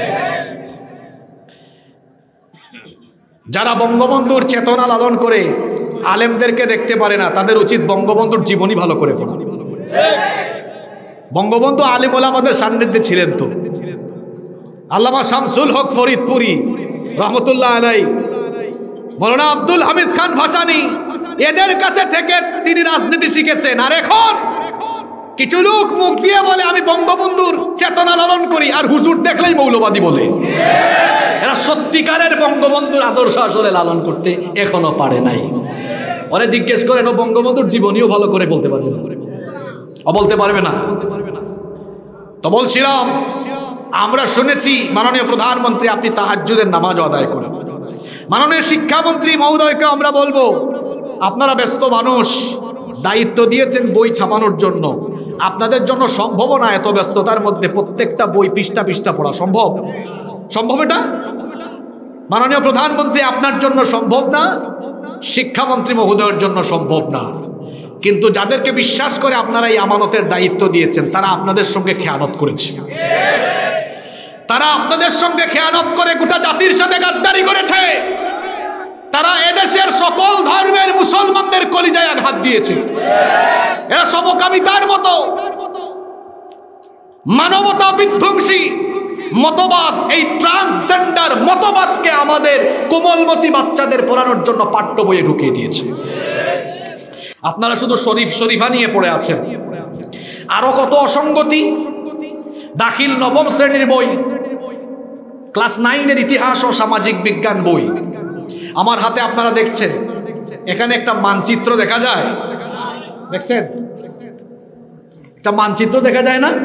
Speaker 1: যারা বঙ্গবন্ধুর চেতনা লালন করে আলেমদেরকে দেখতে পারে না, তাদের উচিত বঙ্গবন্ধুর জীবনী ভালো করে পড়া। বঙ্গবন্ধু আলেম ওলামাদের সান্নিধ্যে ছিলেন তো। আল্লামা শামসুল হক ফরিদপুরি রহমতুল্লাহ আলাই, মৌলানা আব্দুল হামিদ খান ভাসানী, এদের কাছে থেকে তিনি রাজনীতি শিখেছেন। আর এখন কিছু লোক মুখ দিয়ে বলে আমি বঙ্গবন্ধুর চেতনা লালন করি, আর হুজুর দেখলেই মৌলবাদী বলে। এরা সত্যিকারের বঙ্গবন্ধুর আদর্শ আসলে লালন করতে এখনো পারে নাই। ওরা জিজ্ঞেস করেন, ও বঙ্গবন্ধুর জীবনীও ভালো করে বলতে পারবে না, ও বলতে পারবে না। তো বলছিলাম, আমরা শুনেছি মাননীয় প্রধানমন্ত্রী আপনি তাহাজ্জুদের নামাজ আদায় করেন। মাননীয় শিক্ষামন্ত্রী মহোদয়কে আমরা বলবো, আপনারা ব্যস্ত মানুষ, দায়িত্ব দিয়েছেন বই ছাপানোর জন্য, আপনাদের জন্য সম্ভব না এত ব্যস্ততার মধ্যে প্রত্যেকটা বই পৃষ্ঠা পৃষ্ঠা পড়া সম্ভব? সম্ভব এটা? মাননীয় প্রধানমন্ত্রী আপনার জন্য সম্ভব না, শিক্ষামন্ত্রী মহোদয়ের জন্য সম্ভব না। কিন্তু যাদেরকে বিশ্বাস করে আপনারা এই আমানতের দায়িত্ব দিয়েছেন, তারা আপনাদের সঙ্গে খেয়ানত করেছে। তারা আপনাদের সঙ্গে খেয়ানত করে গোটা জাতির সাথে গাদ্দারি করেছে। তারা এদেশের সকল ধর্মের মুসলমানদের কলিজায় আঘাত দিয়েছে। এরা সমকামিতার মতো মানবতা বিধ্বংসী মতবাদ, এই ট্রান্সজেন্ডার ট্রান্সজেন্ডার মতবাদকে আমাদের কোমলমতি বাচ্চাদের পড়ানোর জন্য পাঠ্য বইয়ে ঢুকিয়ে দিয়েছে। আপনারা শুধু শরীফ শরীফা নিয়ে পড়ে আছেন, আরো কত অসঙ্গতি। দাখিল নবম শ্রেণীর বই, ক্লাস নাইনের ইতিহাস ও সামাজিক বিজ্ঞান বই আমার হাতে আপনারা দেখছেন। এখানে একটা মানচিত্র দেখা যায়, দেখছেন? একটা মানচিত্র দেখা যায় না?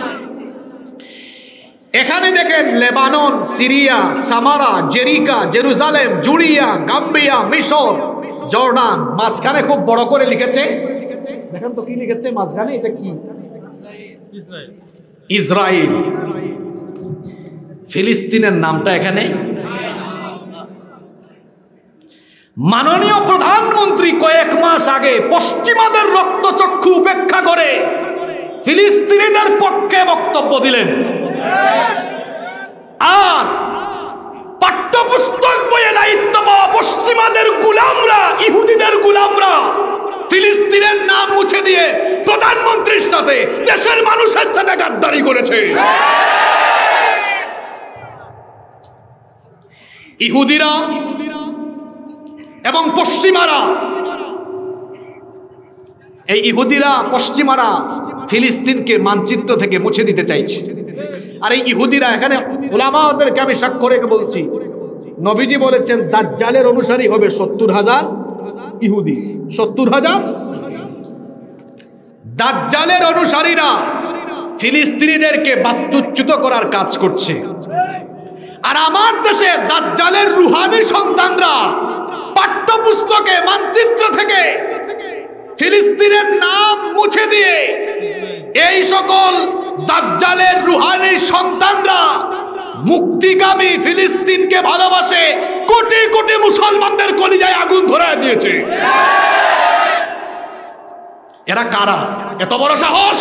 Speaker 1: এখানে দেখেন Lebanon, Syria, Samaria, Jericho, Jerusalem, Judea, Gambia, মিশর, জর্ডান। মাঝখানে খুব বড় করে লিখেছে, দেখেন তো কি লিখেছে মাঝখানে, এটা কি? ইসরায়েল। ফিলিস্তিনের নামটা এখানে। মাননীয় প্রধানমন্ত্রী কয়েক মাস আগে পশ্চিমাদের রক্তচক্ষু উপেক্ষা করে ফিলিস্তিনিদের পক্ষে বক্তব্য দিলেন, আর পাঠ্যপুস্তক বইয়ে দায়িত্ব পাওয়া পশ্চিমাদের গোলামরা, ইহুদিদের গোলামরা ফিলিস্তিনের নাম মুছে দিয়ে প্রধানমন্ত্রীর সাথে, দেশের মানুষের সাথে গাদ্দারি করেছে। ইহুদিরা এবং পশ্চিমারা, এই ইহুদিরা পশ্চিমারা ফিলিস্তিনকে মানচিত্র থেকে মুছে দিতে চাইছে। আর এই ইহুদিরা, এখানে উলামাদেরকে আমি সাক্ষ্য রেখে বলছি, নবীজি বলেছেন দাজ্জালের অনুসারী হবে সত্তর হাজার ইহুদি। সত্তর হাজার দাজ্জালের অনুসারীরা ফিলিস্তিনিদেরকে বাস্তুচ্যুত করার কাজ করছে। আর আমার দেশে দাজ্জালের রুহানি সন্তানরা পাঠ্যপুস্তকে মানচিত্র থেকে ফিলিস্তিনের নাম মুছে দিয়ে এই সকল দাজ্জালের রুহানি সন্তানরা মুক্তিকামী ফিলিস্তিনকে ভালোবাসে কোটি কোটি মুসলমানদের কলিজায় আগুন ধরায় দিয়েছে। এরা কারা? এত বড় সাহস!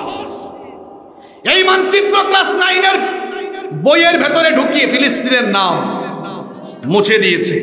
Speaker 1: এই মানচিত্র ক্লাস নাইনের বইয়ের ভেতরে ঢুকিয়ে ফিলিস্তিনের নাম মুছে দিয়েছে।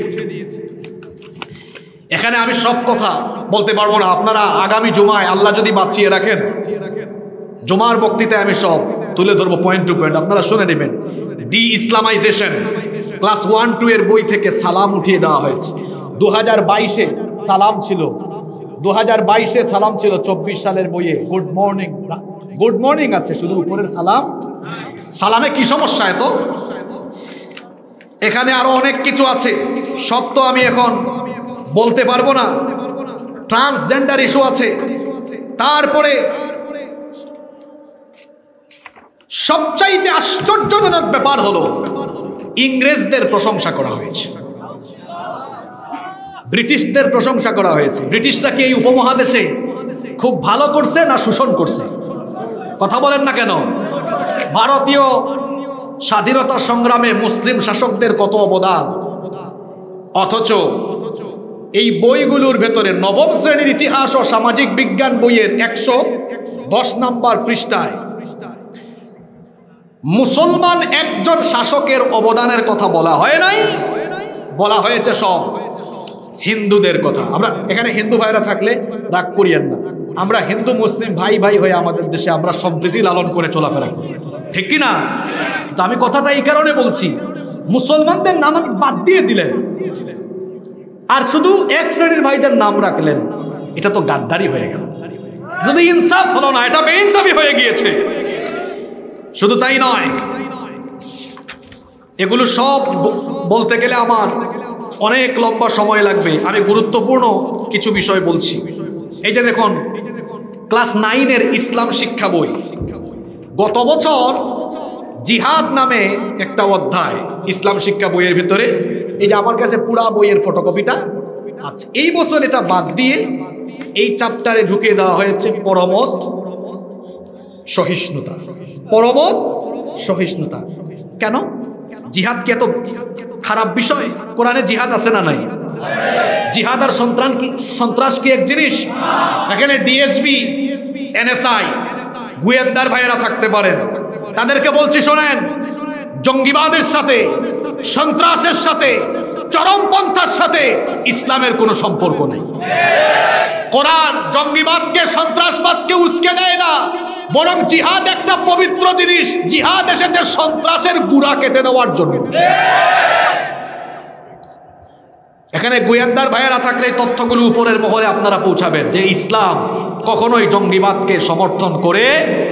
Speaker 1: এখানে আমি সব কথা বলতে পারবো না। আপনারা আগামী জুমায় আল্লাহ যদি বাঁচিয়ে রাখেন, জুমার বক্তৃতায় আমি সব তুলে ধরবো পয়েন্ট টু পয়েন্ট, আপনারা শুনে নেবেন। De Islamisation class one two এর বই থেকে সালাম উঠিয়ে দেওয়া হয়েছে। দু হাজার বাইশে সালাম ছিল, দু হাজার বাইশে সালাম ছিল, চব্বিশ সালের বইয়ে গুড মর্নিং, গুড মর্নিং আছে, শুধু উপরের সালাম। সালামে কি সমস্যা এত? এখানে আরো অনেক কিছু আছে, সব তো আমি এখন বলতে পারবো না। ট্রান্সজেন্ডার ইস্যু আছে। তারপরে সবচাইতে আশ্চর্যজনক ব্যাপার হলো ইংরেজদের প্রশংসা করা হয়েছে, ব্রিটিশদের প্রশংসা করা হয়েছে। ব্রিটিশরা কি এই উপমহাদেশে খুব ভালো করছে না শোষণ করছে? কথা বলেন না কেন? ভারতীয় স্বাধীনতা সংগ্রামে মুসলিম শাসকদের কত অবদান, অথচ এই বইগুলোর ভেতরে নবম শ্রেণীর ইতিহাস ও সামাজিক বিজ্ঞান বইয়ের একশো দশ নম্বর পৃষ্ঠায় মুসলমান একজন শাসকের অবদানের কথা বলা হয় নাই, বলা হয়েছে সব হিন্দুদের কথা। আমরা এখানে হিন্দু ভাইরা থাকলে রাগ করিয়েন না, আমরা হিন্দু মুসলিম ভাই ভাই হয়ে আমাদের দেশে আমরা সম্প্রীতি লালন করে চলাফেরা করি, ঠিক কি না? তো আমি কথাটা এই কারণে বলছি, মুসলমানদের নাম আমি বাদ দিয়ে দিলেন আর শুধু এক শ্রেণীর ভাইদের নাম রাখলেন, এটা তো গাদ্দারি হয়ে গেল। যদি ইনসাফ হলো না, এটা বেইনসাফি হয়ে গিয়েছে। শুধু তাই নয়, এগুলো সব বলতে গেলে আমার অনেক লম্বা সময় লাগবে। আমি গুরুত্বপূর্ণ কিছু বিষয় বলছি। এই যে দেখুন, ক্লাস নাইনের ইসলাম শিক্ষা বই, গত বছর জিহাদ নামে একটা অধ্যায় ইসলাম শিক্ষা বইয়ের ভিতরে, এই যে আমার কাছে পুরা বইয়ের ফটোকপিটা আছে, এই বছর এটা বাদ দিয়ে এই চ্যাপ্টারে ঢুকিয়ে দেওয়া হয়েছে পরমত সহিষ্ণুতা। পরমত সহিষ্ণুতা কেন? জিহাদ কি এত খারাপ বিষয়? কোরআনে জিহাদ আছে না নাই? জিহাদ আর সন্ত্রাস কি সন্ত্রাস কি এক জিনিস? এখানে ডিএসবি, এনএসআই, গোয়েন্দার ভাইয়েরা থাকতে পারেন, তাদেরকে বলছি শোনেন, জঙ্গিবাদের সাথে, সন্ত্রাসের সাথে, চরমপন্থার সাথে ইসলামের কোনো সম্পর্ক নাই। কোরআন জঙ্গিবাদকে, সন্ত্রাসবাদকে উস্কে দেয় না, বরং জিহাদ একটা পবিত্র জিনিস। জিহাদ এসেছে সন্ত্রাসের গুড়া কেটে দেওয়ার জন্য। এখানে গোয়েন্দার ভাইয়েরা থাকলে এই তথ্যগুলো উপরের মহলে আপনারা পৌঁছাবেন যে ইসলাম কখনোই জঙ্গিবাদকে সমর্থন করে।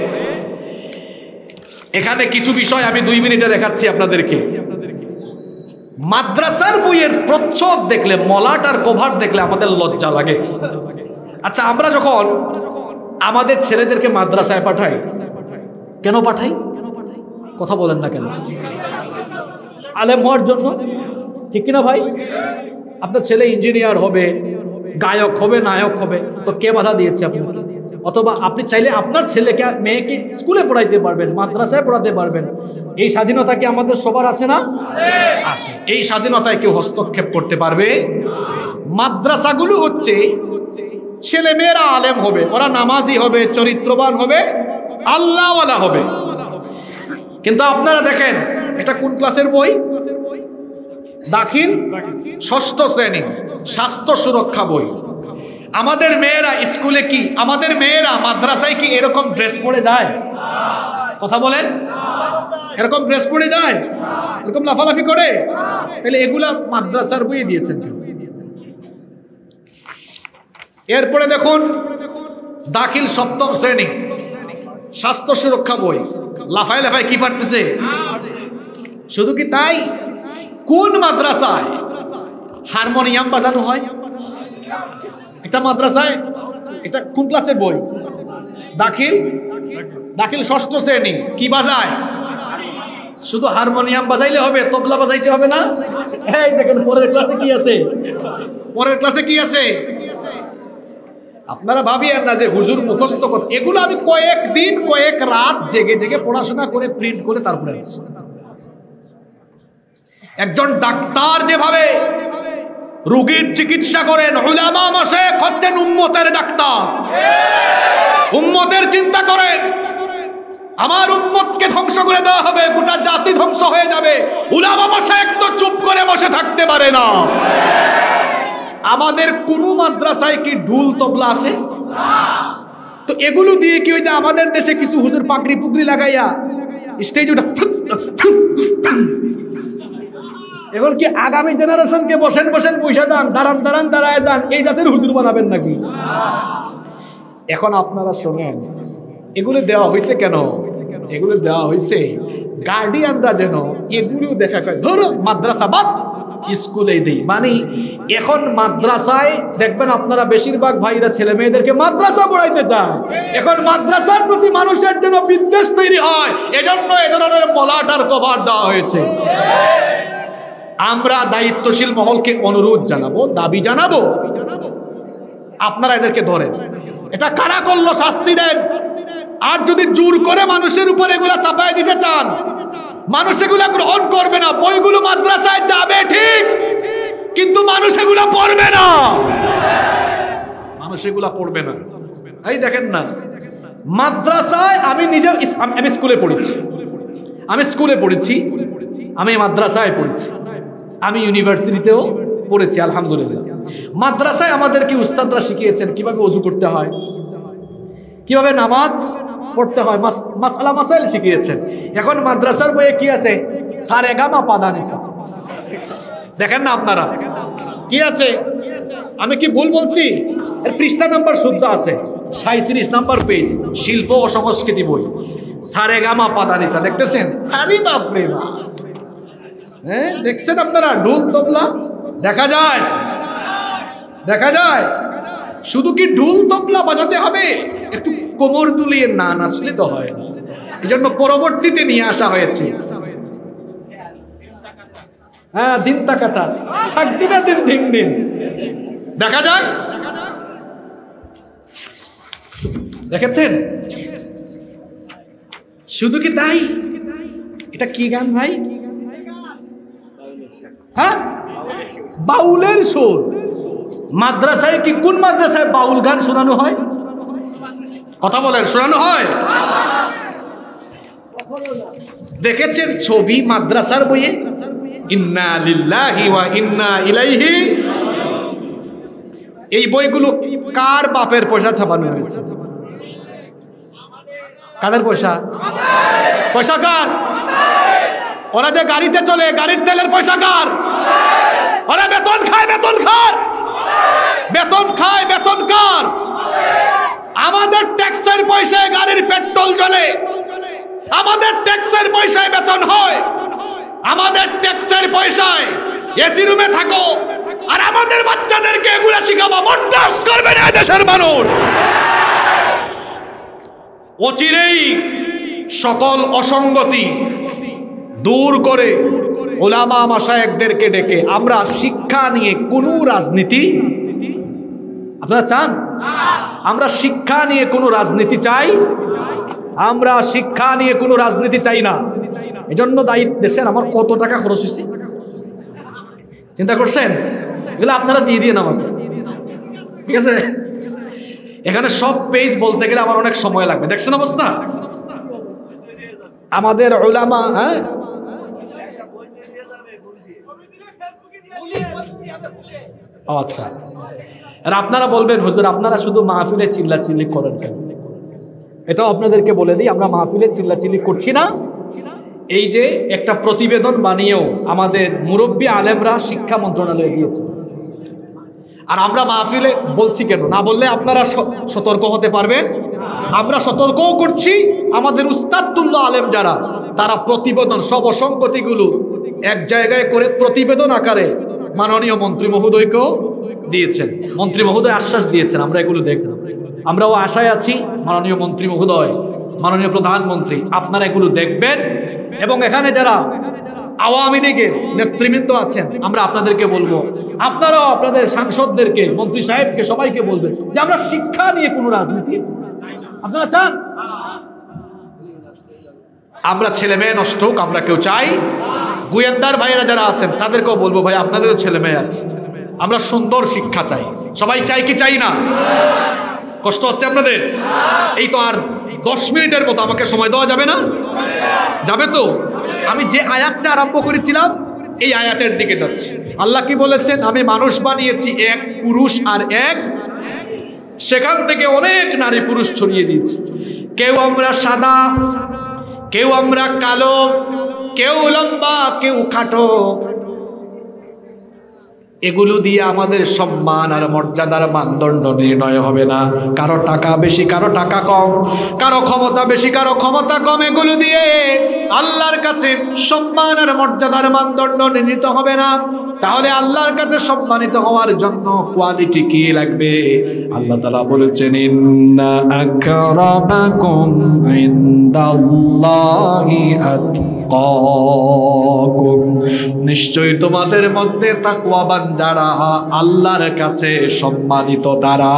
Speaker 1: এখানে কিছু বিষয় আমি দুই মিনিটে দেখাচ্ছি আপনাদেরকে। মাদ্রাসার বইয়ের প্রচ্ছদ দেখলে, মলাট আর কভার দেখলে আমাদের লজ্জা লাগে। আচ্ছা, আমরা যখন আমাদের ছেলেদেরকে মাদ্রাসায় পাঠাই, কেন পাঠাই? কথা বলেন না কেন? আলেম হওয়ার জন্য, ঠিক কিনা ভাই? আপনার ছেলে ইঞ্জিনিয়ার হবে, গায়ক হবে, নায়ক হবে, তো কে বাধা দিয়েছে আপনাকে? অথবা আপনি চাইলে আপনার ছেলেকে মেয়েকে স্কুলে পড়াইতে পারবেন, মাদ্রাসায় পড়াতে পারবেন। এই স্বাধীনতা কি আমাদের সবার আছে না? আছে। এই স্বাধীনতায় কেউ হস্তক্ষেপ করতে পারবে? মাদ্রাসাগুলো হচ্ছে ছেলে মেয়েরা আলেম হবে, ওরা নামাজি হবে, চরিত্রবান হবে, আল্লাহওয়ালা হবে। কিন্তু আপনারা দেখেন, এটা কোন ক্লাসের বই? দাখিল ষষ্ঠ শ্রেণী, স্বাস্থ্য সুরক্ষা বই। আমাদের মেয়েরা স্কুলে কি, আমাদের মেয়েরা মাদ্রাসায় কি এরকম ড্রেস পরে যায়? কথা বলেন, এরকম ড্রেস পরে যায়? এরকম লাফালাফি করে? তাহলে এগুলা মাদ্রাসার বই দিয়েছেন কেন? এরপরে দেখুন, দাখিল সপ্তম শ্রেণী, স্বাস্থ্য সুরক্ষা বই। লাফায় লাফায় কি পারতেছে? শুধু কি তাই? কোন মাদ্রাসায় হারমোনিয়াম বাজানো হয়? একটা মাদ্রাসায়, এটা কোন ক্লাসের বই? দাখিল, দাখিল ষষ্ঠ শ্রেণী। কি বাজায়? শুধু হারমোনিয়াম বাজাইলে হবে? তবলা বাজাইতে হবে না? এই দেখেন পরের ক্লাসে কি আছে, পরের ক্লাসে কি আছে। আপনারা ভাবিয়েন না যে হুজুর মুখস্থ কথা। এগুলো আমি কয়েক দিন কয়েক রাত জেগে জেগে পড়াশোনা করে প্রিন্ট করে তারপরে আছি। একজন ডাক্তার যেভাবে রোগীর চিকিৎসা করেন, উলামা মাশায়েখ হচ্ছেন উম্মতের ডাক্তার। উম্মতের চিন্তা করেন, আমার উম্মতকে ধ্বংস করে দেওয়া হবে, গোটা জাতি ধ্বংস হয়ে যাবে। উলামা মাশায়েখ তো চুপ করে বসে থাকতে পারে না। আমাদের কোন মাদ্রাসায় কি ঢুল তবলা আছে? তো এগুলো দিয়ে কি হয়েছে, আমাদের দেশে কিছু হুজুর পাগড়ি পুগড়ি লাগাইয়া স্টেজে উঠে, এখন কি আগামী জেনারেশনকে বসেন বসেন পয়সা যান, দাঁড়ান দাঁড়ান দাঁড়ায় যান, এই জাতের হুজুর বানাবেন নাকি? এখন আপনারা শোনেন, এগুলো দেওয়া হয়েছে কেন? এগুলো দেওয়া হয়েছে গার্ডিয়ানরা যেন এগুলো দেখা করে, ধরো মাদ্রাসা বাদ, স্কুলেই দেই। মানে এখন মাদ্রাসায় দেখবেন আপনারা বেশিরভাগ ভাইরা ছেলে মেয়েদেরকে মাদ্রাসা পড়াইতে চায়। এখন মাদ্রাসার প্রতি মানুষের জন্য বিদ্বেষ তৈরি হয়, এজন্য এ ধরনের মলাটার কভার দেওয়া হয়েছে। আমরা দায়িত্বশীল মহলকে অনুরোধ জানাবো, দাবি জানাবো, আপনারা এদেরকে ধরেন। এটা কারা করলো শাস্তি দেন। আর যদি জোর করে মানুষের উপর এগুলা চাপায় দিতে চান, মানুষ এগুলা গ্রহণ করবে না। বইগুলো মাদ্রাসায় যাবে ঠিক, কিন্তু মানুষ এগুলা পড়বে না। মানুষ এগুলা পড়বে না। এই দেখেন না, মাদ্রাসায় আমি নিজে, আমি স্কুলে পড়েছি, আমি স্কুলে পড়েছি, আমি মাদ্রাসায় পড়েছি, আমি ইউনিভার্সিটিতেও পড়েছি আলহামদুলিল্লাহ। মাদ্রাসায় আমাদেরকে উস্তাদরা শিখিয়েছেন কিভাবে ওযু করতে হয়, কিভাবে নামাজ পড়তে হয়, মাসআলা মাসাইল শিখিয়েছেন। এখন মাদ্রাসার বইয়ে কি আছে? সারেগামা পাদানিসা। দেখেন না আপনারা কি আছে? আমি কি ভুল বলছি? এর পৃষ্ঠা নাম্বার শুদ্ধ আছে, সাঁইত্রিশ নাম্বার পেজ, শিল্প ও সংস্কৃতি বই, সারেগামা পাদানিসা। দেখতেছেন? আরে বাপ রে বাপ, হ্যাঁ দেখছেন আপনারা? ঢোল তবলা দেখা যায়, দেখা যায়। শুধু কি ঢোল তবলা বাজাতে হবে? একটু কোমর দুলিয়ে না নাচলে তো হয় না। এই জন্য পরবর্তীতে নিয়ে আসা হয়েছে। হ্যাঁ, দিন তাকাতা থাকবি না, দিন দিন দিন দেখা যায়। দেখেছেন? শুধু কি তাই? এটা কি গান ভাই? হ্যাঁ, বাউলের সুর। মাদ্রাসায় কি, কোন মাদ্রাসায় বাউল গান শোনানো হয়? কথা বলেন, শোনানো হয়? দেখেছেন ছবি মাদ্রাসার বইয়ে? ইন্না লিল্লাহি ওয়া ইন্না ইলাইহি। এই বইগুলো কার বাপের পয়সা ছাপানো হয়েছে? কাদের পয়সা? পয়সা কার? ওরা যে গাড়িতে চলে, গাড়ির তেলের পয়সা কার? ওরা বেতন খায়, বেতন খায়, বেতন খায়, বেতন কার? আমাদের ট্যাক্সের পয়সায় গাড়ির পেট্রোল জ্বলে, আমাদের ট্যাক্সের পয়সায় বেতন হয়, আমাদের ট্যাক্সের পয়সায় এসি রুমে থাকো, আর আমাদের বাচ্চাদেরকে এগুলো শিখাবো? বরদাস্ত করবে না দেশের মানুষ। অচিরেই সকল অসঙ্গতি দূর করে ওলামা মাশায়েখদেরকে ডেকে আমরা শিক্ষা নিয়ে কোনো রাজনীতি, আপনারা চান? আমরা শিক্ষা নিয়ে কোনো রাজনীতি চাই? আমরা শিক্ষা নিয়ে কোনো রাজনীতি চাই না। এজন্য দায়িত্ব দেশের আমার কত টাকা খরচ হয়েছে চিন্তা করছেন? এগুলো আপনারা দিয়ে দিয়ে আমাকে, ঠিক আছে? এখানে সব পেজ বলতে গেলে আমার অনেক সময় লাগবে। দেখছেন অবস্থা আমাদের উলামা। হ্যাঁ, আচ্ছা। আর আপনারা বলবেন হুজুর আপনারা শুধু মাহফিলে চিল্লাচিল্লি করেন কেন? এটাও আপনাদেরকে বলে দিই, আমরা মাহফিলে চিল্লাচিল্লি করছি না। এই যে একটা প্রতিবেদন বানিয়েও আমাদের মুরব্বী আলেমরা শিক্ষা মন্ত্রণালয়ে দিয়েছে, আর আমরা মাহফিলে বলছি কেন? না বললে আপনারা সতর্ক হতে পারবেন। আমরা সতর্কও করছি, আমাদের উস্তাদুল্লাহ আলেম যারা, তারা প্রতিবেদন সব অসঙ্গতিগুলো এক জায়গায় করে প্রতিবেদন আকারে মাননীয় মন্ত্রী মহোদয়কেও দিয়েছেন। মন্ত্রী মহোদয় আশ্বাস দিয়েছেন আমরা এগুলো দেখব। আমরাও আশায় আছি মাননীয় মন্ত্রী মহোদয়, মাননীয় প্রধানমন্ত্রী আপনারা এগুলো দেখবেন, এবং এখানে যারা আওয়ামী লীগের নেতৃবৃন্দ আছেন আমরা আপনাদেরকে বলবো, আপনারাও আপনাদের সাংসদদেরকে, মন্ত্রী সাহেবকে, সবাইকে বলবেন যে আমরা শিক্ষা নিয়ে কোনো রাজনীতি আপনারা চান? আমরা ছেলে মেয়ে নষ্ট হোক আমরা কেউ চাই? গোয়েন্দার ভাইয়েরা যারা আছেন তাদেরকেও বলবো ভাই আপনাদেরও ছেলে মেয়ে আছে, আমরা সুন্দর শিক্ষা চাই। সবাই চাই কি চাই না? কষ্ট হচ্ছে আপনাদের? এই তো আর দশ মিনিটের মতো আমাকে সময় দেওয়া যাবে না? যাবে তো? আমি যে আয়াতটা আরম্ভ করেছিলাম এই আয়াতের দিকে যাচ্ছি। আল্লাহ কি বলেছেন? আমি মানুষ বানিয়েছি এক পুরুষ আর এক, সেখান থেকে অনেক নারী পুরুষ ছড়িয়ে দিয়েছি। কেউ আমরা সাদা, কেউ আমরা কালো, কেউ লম্বা, কেউ খাটো। এগুলো দিয়ে আমাদের সম্মান আর মর্যাদার মানদণ্ড নির্ণয় হবে না। কারো টাকা বেশি, কারো টাকা কম, কারো ক্ষমতা বেশি, কারো ক্ষমতা কম, এগুলো দিয়ে আল্লাহর কাছে সম্মান আর মর্যাদার মানদণ্ড নির্ণীত হবে না। তাহলে আল্লাহর কাছে সম্মানিত হওয়ার জন্য কোয়ালিটি কি লাগবে? আল্লাহ তাআলা বলেছেন ইন্না আকরামাকুম ইনদাল্লাহি আতকাকুম, নিশ্চয়ই তোমাদের মধ্যে তাকওয়াবান যারা আল্লাহর কাছে সম্মানিত তারা।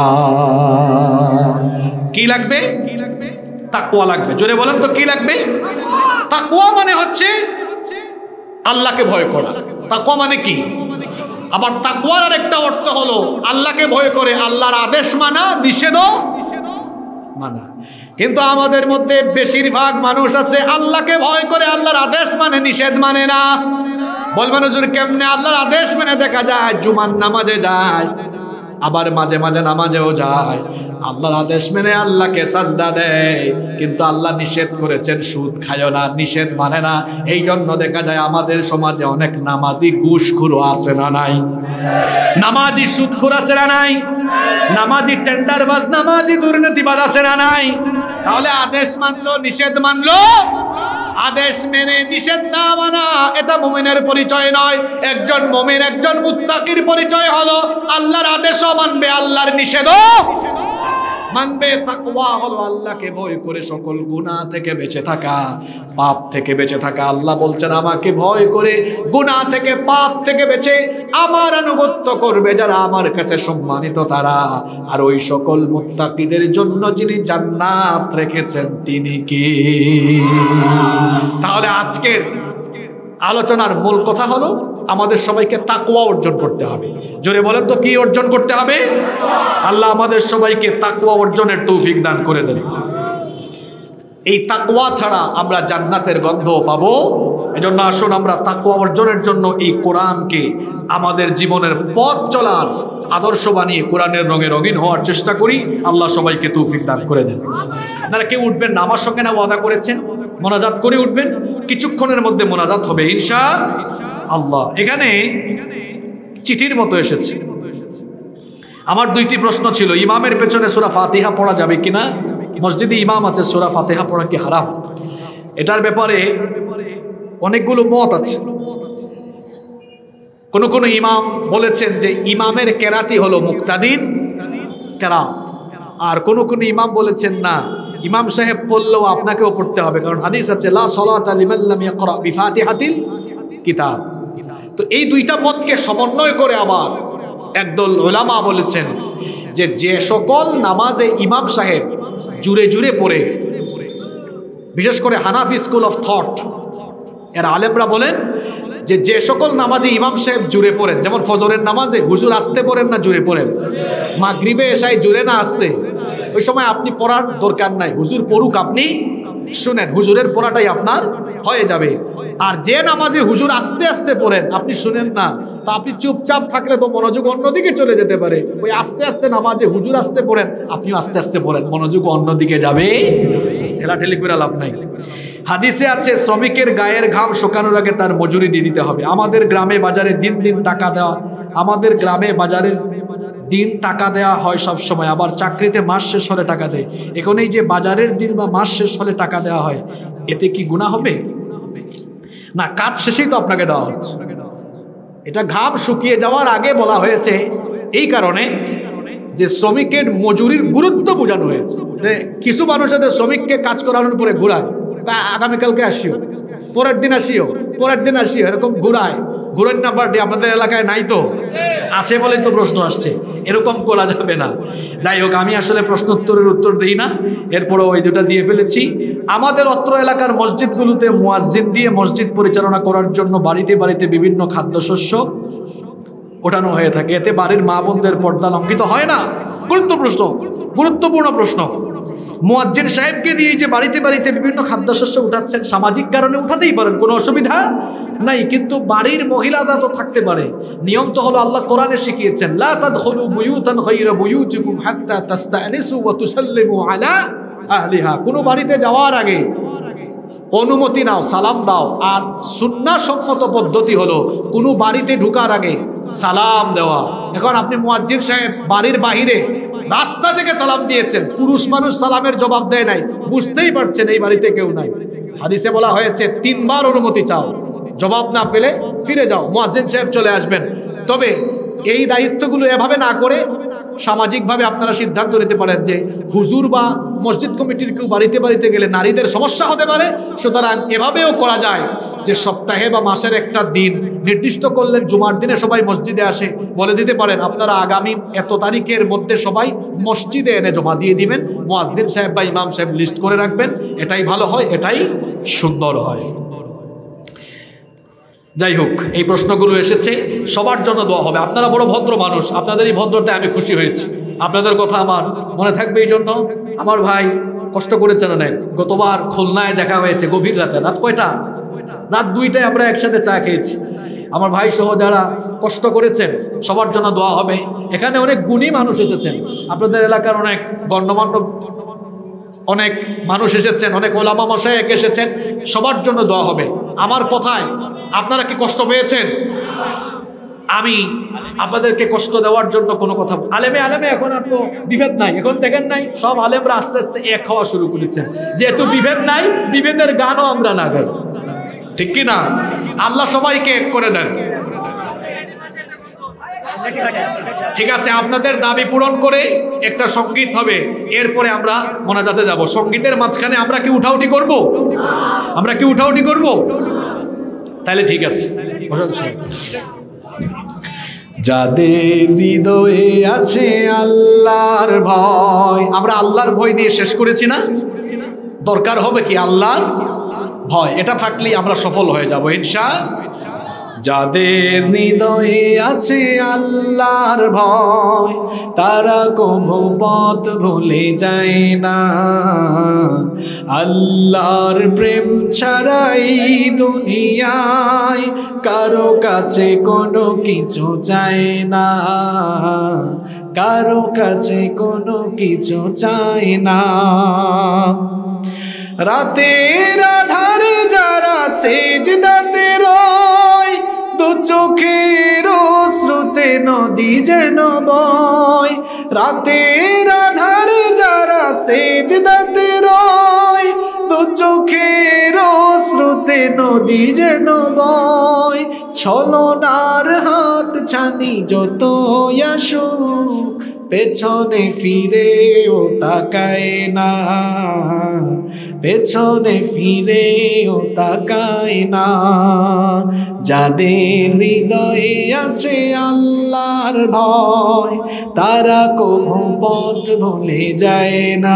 Speaker 1: কি লাগবে? তাকওয়া লাগবে। জোরে বলেন তো কি লাগবে? তাকওয়া মানে হচ্ছে আল্লাহকে ভয় করা। তাকওয়া মানে কি? আবার তাকওয়ার আরেকটা অর্থ হলো আল্লাহকে ভয় করে আল্লাহর আদেশ মানা, নিষেধও মানা। কিন্তু আমাদের মধ্যে বেশিরভাগ মানুষ আছে আল্লাহকে ভয় করে আল্লাহর আদেশ মানে, নিষেধ মানে না। বলবেন হুজুর কেমনে? আল্লাহর আদেশ মানে দেখা যায় জুমার নামাজে যায়, আবার মাঝে মাঝে নামাজেও যায়, আল্লাহর আদেশ মেনে আল্লাহকে সাজদা দেয়, কিন্তু আল্লাহ নিষেধ করেছেন সুদ খায়ও না, নিষেধ মানে না। এই জন্য দেখা যায় আমাদের সমাজে অনেক নামাজি ঘুষখোর আছে না নাই? নামাজি সুদখোর আছে না নাই? নামাজি টেন্ডারবাজ, নামাজি দুর্নীতিবাজ আছে না নাই? তাহলে আদেশ মানলো, নিষেধ মানলো, আদেশ মেনে নিষেধ না মানা এটা মুমিনের পরিচয় নয়। একজন মুমিন, একজন মুত্তাকির পরিচয় হলো আল্লাহর আদেশও মানবে, আল্লাহর নিষেধও মানবে। তাকওয়া হলো আল্লাহকে ভয় করে সকল গুনাহ থেকে বেঁচে থাকা, পাপ থেকে বেঁচে থাকা। আল্লাহ বলছেন আমাকে ভয় করে গুনাহ থেকে, পাপ থেকে বেঁচে আমার আনুগত্য করবে যারা আমার কাছে সম্মানিত তারা। আর ওই সকল মুত্তাকিদের জন্য যিনি জান্নাত রেখেছেন তিনি কি? তাহলে আজকের আলোচনার মূল কথা হলো আমাদের সবাইকে তাকওয়া অর্জন করতে হবে। জোরে বলেন তো কি অর্জন করতে হবে? আল্লাহ আমাদের সবাইকে তাকওয়া অর্জনের তৌফিক দান করে দেন। এই তাকওয়া ছাড়া আমরা জান্নাতের গন্ধ পাবো এজন্য আসুন আমরা তাকওয়া অর্জনের জন্য এই কোরআনকে আমাদের জীবনের পথ চলার আদর্শ বানিয়ে কোরআনের রঙে রঙিন হওয়ার চেষ্টা করি। আল্লাহ সবাইকে তৌফিক দান করে দেন। আপনারা কেউ উঠবেন না, আমার সঙ্গে না ওয়াদা করেছেন মোনাজাত করে উঠবেন, কিছুক্ষণের মধ্যে মোনাজাত হবে ইনশাআল্লাহ। এখানে চিঠির মতো এসেছে। আমার দুইটি প্রশ্ন ছিল, ইমামের পেছনে সূরা ফাতিহা পড়া যাবে কিনা? মসজিদে ইমাম আছে, সূরা ফাতিহা পড়া কি হারাম? এটার ব্যাপারে অনেকগুলো মত আছে। কোন কোন ইমাম বলেছেন যে ইমামের কেরাতি হলো মুক্তাদির কেরাত, আর কোন কোন ইমাম বলেছেন না, ইমাম সাহেব পড়লেও আপনাকেও পড়তে হবে, কারণ হাদিস আছে লা সালাতা লিমান লাম ইয়াকরা বিফাতিহাতিল কিতাব। তো এই দুইটা মতকে সমন্বয় করে আবার একদল উলামা বলেছেন যে যে সকল নামাজে ইমাম সাহেব জুড়ে জুড়ে পড়ে, বিশেষ করে হানাফি স্কুল অফ থট এর আলেমরা বলেন যে যে সকল নামাজে ইমাম সাহেব জুড়ে পড়েন, যেমন ফজরের নামাজে হুজুর আসতে পড়েন না জুড়ে পড়েন, মাগরিবে এশায় জুড়ে না আসতে, ওই সময় আপনি পড়ার দরকার নাই, হুজুর পড়ুক আপনি শুনেন, হুজুরের পড়াটাই আপনার হয়ে যাবে। আর যে নামাজে হুজুর আস্তে আস্তে পড়েন আপনি শুনেন না, তা আপনি চুপচাপ থাকলে তো মনোযোগ অন্যদিকে চলে যেতে পারে। ওই আস্তে আস্তে নামাজে হুজুর আস্তে পড়েন, আপনিও আস্তে আস্তে পড়েন, মনোযোগ অন্যদিকে যাবে, ঠেলাঠেলি করে লাভ নাই। হাদিসে আছে শ্রমিকের গায়ের ঘাম শুকানোর আগে তার মজুরি দিয়ে দিতে হবে। আমাদের গ্রামে বাজারে দিন দিন টাকা দেওয়া, আমাদের গ্রামে বাজারের দিন টাকা দেওয়া হয় সব সময়, আবার চাকরিতে মাস শেষ হলে টাকা দেয়। এখন এই যে বাজারের দিন বা মাস শেষ হলে টাকা দেওয়া হয়, এতে কি গুনাহ হবে? না, কাজ শেষেই তো আপনাকে দেওয়া হচ্ছে। এটা ঘাম শুকিয়ে যাওয়ার আগে বলা হয়েছে এই কারণে যে শ্রমিকের মজুরির গুরুত্ব বোঝানো হয়েছে। কিছু মানুষ শ্রমিককে কাজ করানোর পরে ঘুরায়, আগামীকালকে আসিও, পরের দিন আসিও, পরের দিন আসিও, এরকম ঘুরায়। ঘুরেন না পার্টি আপনাদের এলাকায় নাই তো? আসে বলেই তো প্রশ্ন আসছে, এরকম করা যাবে না। যাই হোক, আমি আসলে প্রশ্ন উত্তরের উত্তর দিই না, এরপরে ওই দুটা দিয়ে ফেলেছি। আমাদের অত্র এলাকার মসজিদগুলোতে মুয়াজ্জিন দিয়ে মসজিদ পরিচালনা করার জন্য বাড়িতে বাড়িতে বিভিন্ন খাদ্যশস্য ওঠানো হয়ে থাকে, এতে বাড়ির মা বোনদের পর্দা লঙ্ঘিত হয় না? গুরুত্ব প্রশ্ন, গুরুত্বপূর্ণ প্রশ্ন। মুয়াজ্জিন সাহেবকে দিয়ে যে বাড়িতে বাড়িতে বিভিন্ন খাদ্যশস্য উঠাচ্ছেন, সামাজিক কারণে উঠাতেই পারেন, কোনো অসুবিধা নাই, কিন্তু বাড়ির মহিলারা তো থাকতে পারে। নিয়ম তো হলো আল্লাহ কোরআনে শিখিয়েছেন, লা তাদখুলু বুয়ুতান গায়রা বুয়ুতিকুম হাত্তা তাস্তানিসু ওয়া তুসাল্লিমু আলা আহলিহা। কোনো বাড়িতে যাওয়ার আগে অনুমতি নাও, সালাম দাও। আর সুন্নাহ সম্মত পদ্ধতি হলো কোনো বাড়িতে ঢোকার আগে সালাম দেওয়া। এখন আপনি মুয়াজ্জিন সাহেব বাড়ির বাহিরে রাস্তা থেকে সালাম দিয়েছেন, পুরুষ মানুষ সালামের জবাব দেয় নাই, বুঝতেই পারছেন এই বাড়িতে কেউ নাই। হাদিসে বলা হয়েছে তিনবার অনুমতি চাও, জবাব না পেলে ফিরে যাও, মুয়াজ্জিন সাহেব চলে আসবেন। তবে এই দায়িত্বগুলো এভাবে না করে সামাজিকভাবে আপনারা সিদ্ধান্ত নিতে পারেন যে হুজুর বা মসজিদ কমিটির কেউ বাড়িতে বাড়িতে গেলে নারীদের সমস্যা হতে পারে, সুতরাং এভাবেও করা যায় যে সপ্তাহে বা মাসের একটা দিন নির্দিষ্ট করলেন, জুমার দিনে সবাই মসজিদে আসে, বলে দিতে পারেন আপনারা আগামী এত তারিখের মধ্যে সবাই মসজিদে এনে জমা দিয়ে দিবেন, মুয়াজ্জিন সাহেব বা ইমাম সাহেব লিস্ট করে রাখবেন। এটাই ভালো হয়, এটাই সুন্দর হয়। যাই হোক, এই প্রশ্নগুলো এসেছে, সবার জন্য দোয়া হবে। আপনারা বড় ভদ্র মানুষ, আপনাদের এই ভদ্রতায় আমি খুশি হয়েছি, আপনাদের কথা আমার মনে থাকবে। এই জন্য আমার ভাই কষ্ট করেছেন অনেক। গতবার খুলনায় দেখা হয়েছে গভীর রাতে, রাত কয়টা? রাত দুইটায় আমরা একসাথে চা খেয়েছি। আমার ভাই সহ যারা কষ্ট করেছেন সবার জন্য দোয়া হবে। এখানে অনেক গুণী মানুষ এসেছেন, আপনাদের এলাকার অনেক গণ্যমান্য অনেক মানুষ এসেছেন, অনেক ওলামা মাশায়েখ এসেছেন, সবার জন্য দোয়া হবে। আমার কথায় আপনারা কি কষ্ট পেয়েছেন? আমি আপনাদেরকে কষ্ট দেওয়ার জন্য কোনো কথা, আলেমে আলেমে এখন আর তো বিভেদ নাই, এখন দেখেন নাই সব আলেমরা আস্তে আস্তে এক হওয়া শুরু করেছেন। যেহেতু বিভেদ নাই, বিভেদের গানও আমরা না গাই, ঠিক কি না? আল্লাহ সবাইকে এক করে দেন। ঠিক আছে, আপনাদের দাবি পূরণ করে একটা সঙ্গীত হবে, এরপরে আমরা মোনাজাতে যাব। সঙ্গীতের মাঝখানে আমরা কি উঠাউঠি করব? আমরা কি উঠাউঠি করব? তাহলে ঠিক আছে।
Speaker 3: যাদের হৃদয়ে আছে আল্লাহর ভয়,
Speaker 1: আমরা আল্লাহর ভয় দিয়ে শেষ করেছি না? দরকার হবে কি আল্লাহর ভয়, এটা থাকলেই আমরা সফল হয়ে যাব ইনশাআল্লাহ।
Speaker 3: যাদের হৃদয়ে আছে আল্লাহর ভয় তারা কভু পথ ভুলে যায় না। আল্লাহর প্রেম ছাড়াই দুনিয়ায় কারো কাছে কোনো কিছু চায় না, কারো কাছে কোনো কিছু চায় না। রাতের আধারে যারা সেজদাতে রয় দু চোখের শ্রুতে নদী যেন বয়। রাতের আধারে যারা সেজদাতে রয় দু চোখের শ্রুতে নদী যেন বয়। ছলনার হাত ছানি যত আসুক পেছনে ফিরেও তাকায় না, পেছনে ফিরেও তাকায় না। যাদের হৃদয়ে আছে আল্লাহর ভয় তারা কভু পথ ভুলে যায় না।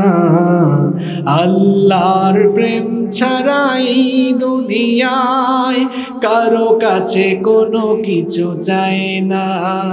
Speaker 3: আল্লাহর প্রেম ছাড়াই দুনিয়ায় কারো কাছে কোনো কিছু চায় না,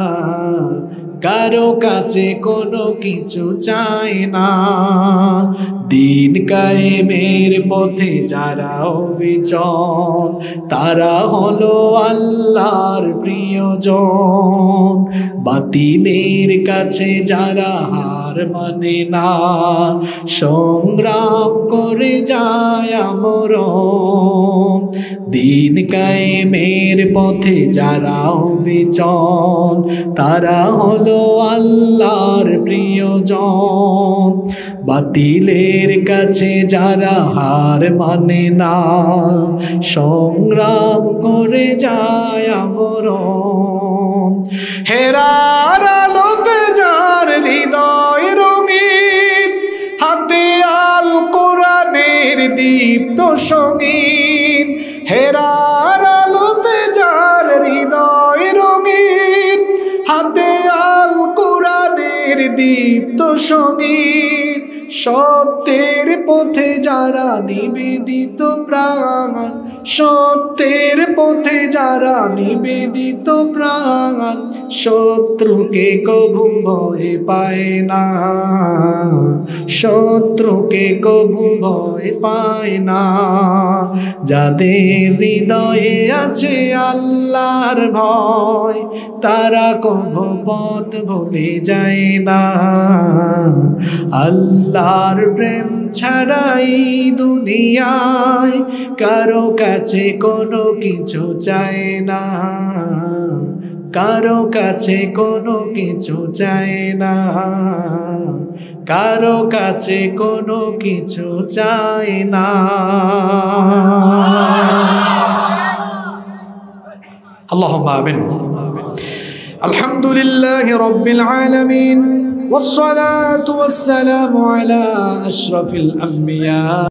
Speaker 3: কারো কাছে কোনো কিছু চায় না। দিন কায়েমের পথে যারা অবিচল তারা হলো আল্লাহর প্রিয়জন। বাতিলের কাছে যারা হার মানে না সংগ্রাম করে যায় আমরণ। দিন কায়েমের পথে যারা অবিচল তারা হলো আল্লাহর প্রিয়জন। বাতিলের কাছে যারা হার মানে না সংগ্রাম করে যায় আমরণ। হেরার আলোতে যার হৃদয় রঙিন হাতে আল কোরআনের দীপ্ত সঙ্গীত। হেরার আলোতে যার হৃদয় রঙিন হাতে আল কোরআনের দীপ্ত সঙ্গীত। সত্যের পথে যারা নিবেদিত প্রাণ, সত্যের পথে যারা নিবেদিত প্রাণ শত্রুকে কভু ভয় পায় না, শত্রুকে কভু ভয় পায় না। যাদের হৃদয়ে আছে আল্লাহর ভয় তারা কভু পথ ভুলে যায় না। আল্লাহর প্রেম ছাড়াই দুনিয়ায় কারো কাছে কোনো কিছু চায় না, কারো কাছে কোনো কিছু চায় না, কারো কাছে কোনো কিছু চায় না।
Speaker 1: আল্লাহুম্মা আমিন। আলহামদুলিল্লাহি রাব্বিল আলামিন والصلاة والسلام على أشرف الأنبياء